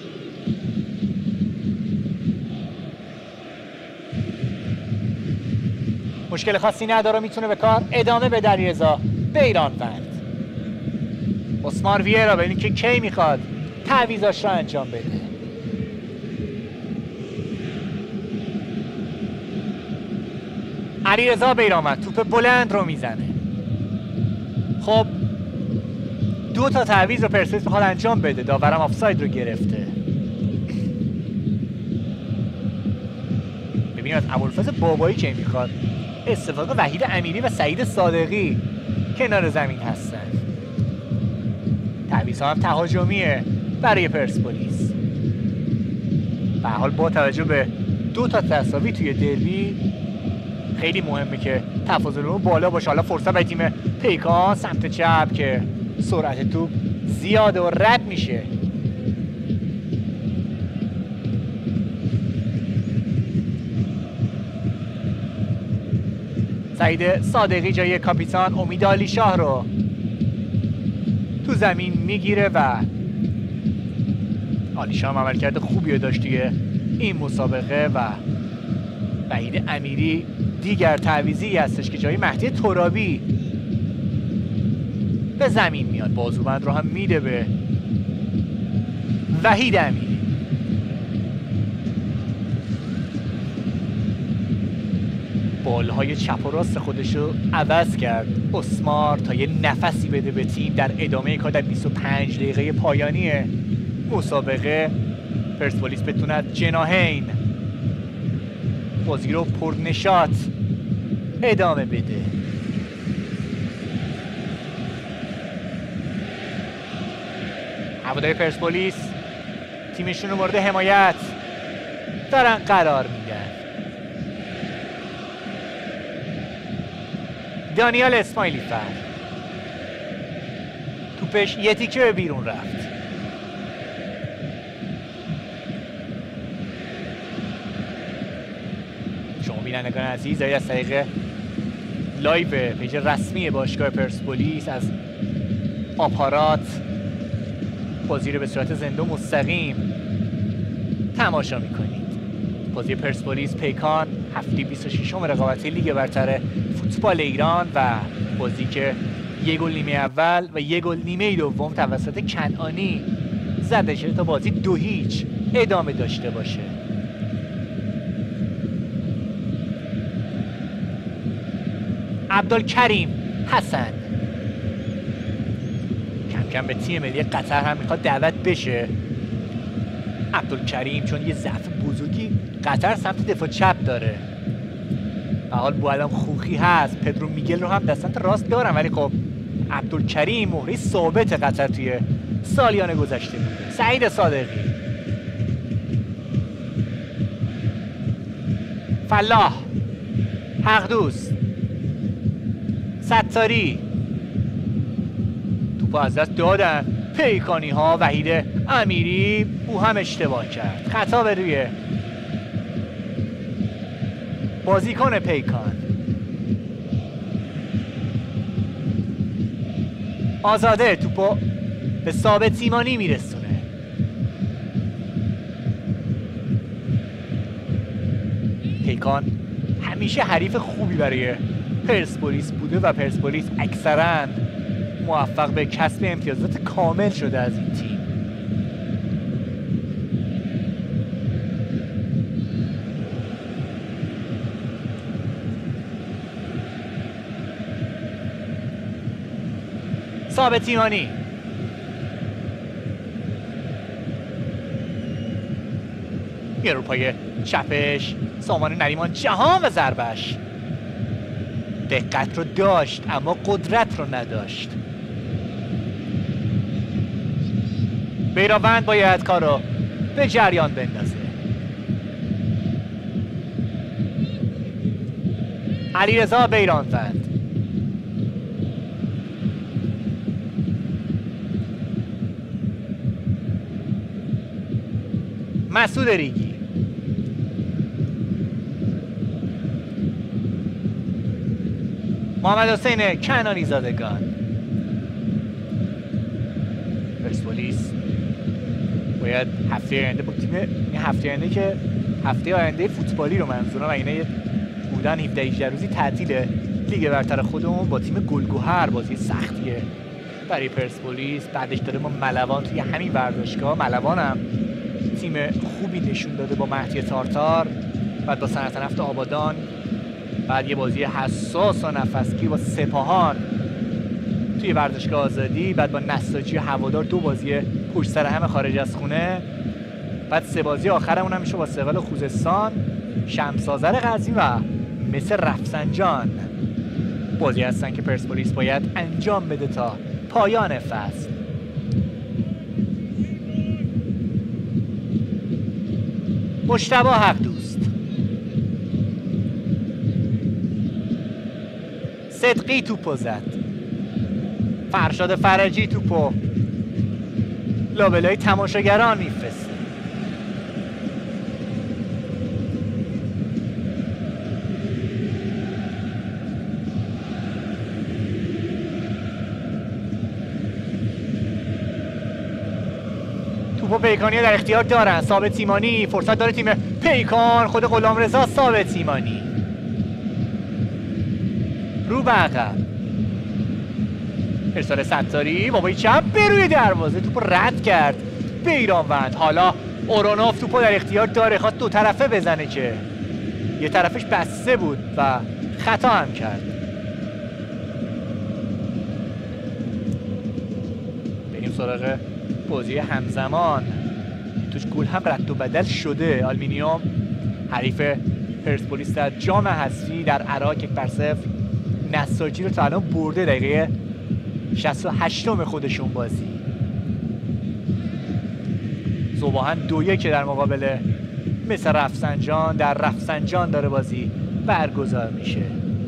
مشکل خاصی نداره، میتونه به کار ادامه بده علیرضا بیرانوند. اسمار ویرا ببینیم که کی میخواد تعویضاش رو انجام بده. علیرضا بیرانوند توپ بلند رو میزنه. خب 2 تا تعویض رو پرسپولیس میخواد انجام بده. داورم آفساید رو گرفته. ببینیم از ابوالفضل بابایی که میخواد استفاده. وحید امیری و سعید صادقی کنار زمین هستن. تعویض ها هم تهاجمیه برای پرسپولیس. به حال با توجه به 2 تا تساوی توی دربی خیلی مهمه که تفاضل رو بالا باشه. حالا فرصت برای تیم پیکان سمت چپ که سرعت توپ زیاده و رد میشه. سعید صادقی جای کاپیتان امید عالیشاه رو تو زمین میگیره و عالیشاه هم عملکرد خوبی رو داشت توی این مسابقه. و وحید امیری دیگر تعویضی هستش که جای مهدی ترابی به زمین میاد. بازوبند رو هم میده به وحید امیری. بالهای چپ و راست خودش رو عوض کرد اسمار تا یه نفسی بده به تیم در ادامه کار در 25 دقیقه پایانی مسابقه. پرسپولیس بتوند جناحین بازی رو پرنشاط ادامه بده. هواداری پرسپولیس تیمشون رو مورد حمایت دارن قرار میدن. دانیال اسماعیلی فر توپش یه تیکه به بیرون رفت. شما بینندگان عزیز از طریق لایو پیج رسمی باشگاه پرسپولیس از آپارات بازی رو به صورت زنده و مستقیم تماشا میکنید. بازی پرسپولیس پیکان هفته 26 رقابتی لیگ برتر فوتبال ایران و بازی که 1 گل نیمه اول و 1 گل نیمه دوم توسط کنعانی زده شده تا بازی 2-0 ادامه داشته باشه. عبدالکریم حسن کم کم به تیم ملی قطر هم میخواد دعوت بشه. عبدالکریم چون یه ضعف بزرگی قطر سمت دفاع چپ داره. به حال بوالام خوخی هست، پدرو میگل رو هم دستان راست دارن، ولی خب عبدالکریم مهره ثابت قطر توی سالیان گذشته بوده. سعید صادقی، فلاح، حقدوست، ستاری توپو از دست دادن پیکانی ها. وحید امیری او هم اشتباه کرد، خطا به روی بازیکن پیکان. آزاده توپو به ثابت سیمانی میرسونه. پیکان همیشه حریف خوبی برای پرسپولیس بوده و پرسپولیس اکثراً موفق به کسب امتیازات کامل شده از این تیم. ثابت سیمانی یه رو پای چپش سامان نریمان جهان و ضربش دقت رو داشت اما قدرت رو نداشت. بیرانوند باید کار رو به جریان بندازه. علیرضا بیرانوند مسعود ریگی محمد حسین کنعانی زادگان پرسپولیس باید هفته آینده با تیم، این هفته آینده که هفته آینده فوتبالی رو منظورم، اینه بودن 17 روزی تعطیل لیگ برتر خودمون با تیم گلگهر بازی سختیه برای پرسپولیس. بعدش داره ما ملوان توی همین ورزشگاه. ملوان هم تیم خوبی نشون داده با مهدی تارتار، بعد با صنعت نفت آبادان، بعد یه بازی حساس و نفسگیر با سپاهان توی ورزشگاه آزادی، بعد با نساجی هوادار 2 بازی پشت سر هم خارج از خونه، بعد 3 بازی آخرمون هم میشه با استقلال خوزستان، شمس آذر قزوین و مثل رفسنجان. بازی هستن که پرسپولیس باید انجام بده تا پایان فصل. مجتبی حق دوست، صدقی توپو زد، فرشاد فرجی توپو لابلای تماشاگران میفرسته. توپو پیکانی در اختیار دارن. ثابت ایمانی فرصت داره تیم پیکان، خود غلامرضا ثابت ایمانی رو به عقب، ارسال ستاری بابای چپ به روی دروازه، توپو رد کرد بیرانوند. حالا اورونوف توپو در اختیار داره، خواست 2 طرفه بزنه که یه طرفش بسته بود و خطا هم کرد. بریم سراغ بازی همزمان. توش گل هم رد و بدل شده. آلومینیوم حریف پرسپولیس در جام حذفی در عراق 1-0 نساجی رو تا الان برده. دقیقه 68 خودشون بازی. ذوباهن 2-1 در مقابل مثل رفسنجان. در رفسنجان داره بازی برگزار میشه.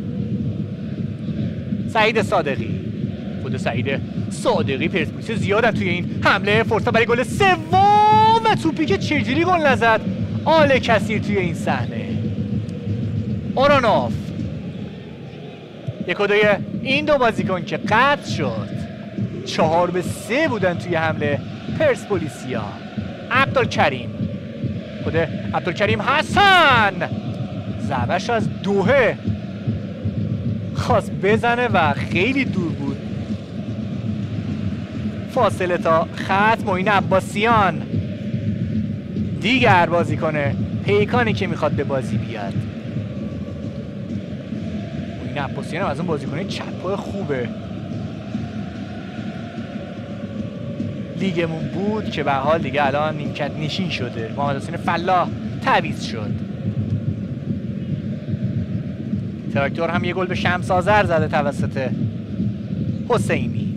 سعید صادقی، خود سعید صادقی پرسپولیس زیادن توی این حمله. فرصت برای گل سوم و توپی که چجوری گل نزد آل کثیر توی این صحنه. اورونوف 1-2 این 2 بازیکن که قطع شد. 4-3 بودن توی حمله پرسپولیسیا. عبدالکریم، خود عبدالکریم حسن ضربش از دوهه خواست بزنه و خیلی دور بود. فاصله تا خط. معین عباسیان دیگر بازیکن پیکانی که میخواد به بازی بیاد. معین عباسیان هم از اون بازیکن چپ خوبه لیگمون بود که به حال دیگه الان نیمکت نشین شده. محمد حسین فلاح تعویض شد. تراکتور هم یه گل به شمس آذر زده توسط حسینی.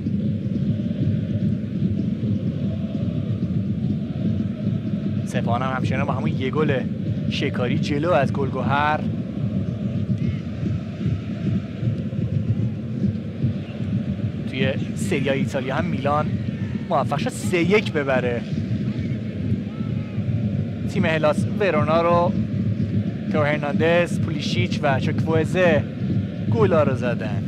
سپاهان هم همچنان با همون یه گل شکاری جلو از گلگهر. توی سری آ ایتالیا هم میلان موفق شد 3-1 ببره تیم هلاس ورونا رو. تو هرناندز، پولیشیچ و چوکوزه گولا رو زدن.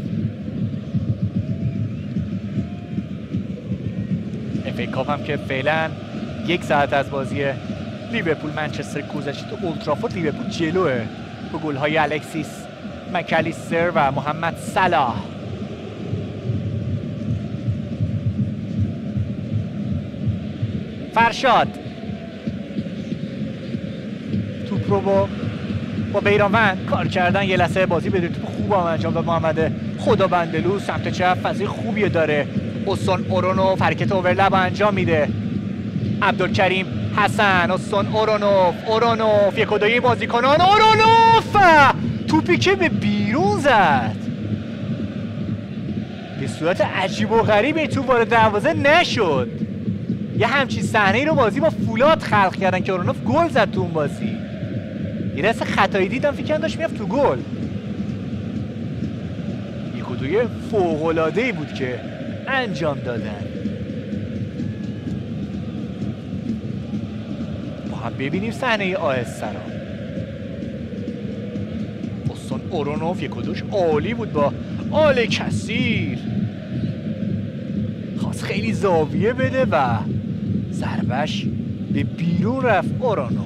اف ای کاپ هم که فعلا 1 ساعت از بازی لیورپول منچستر گذشته تو اولترافورد لیورپول جلوه با گل‌های الکسیس مکالیستر و محمد صلاح. فرشاد توپ رو با بیرانوند کار کردن. یه لحظه بازی بدون توپ خوب انجام داد محمد خدابندلو. سمت چپ فضای خوبی داره. استون اورونوف حرکت اورلپ انجام میده. عبدالکریم حسن، استون اورونوف 1-2 بازیکنان. اورونوف توپی که به بیرون زد به صورت عجیب و غریبی توپ وارد دروازه نشد. یه همچین صحنه‌ای رو بازی با فولاد خلق کردن که اورونوف گل زد تو اون بازی. یه دست خطایی دیدم فکر کردم داشت میرفت تو گل. 1-2 فوق‌العاده‌ای بود که انجام دادن. با هم ببینیم صحنه آهسته رو. استون اورونوف 1-2 عالی بود با آل کثیر. خواست خیلی زاویه بده و ضربش به بیرون رفت. اورانوف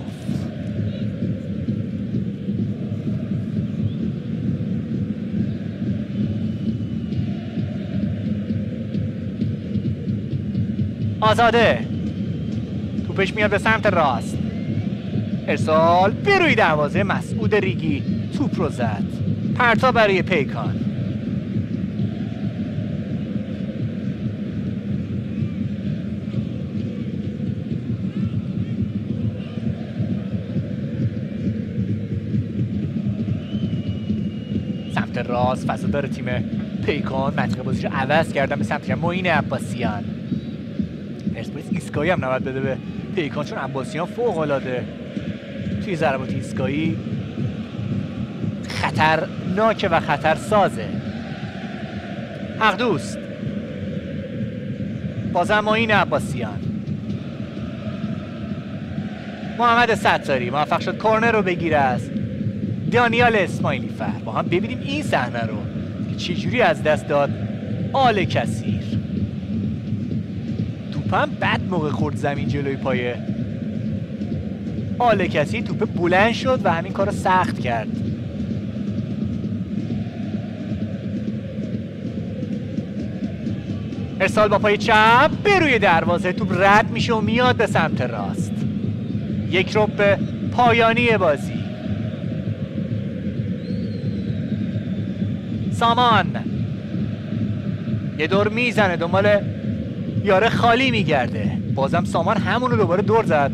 آزاده، توپش میاد به سمت راست، ارسال به روی دروازه. مسعود ریگی توپ رو زد. پرتاب برای پیکان. سمت راست فضا داره تیم پیکان. منطقه بازی رو عوض کردن به سمت معین عباسیان. پرسپولیس ایستگاهی هم نباید بده به پیکان چون عباسیان فوق‌العاده توی ضربات ایستگاهی خطرناکه و خطرسازه. حق دوست بازم معین عباسیان. محمد ستاری موفق شد کورنر رو بگیره از دانیال اسماعیلی فر. با هم ببینیم این صحنه رو که چجوری از دست داد آل کثیر. توپم بد موقع خورد زمین جلوی پای آل کثیر. توپ بلند شد و همین کار رو سخت کرد. ارسال با پای چپ به روی دروازه. توپ رد میشه و میاد به سمت راست. یک ربع پایانی بازی. سامان یه دور میزنه دنبال یاره خالی میگرده. بازم سامان همونو دوباره دور زد.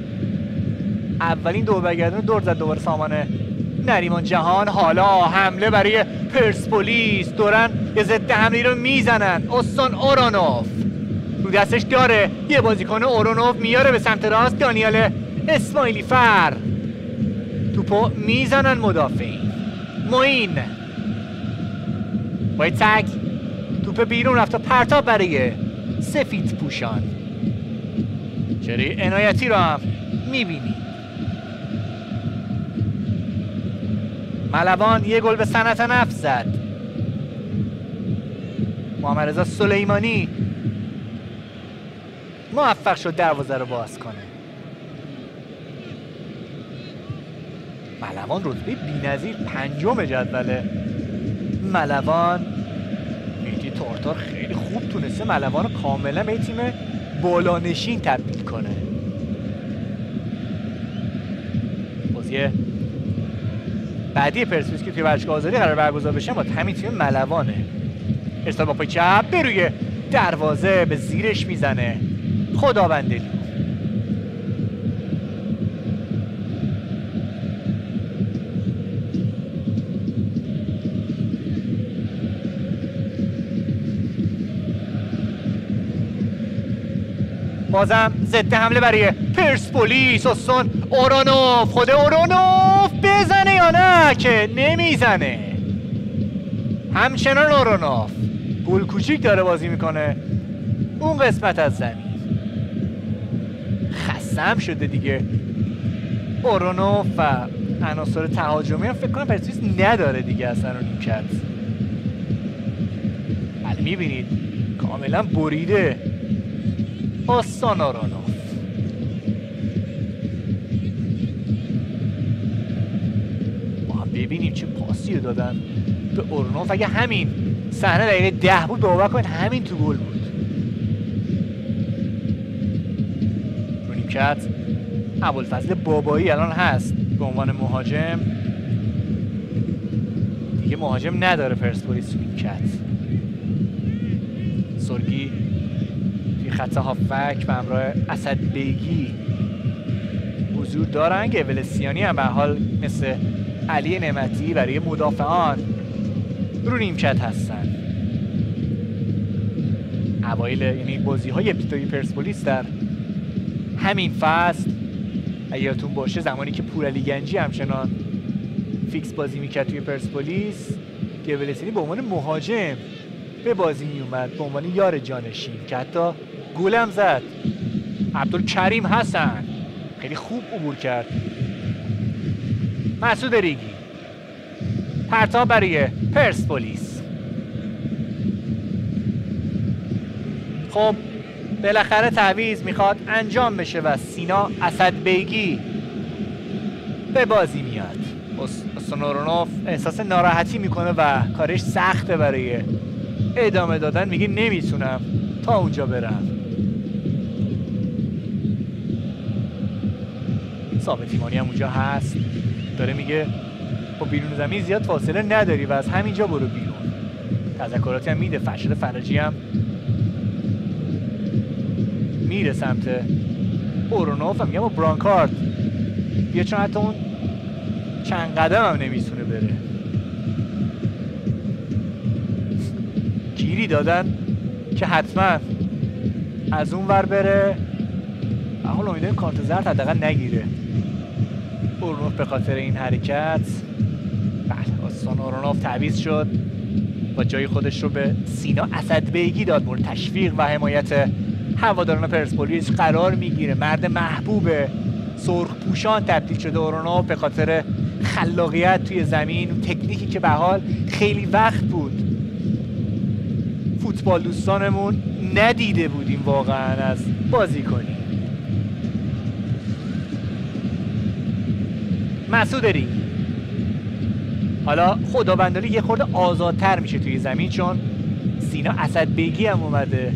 اولین دور برگردون دور زد دوباره سامان نریمان جهان. حالا حمله برای پرسپولیس. دورن یه ضد حمله رو میزنن. استون اورانوف رو دستش داره یه بازیکن. اورانوف میاره به سمت راست. دانیال اسماعیلی فر توپو میزنن مدافعین. معین باید تک توپ بیرون رفت و پرتاب برای سفید پوشان. چهره عنایتی رو هم میبینی. ملوان یه گل به صنعت نفت زد. محمد رضا سلیمانی موفق شد دروازه رو باز کنه. ملوان رتبه بی‌نظیر پنجم جدوله. ملوان مهدی تارتار خیلی خوب تونسته ملوان رو کاملا به تیم بالانشین تبدیل کنه. بازی بعدی پرسپولیس که توی ورزشگاه آزادی قرار برگزار بشه با همین تیم ملوانه. ارسال با پای چپ به روی دروازه به زیرش میزنه خداوندلی. بازم ضد حمله برای پرسپولیس. استون اورانوف. خود اورانوف بزنه یا نه که نمیزنه. همچنان اورانوف گل کوچیک داره بازی میکنه اون قسمت از زمین. خستم شده دیگه اورانوف و عناصر تهاجمی هم فکر کنم پرسپولیس نداره دیگه اصلا رو نیم کرد. بله میبینید کاملا بریده استون اورانوف. ما هم ببینیم چه پاسی رو دادن به اورانوف. اگه همین صحنه دقیقه 10 بود باور کنید همین تو گل بود. رو نیمکت ابوالفضل بابایی الان هست به عنوان مهاجم. دیگه مهاجم نداره پرسپولیس رو نیمکت. سرگی توی خط هافبک به همراه اسد بیگی حضور دارن. گولسیانی هم به حال مثل علی نعمتی برای مدافعان رو نیمکت هستن. اوایل یعنی بازی‌های ابتدایی پرسپولیس در همین فصل اگه یادتون باشه زمانی که پورعلی گنجی همچنان فیکس بازی میکرد توی پرسپولیس گولسیانی به عنوان مهاجم به بازی میومد به عنوان یار جانشین که حتی گلم زد. عبدالکریم حسن خیلی خوب عبور کرد. مسعود ریگی پرتاب برای پرسپولیس. خب بالاخره تعویض میخواد انجام بشه و سینا اسدبیگی به بازی میاد. استانورونوف احساس ناراحتی میکنه و کارش سخته برای ادامه دادن، میگه نمیتونم تا اونجا برم. ثابت ایمانی هم اونجا هست، داره میگه با بیرون زمین زیاد فاصله نداری و از همینجا برو بیرون. تذکراتی هم میده. فرشاد فرجی هم میره سمت اورونوف و میگه با برانکارد بیا، چون حتی اون چند قدم هم نمیتونه بره. گیری دادن که حتما از اون ور بره و حالا امیدواریم کارت زرد حداقل نگیره اورونوف به خاطر این حرکت. بله آستان اورونوف تعویض شد و جای خودش رو به سینا اسدبیگی داد. مورد تشویق و حمایت هواداران پرسپولیس قرار میگیره. مرد محبوب سرخ پوشان تبدیل شده اورونوف به خاطر خلاقیت توی زمین، تکنیکی که به حال خیلی وقت بود فوتبال دوستانمون ندیده بودیم واقعا از بازی کنیم. مسعود ریگ حالا خداوندانه یه خورده آزادتر میشه توی زمین، چون سینا اسدبیگی هم اومده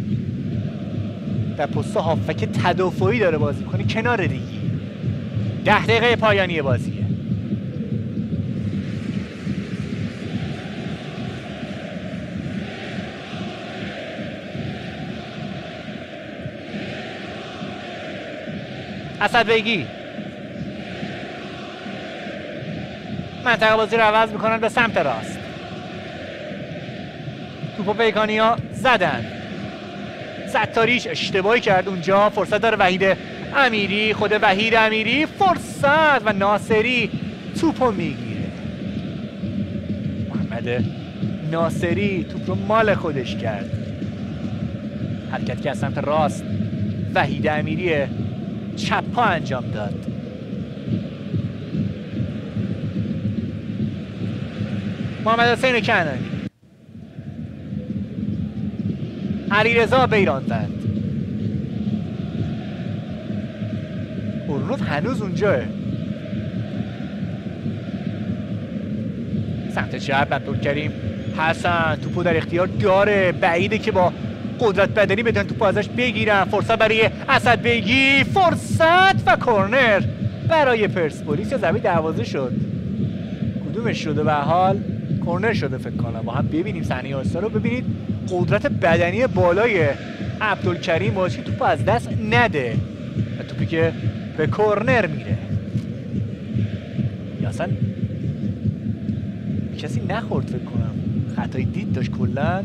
در پست هافبک تدافعی داره بازی میکنه کنار ریگی. 10 دقیقه پایانی بازیه. اسدبیگی منطقه بازی رو عوض میکنن به سمت راست. توپو پیکانیا زدن. ستاریش اشتباهی کرد اونجا. فرصت داره وحید امیری، خود وحید امیری فرصت و ناصری توپو میگیره. محمد ناصری توپ رو مال خودش کرد. حرکت که از سمت راست وحید امیری چپ پا انجام داد. محمد حسین کنانی، علیرضا بیرانوند. اورونوف هنوز اونجاه. سمت چپ عبدالکریم حسن توپو در اختیار داره. بعیده که با قدرت بدنی بدن توپو ازش بگیرن. فرصت برای اسدبیگی، فرصت و کرنر برای پرسپولیس. یا ضربه دروازه شد، کدومش شده؟ به حال کرنر شده فکر کنم. با هم ببینیم صحنه آستا رو. ببینید قدرت بدنی بالای عبدالکریم باعث که توپو از دست نده و توپی که به کرنر میره. یا اصلا کسی نخورد فکر کنم، خطای دید داشت کلا.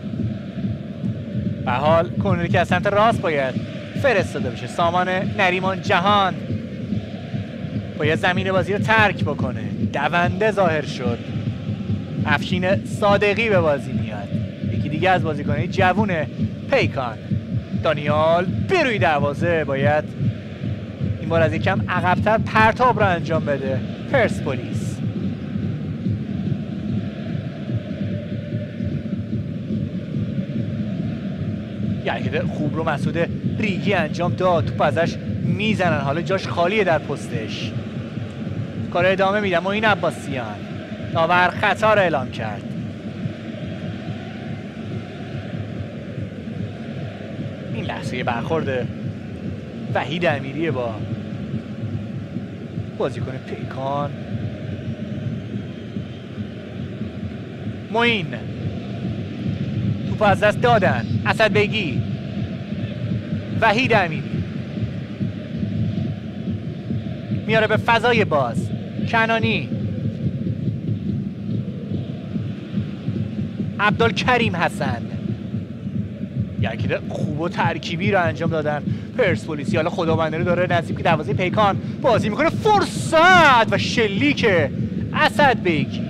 به حال کرنری که از سمت راست باید فرستاده بشه. سامان نریمان جهان باید زمین بازی رو ترک بکنه. دونده ظاهر شد. افشین صادقی به بازی میاد. یکی دیگه از بازیکن‌های جوون پیکان. دانیال بروی دروازه باید این بار از یکم عقب‌تر پرتاب رو انجام بده پرسپولیس. یه حرکت خوب رو مسعود ریگی انجام داد. توپ ازش میزنن، حالا جاش خالیه در پستش. کار ادامه میدن. معین عباسیان داور خطا رو اعلام کرد. این لحظه برخورد وحید امیری با بازیکن پیکان. معین توپ از دست دادن. اسدبیگی، وحید امیری میاره به فضای باز. کنانی، عبدالکریم حسن. یکی خوب و ترکیبی رو انجام دادن پرسپولیسی. حالا خداوندانه داره نزدیک دروازه پیکان بازی میکنه. فرصت و شلیک اسدبیگی.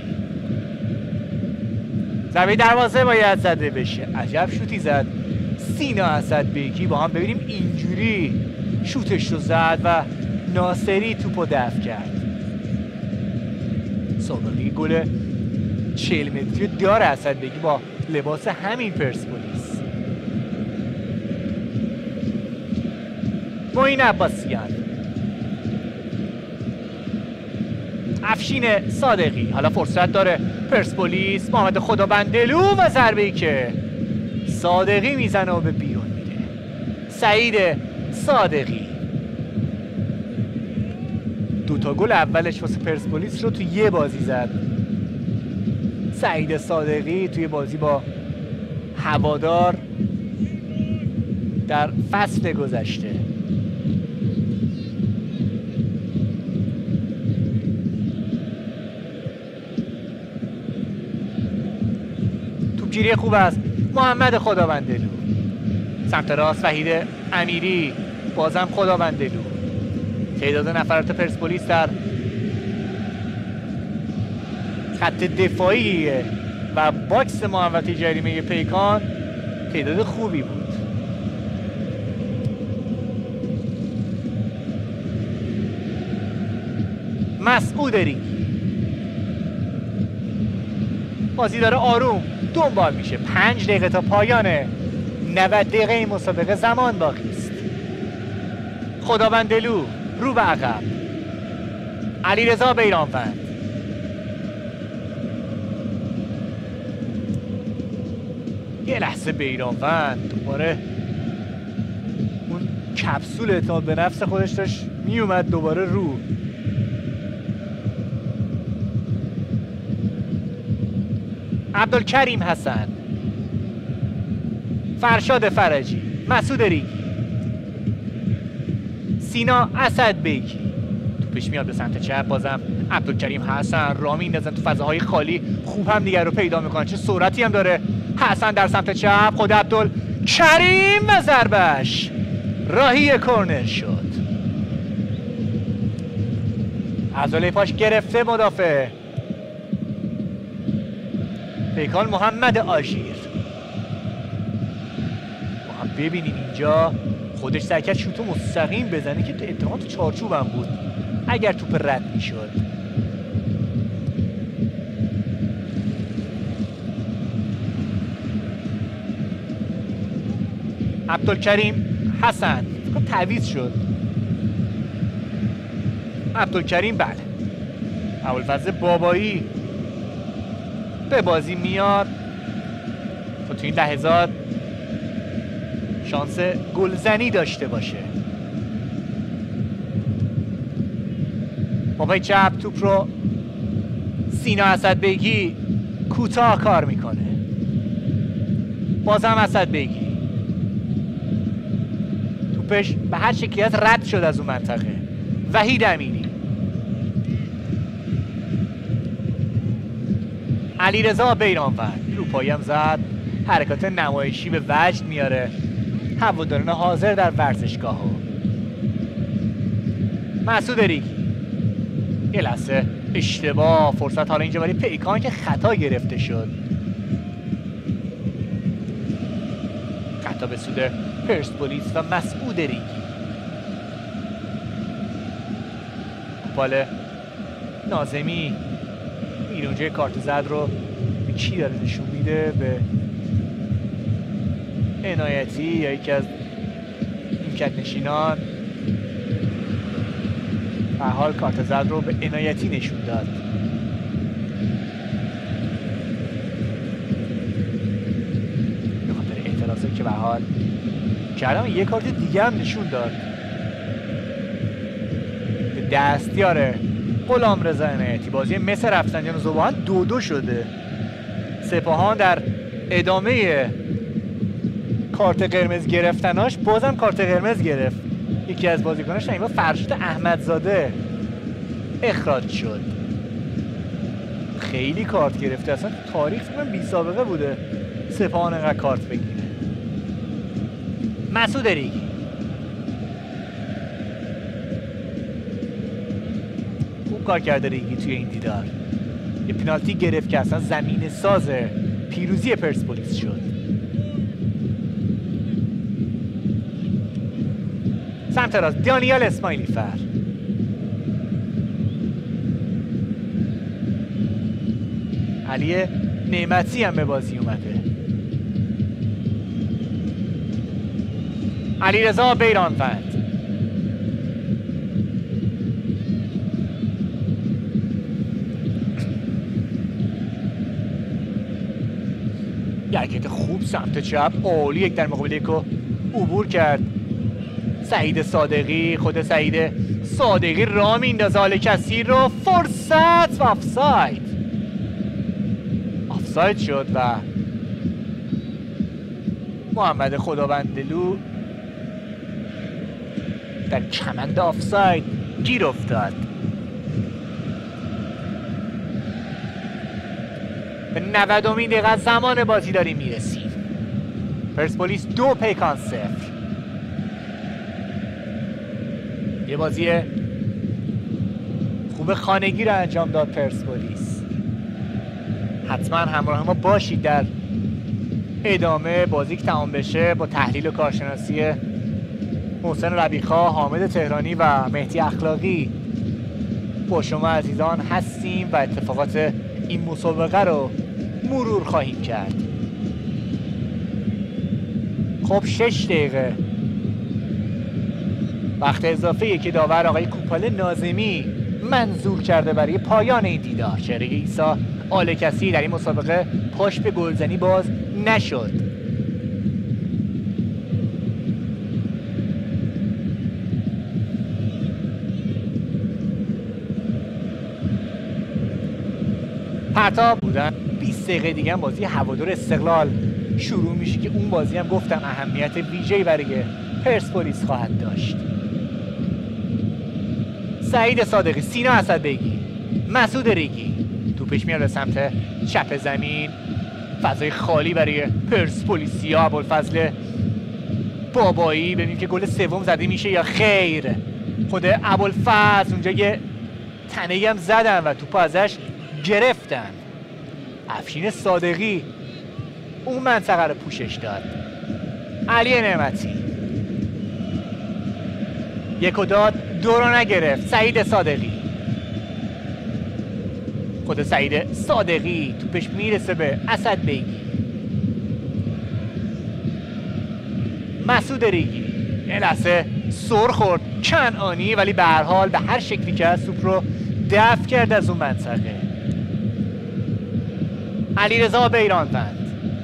ضربه دروازه باید زده بشه. عجب شوتی زد سینا اسدبیگی. با هم ببینیم اینجوری شوتش رو زد و ناصری توپو دفع کرد. صادقی گل 40 متری داره اسدبیگی با لباس همین پرسپولیس. معین عباسیان، افشین صادقی. حالا فرصت داره پرسپولیس، محمد خدابندلو و ضربه‌ای که صادقی میزنه و به بیرون میده. سعید صادقی دوتا گل اولش واسه پرسپولیس رو تو یه بازی زد. سعید صادقی توی بازی با هوادار در فصل گذشته. توپگیری خوب است محمد خدابندلو. سمت راست وحید امیری، بازم خدابندلو. تعداد نفرات پرسپولیس در خط دفاعی و باکس محوطه جریمه پیکان تعداد خوبی بود. مسعود ریگی بازی داره آروم دنبال میشه. 5 دقیقه تا پایان 90 دقیقه این مسابقه زمان باقی است. خدابندلو رو به عقب. علیرضا بیرانوند، یه لحظه بیرانوند دوباره اون کپسول اعتماد به نفس خودش داشت میومد دوباره رو. عبدالکریم حسن، فرشاد فرجی، مسعود ریگی، سینا اسدبیگی. توپش میاد به سمت چپ، بازم عبدالکریم حسن را میندازن تو فضاهای خالی، خوب هم دیگر رو پیدا میکنن. چه سرعتی هم داره حسن در سمت چپ. خود عبدالکریم و ضربش راهی کرنر شد. عضله پاش گرفته مدافع پیکان محمد آژیر. ما هم ببینیم اینجا خودش سعی کرد شوتو مستقیم بزنه که اتهام تو چارچوبم بود اگر توپ رد میشد. عبدالکریم حسن تعویض شد. عبدالکریم بله، ابوالفضل بابایی به بازی میاد و تو این لحظات شانس گلزنی داشته باشه. با پای چپ توپ رو سینا اسدبیگی کوتاه کار میکنه. بازم اسدبیگی توپش به هر شکلی از رد شد از اون منطقه. وحید امیری، علیرضا بیرانوند رو پایم زد، حرکات نمایشی به وجد میاره هواداران حاضر در ورزشگاه ها. مسعود ریگی یه لحظه اشتباه، فرصت حالا اینجا برای پیکان که خطا گرفته شد. خطا به سود پرسپولیس و مسعود ریگی. توپال ناظمی بیرونجه کارت زرد رو به کی داره نشون میده؟ به عنایتی یا یکی از نیمکت نشینان. به حال کارت زرد رو به عنایتی نشون داد. به خاطر اعتراضی که به حال کردم یه کارت دیگه هم نشون داد به دستیار غلامرضا عنایتی. بازی مس رفسنجان و ذوبان 2-2 شده. سپاهان در ادامه کارت قرمز گرفتناش بازم کارت قرمز گرفت. یکی از بازیکناش این بار فرشاد احمدزاده اخراج شد. خیلی کارت گرفته، اصلا تاریخ من بی سابقه بوده سپاهان انقدر کارت بگیره. مسعود ریگی خوب کار کرده ریگی توی این دیدار. یه پنالتی گرفت که اصلا زمین ساز پیروزی پرسپولیس شد. سمت راست دانیال اسماعیلی فر، علی نعمتی هم به بازی اومده. علیرضا بیرانوند یه حرکت خوب سمت چپ، عالی، یک در مقابل یک رو عبور کرد سعید صادقی. خود سعید صادقی راه میندازه حال کسی رو، فرصت و آفساید شد و محمد خداوندلو در کمند آفساید گیر افتاد. به 90مین دقیقه زمان بازی داریم میرسیم. پرسپولیس 2 پیکان 0. یه بازی خوب خانگی رو انجام داد پرسپولیس. حتما همراه ما باشید در ادامه بازی که تمام بشه با تحلیل و کارشناسی محسن ربیخا، حامد تهرانی و مهدی اخلاقی با شما عزیزان هستیم و اتفاقات این مسابقه رو مرور خواهیم کرد. خب 6 دقیقه وقت اضافه که داور آقای کوپال ناظمی منظور کرده برای پایان این دیدار. چهره عیسی آل کسی در این مسابقه پاش به گلزنی باز نشد. پرتاب بودن. 20 دقیقه دیگه هم بازی هوادار استقلال شروع میشه که اون بازی هم گفتم اهمیت ویژه‌ای برای پرسپولیس خواهد داشت. سعید صادقی، سینا اسدبگی، مسعود ریگی، توپش میاد به سمت چپ زمین، فضای خالی برای پرسپولیسیا. ابوالفضل بابایی، ببینیم که گل سوم زده میشه یا خیر. خود ابوالفضل اونجا یه تنه‌ای هم زدن و توپو ازش گرفتن. افشین صادقی اون منطقه رو پوشش داد. علی نعمتی یکو داد، دو رو نگرفت. سعید صادقی، خود سعید صادقی توپش میرسه به اسدبگی. مسعود ریگی یه لحظه سر خورد کنعانی، ولی به هر حال به هر شکلی که از توپ رو دفع کرد از اون منطقه. علیرضا بیرانوند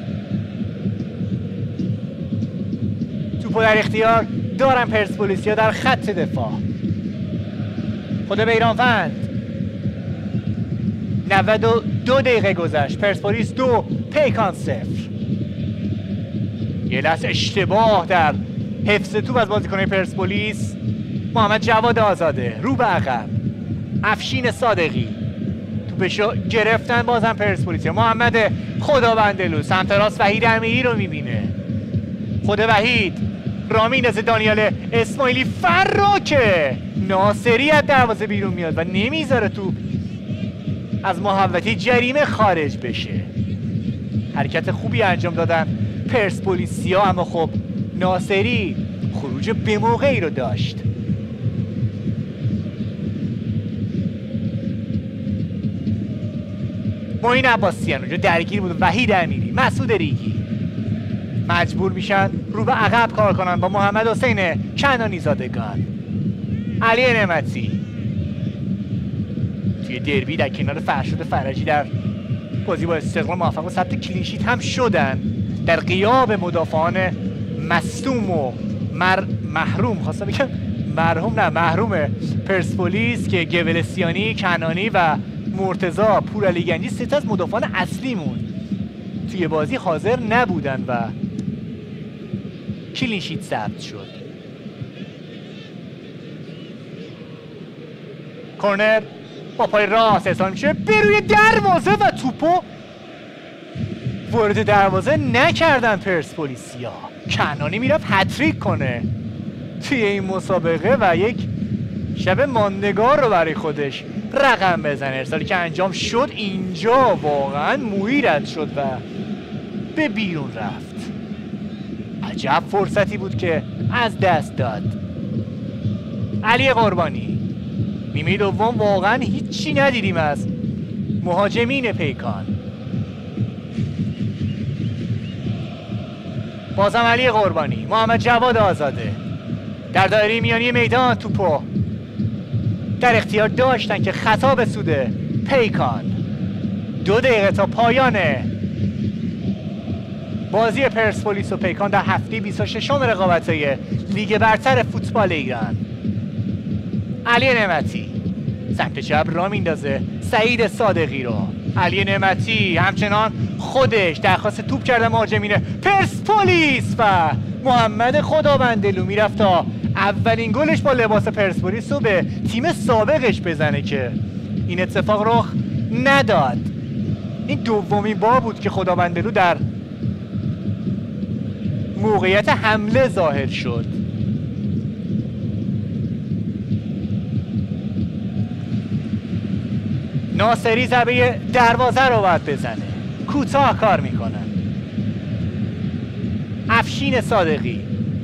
توپو در اختیار دارن پرسپولیسیا در خط دفاع. خود بیرانوند 92 دقیقه گذشت، پرسپولیس 2 پیکان 0. یه لحظه اشتباه در حفظ توپ از بازیکن پرسپولیس. محمد جواد آزاده رو به عقب، افشین صادقی توپشو گرفتن بازم پرسپولیسیا. محمد خداوندلو سمت راست وحید امیری رو میبینه. خود وحید رامین از دانیال اسماعیلی، فراکه ناصری از دروازه بیرون میاد و نمیذاره توپ از محوطه جریمه خارج بشه. حرکت خوبی انجام دادن پرسپولیسیا، اما خب ناصری خروج به موقعی رو داشت. معین عباسیان اونجا درگیر بود. وحید امیری، مسعود ریگی مجبور میشن رو به عقب کار کنن با محمد حسین کنعانی زادگان. علی نعمتی توی دربی در کنار فرشاد فرجی در بازی با استقلال موفق به ثبت کلینشیت هم شدن در غیاب مدافعان مصدوم و محروم، خواستم بگم مرحوم نه محروم پرسپولیس که گولسیانی، کنعانی و مرتضی پورعلیگنجی 3 تا از مدافعان اصلیمون توی بازی حاضر نبودن و کلینشیت ثبت شد. کورنر با پای راست ارسال میشه به روی دروازه و توپو وارد دروازه نکردن پرسپولیسیا. کنعانی میرفت هتریک کنه توی این مسابقه و یک شب ماندگار رو برای خودش رقم بزنه. ارسالی که انجام شد اینجا واقعا مویی رد شد و به بیرون رفت. عجب فرصتی بود که از دست داد. علی قربانی، نیمه دوم واقعا هیچی ندیدیم از مهاجمین پیکان. بازم علی قربانی، محمد جواد آزاده در دایره میانی میدان توپو در اختیار داشتن که خطا به سود پیکان. 2 دقیقه تا پایان بازی پرسپولیس و پیکان در هفته 26 رقابت‌های لیگ برتر فوتبال ایران. علی نعمتی سمت چپ را میندازه سعید صادقی رو. علی نعمتی همچنان خودش درخواست توپ کرده مهاجمین پرسپولیس و محمد خدابندلو میرفت تا اولین گلش با لباس پرسپولیس رو به تیم سابقش بزنه که این اتفاق رخ نداد. این دومین بار بود که خدابندلو در موقعیت حمله ظاهر شد. ناصری ضربه دروازه رو باید بزنه، کوتاه کار میکنن. افشین صادقی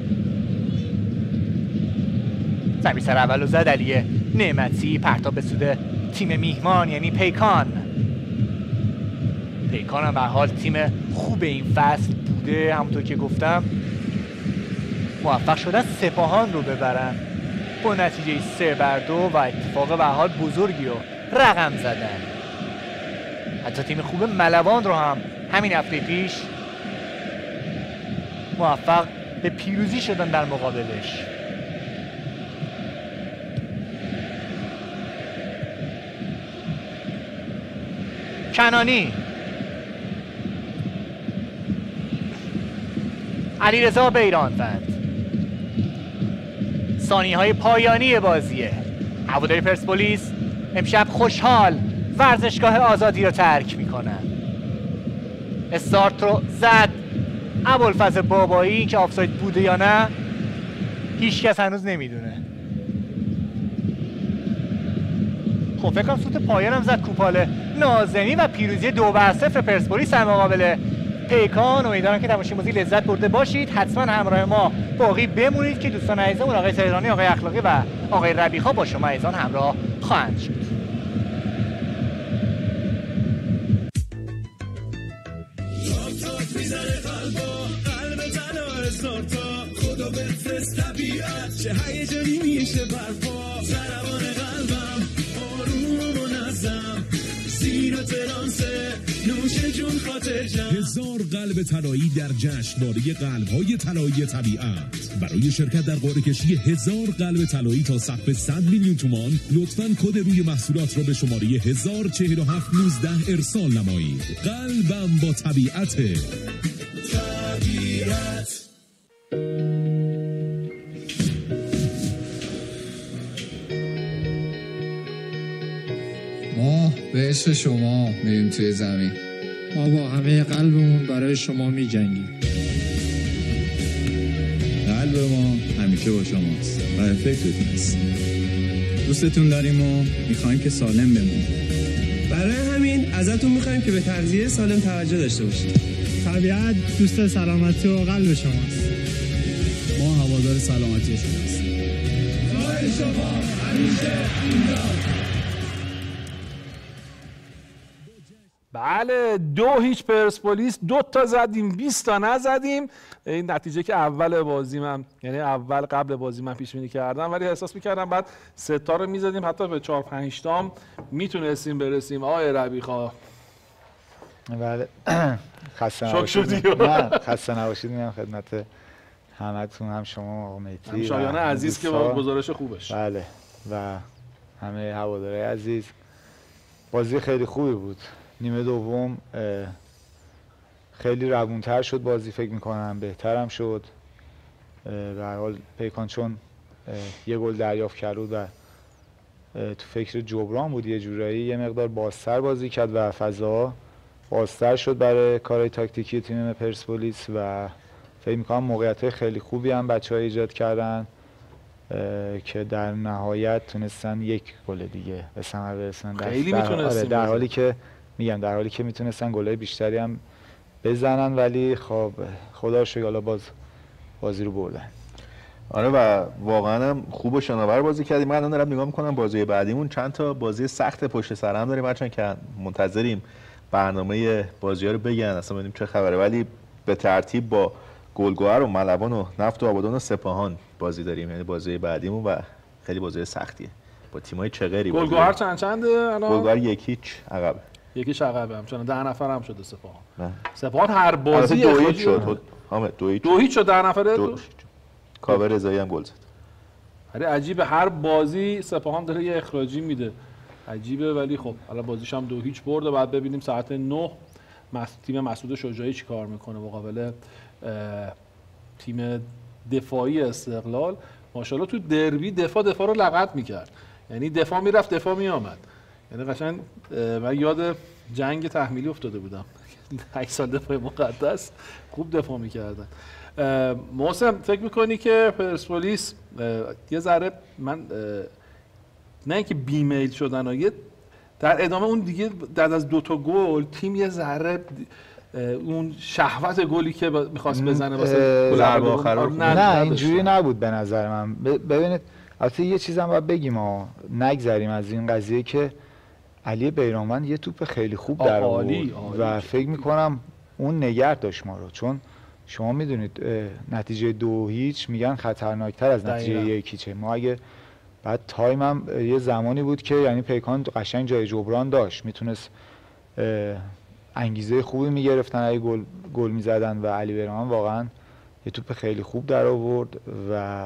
زمین سر اولو زد علی نعمتی، پرتاب به سود تیم میهمان یعنی پیکان. پیکان هم به حال تیم خوب این فصل بوده، همونطور که گفتم موفق شدن سپاهان رو ببرن با نتیجه 3-2 و اتفاق به حال بزرگی رو رقم زدن. حتی تیم خوب ملوان رو هم همین هفته پیش موفق به پیروزی شدن در مقابلش. کنانی، علیرضا بیرانوند. ثانیه‌های پایانی بازیه. هواداری پرسپولیس امشب خوشحال ورزشگاه آزادی رو ترک میکنن. استارت رو زد ابوالفضل بابایی، که آفساید بوده یا نه هیچ کس هنوز نمیدونه. خب فکر کنم سوت پایان هم زد کوپال نازمی و پیروزی 2-0 پرسپولیس در مقابل پیکان. امیدوارم که تماشای بازی لذت برده باشید. حتما همراه ما باقی بمونید که دوستان عزیزمون آقای تهرانی، آقای اخلاقی و آقای ربیخا با شما عزیزان همراه خواهند شد. خدا بفرست طبیعت چه هیجانی میشه برپا، ضربان قلبم آروم و منظم، زیر ترانسه نوش جون خاطر جمع. 1000 قلب طلایی در جشنواره قلب‌های طلایی طبیعت. برای شرکت در قرعه کشی 1000 قلب طلایی تا سقف 100 میلیون تومان لطفاً کد روی محصولات را به شماره 104719 ارسال نمایید. قلبم با طبیعت. ما به عشق شما میریم توی زمین. ما با همه قلبمون برای شما میجنگیم. قلب ما همیشه با شماست و فکرتون هست. دوستتون داریم و میخوایم که سالم بمونید. برای همین ازتون میخوایم که به تغذیه سالم توجه داشته باشید. طبیعت دوست سلامتی و قلب شماست. ما هوادار سلامتی شماست. جای شما همیشه اینجا. بله 2-0 پرسپولیس، 2 تا زدیم 20 تا نزدیم. این نتیجه که اول بازی من، یعنی اول قبل بازی من پیش بینی کردم، ولی احساس میکردم بعد 3 تا رو میزدیم حتی به 4-5 تا میتونستیم برسیم. آقای ربیخا بله خسته نباشید. نه خسته نباشید میگم خدمت همتون، هم شما آقا مهدی، شایان عزیز که با گزارش خوبش. بله و همه هوادارهای عزیز. بازی خیلی خوبی بود. نیمه دوم خیلی روونتر شد بازی، فکر میکنم بهترم شد. به هر حال پیکان چون یه گل دریافت کرد و تو فکر جبران بود، یه جورایی یه مقدار بازتر بازی کرد و فضا بازتر شد برای کارهای تاکتیکی تیم پرسپولیس و فکر میکنم موقعیت‌های خیلی خوبی هم بچه‌ها ایجاد کردن که در نهایت تونستن یک گل دیگه به ثمر برسونن. خیلی میتونستن در حالی که میگم در حالی که میتونستن گل‌های بیشتری هم بزنن، ولی خب خدا رو شکر حالا باز بازی رو بردن. آره و واقعا هم خوب و شناور بازی کردیم. من الان دارم نگاه میکنم بازی بعدیمون چند تا بازی سخت پشت سر هم داریم، هرچند که منتظریم برنامه بازی‌ها رو بگن اصلا ببینیم چه خبره، ولی به ترتیب با گلگهر و ملوان و نفت و آبادان و سپاهان بازی داریم، یعنی بازی بعدیمون و خیلی بازی سختیه با تیم‌های چغری. گلگهر چنده الان؟ گلگهر 1-0 عقب. یکیش عقبه همچنان 10 نفر هم شده سپاهان هر بازی 2-0 شد حامد 2-0 شد 10 نفره کاوه رضایی هم گل زد. آره عجیبه هر بازی سپاهان داره یه اخراجی میده عجیبه ولی خب حالا بازیش هم 2-0 برده بعد ببینیم ساعت 9 تیم مسعود شجاعی چی کار میکنه مقابل تیم دفاعی استقلال. ماشاءالله تو دربی دفاع رو لغت میکرد یعنی دفاع میرفت دفاع میآمد یعنی قشنگ من یاد جنگ تحمیلی افتاده بودم 8 سال دفاع مقدس خوب دفاع میکردن. محسن فکر میکنی که پرسپولیس یه ذره من نه اینکه بیمیل شدن و یه در ادامه اون دیگه بعد از 2 تا گل تیم یه ذره اون شهوت گلی که می‌خواست بزنه واسه گل آخر نه اینجوری نبود به نظر من. ببینید البته یه چیزم باید بگیم نگذریم از این قضیه که علی بیرانوند یه توپ خیلی خوب در آورد و فکر می‌کنم اون نگه داشت ما رو چون شما میدونید نتیجه 2-0 میگن خطرناکتر از نتیجه 1-0 ما اگه بعد تایم هم یه زمانی بود که یعنی پیکان قشنگ جای جبران داشت میتونست انگیزه خوبی میگرفتن اگه گل میزدن و علی بیرانوند واقعا یه توپ خیلی خوب در آورد و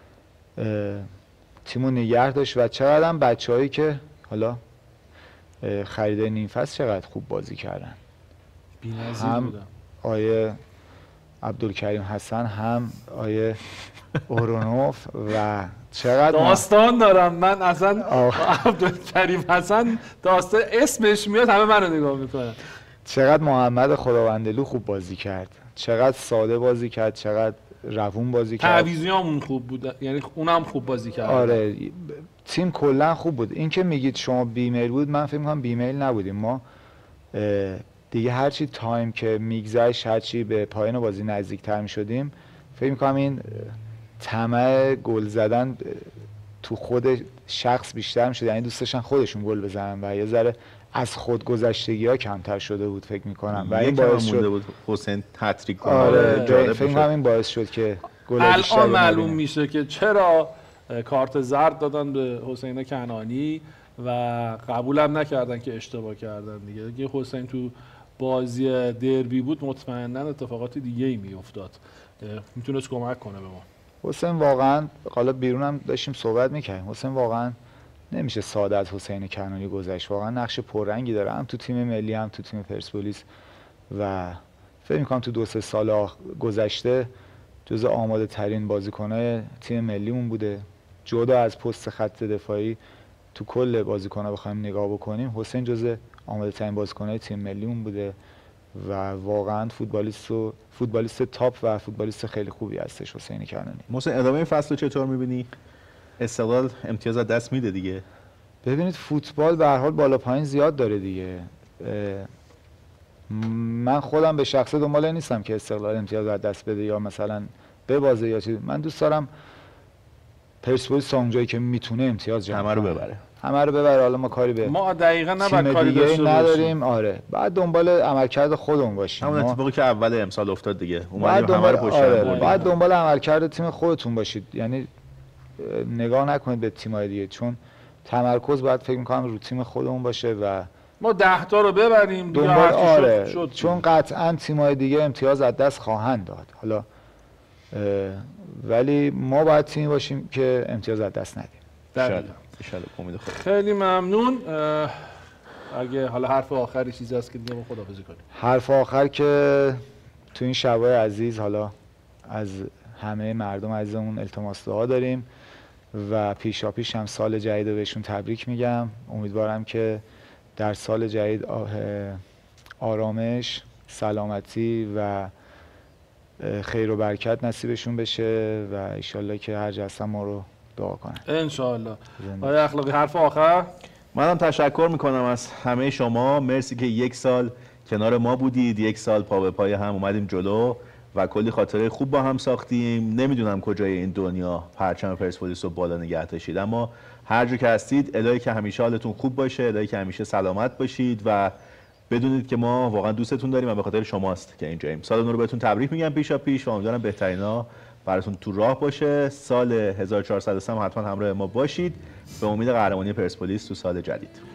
تیمو نگه داشت و چقدر هم بچه‌هایی که حالا خرید نیم فصل چقدر خوب بازی کردن هم آیه عبدالکریم حسن هم آیه اورونوف و چقدر داستان دارم من اصلا عبدالکریم حسن داستان اسمش میاد همه منو نگاه میکنن. چقدر محمد خداوندلو خوب بازی کرد چقدر ساده بازی کرد چقدر روون بازی کرد تعویضیامون خوب بود یعنی اونم خوب بازی کرد. آره تیم کلا خوب بود. این که میگید شما بیمیل بود من فکر می‌کنم بیمیل نبودیم ما دیگه هرچی تایم که میگذشت هرچی به پایان بازی نزدیکتر میشدیم فکر می‌کنم این طمع گل زدن تو خود شخص بیشتر میشد یعنی دوست داشتن خودشون گل بزنن و یه ذره از خودگذشتگی‌ها کمتر شده بود فکر می‌کنم و این باعث شده بود حسین هتریک کنه. آره فکر می‌کنم این باعث شد که گل بیشتر الان معلوم میشه که چرا کارت زرد دادن به حسین کنعانی و قبولم نکردن که اشتباه کردن دیگه. اگه حسین تو بازی دربی بود مطمئنا اتفاقات دیگه‌ای میافتاد میتونست کمک کنه به ما. حسین واقعا حالا بیرون هم داشتیم صحبت می‌کردیم حسین واقعا نمیشه ساده از حسین کنعانی گذشت واقعا نقش پررنگی داره هم تو تیم ملی هم تو تیم پرسپولیس و فکر می‌کنم تو 2-3 سال گذشته جزو آماده ترین بازیکن‌های تیم ملیمون بوده. جدا از پست خط دفاعی تو کل بازیکن‌ها بخوایم نگاه بکنیم حسین جزو آماده ترین بازیکن‌های تیم ملیمون بوده و واقعا فوتبالیست تاپ و فوتبالیست خیلی خوبی هستش حسین کنعانی. محسن ادامه این فصل رو چطور می‌بینی؟ استقلال امتیاز از دست میده دیگه. ببینید فوتبال به هر حال بالا پایین زیاد داره دیگه. من خودم به شخصه دنبال نیستم که استقلال امتیاز از دست بده یا مثلا ببازه یا چیز. من دوست دارم پرسپولیس تا اونجایی که میتونه امتیاز جمع همه رو ببره. همه رو ببره. حالا ما کاری به ما دقیقاً نباید کاری داشته نداریم. آره بعد دنبال عملکرد خودمون باشیم. همون اتفاقی که اول امسال افتاد دیگه. اومدیم همه رو پشت سر بردیم. بعد دنبال عملکرد تیم خودتون باشید. یعنی نگاه نکنید به تیم‌های دیگه چون تمرکز باید فکر می‌کنم رو تیم خودمون باشه و ما 10 تا رو ببریم دیگه شد. چون قطعاً تیم‌های دیگه امتیاز از دست خواهند داد. حالا ولی ما باید تیمی باشیم که امتیاز از دست ندیم. ان خیلی ممنون. اگه حالا حرف آخری چیزی هست که دیگه ما خداحافظی کنیم. حرف آخر که تو این شبای عزیز حالا از همه مردم عزیزمون التماس دعا داریم و پیشاپیش هم سال جدید رو بهشون تبریک میگم. امیدوارم که در سال جدید آرامش، سلامتی و خیر و برکت نصیبشون بشه و انشالله که هر جا هستن ما رو دعا کنن. انشالله. آقای اخلاقی حرف آخر؟ منم تشکر میکنم از همه شما. مرسی که 1 سال کنار ما بودید. 1 سال پا به پای هم اومدیم جلو و کلی خاطره خوب با هم ساختیم. نمیدونم کجای این دنیا پرچم پرسپولیس رو بالا نگه داشتید اما هر جا که هستید الهی که همیشه حالتون خوب باشه، الهی که همیشه سلامت باشید و بدونید که ما واقعا دوستتون داریم و به خاطر شماست که اینجاییم. سال نو رو بهتون تبریک میگم پیشاپیش و امیدوارم بهترینا براتون تو راه باشه. سال 1403 حتما همراه ما باشید به امید قهرمانی پرسپولیس تو سال جدید.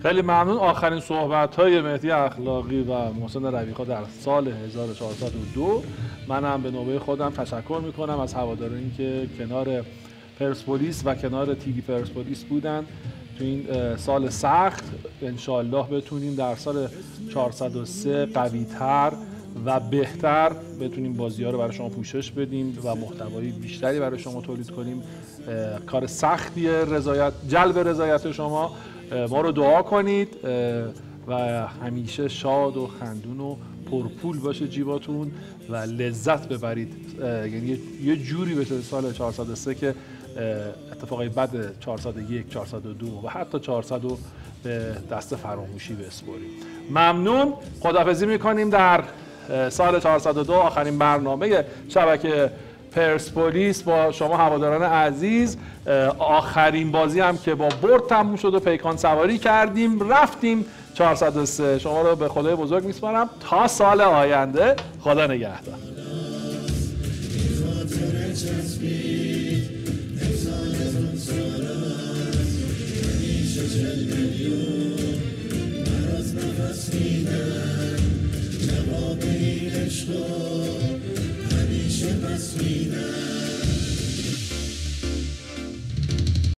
خیلی ممنون. آخرین صحبت‌های مهدی اخلاقی و محسن رفیقا در سال 1402. منم به نوبه خودم تشکر میکنم از هوادارانی که کنار پرسپولیس و کنار تیوی پرسپولیس بودن تو این سال سخت. انشالله بتونیم در سال 403 قوی‌تر و بهتر بتونیم بازی‌ها رو برای شما پوشش بدیم و محتوای بیشتری برای شما تولید کنیم. کار سختیه جلب رضایت شما. ما رو دعا کنید و همیشه شاد و خندون و پرپول باشه جیباتون و لذت ببرید. یعنی یه جوری بشه سال 403 که اتفاقای بد 401 402 و حتی 400 به دست فراموشی بسپاریم. ممنون. خداحافظی میکنیم در سال 402 آخرین برنامه شبکه پرسپولیس با شما هواداران عزیز. آخرین بازی هم که با برد تموم شد و پیکان سواری کردیم رفتیم 403. شما رو به خدای بزرگ میسپارم تا سال آینده. خدا نگهدار. همیشه پس میدن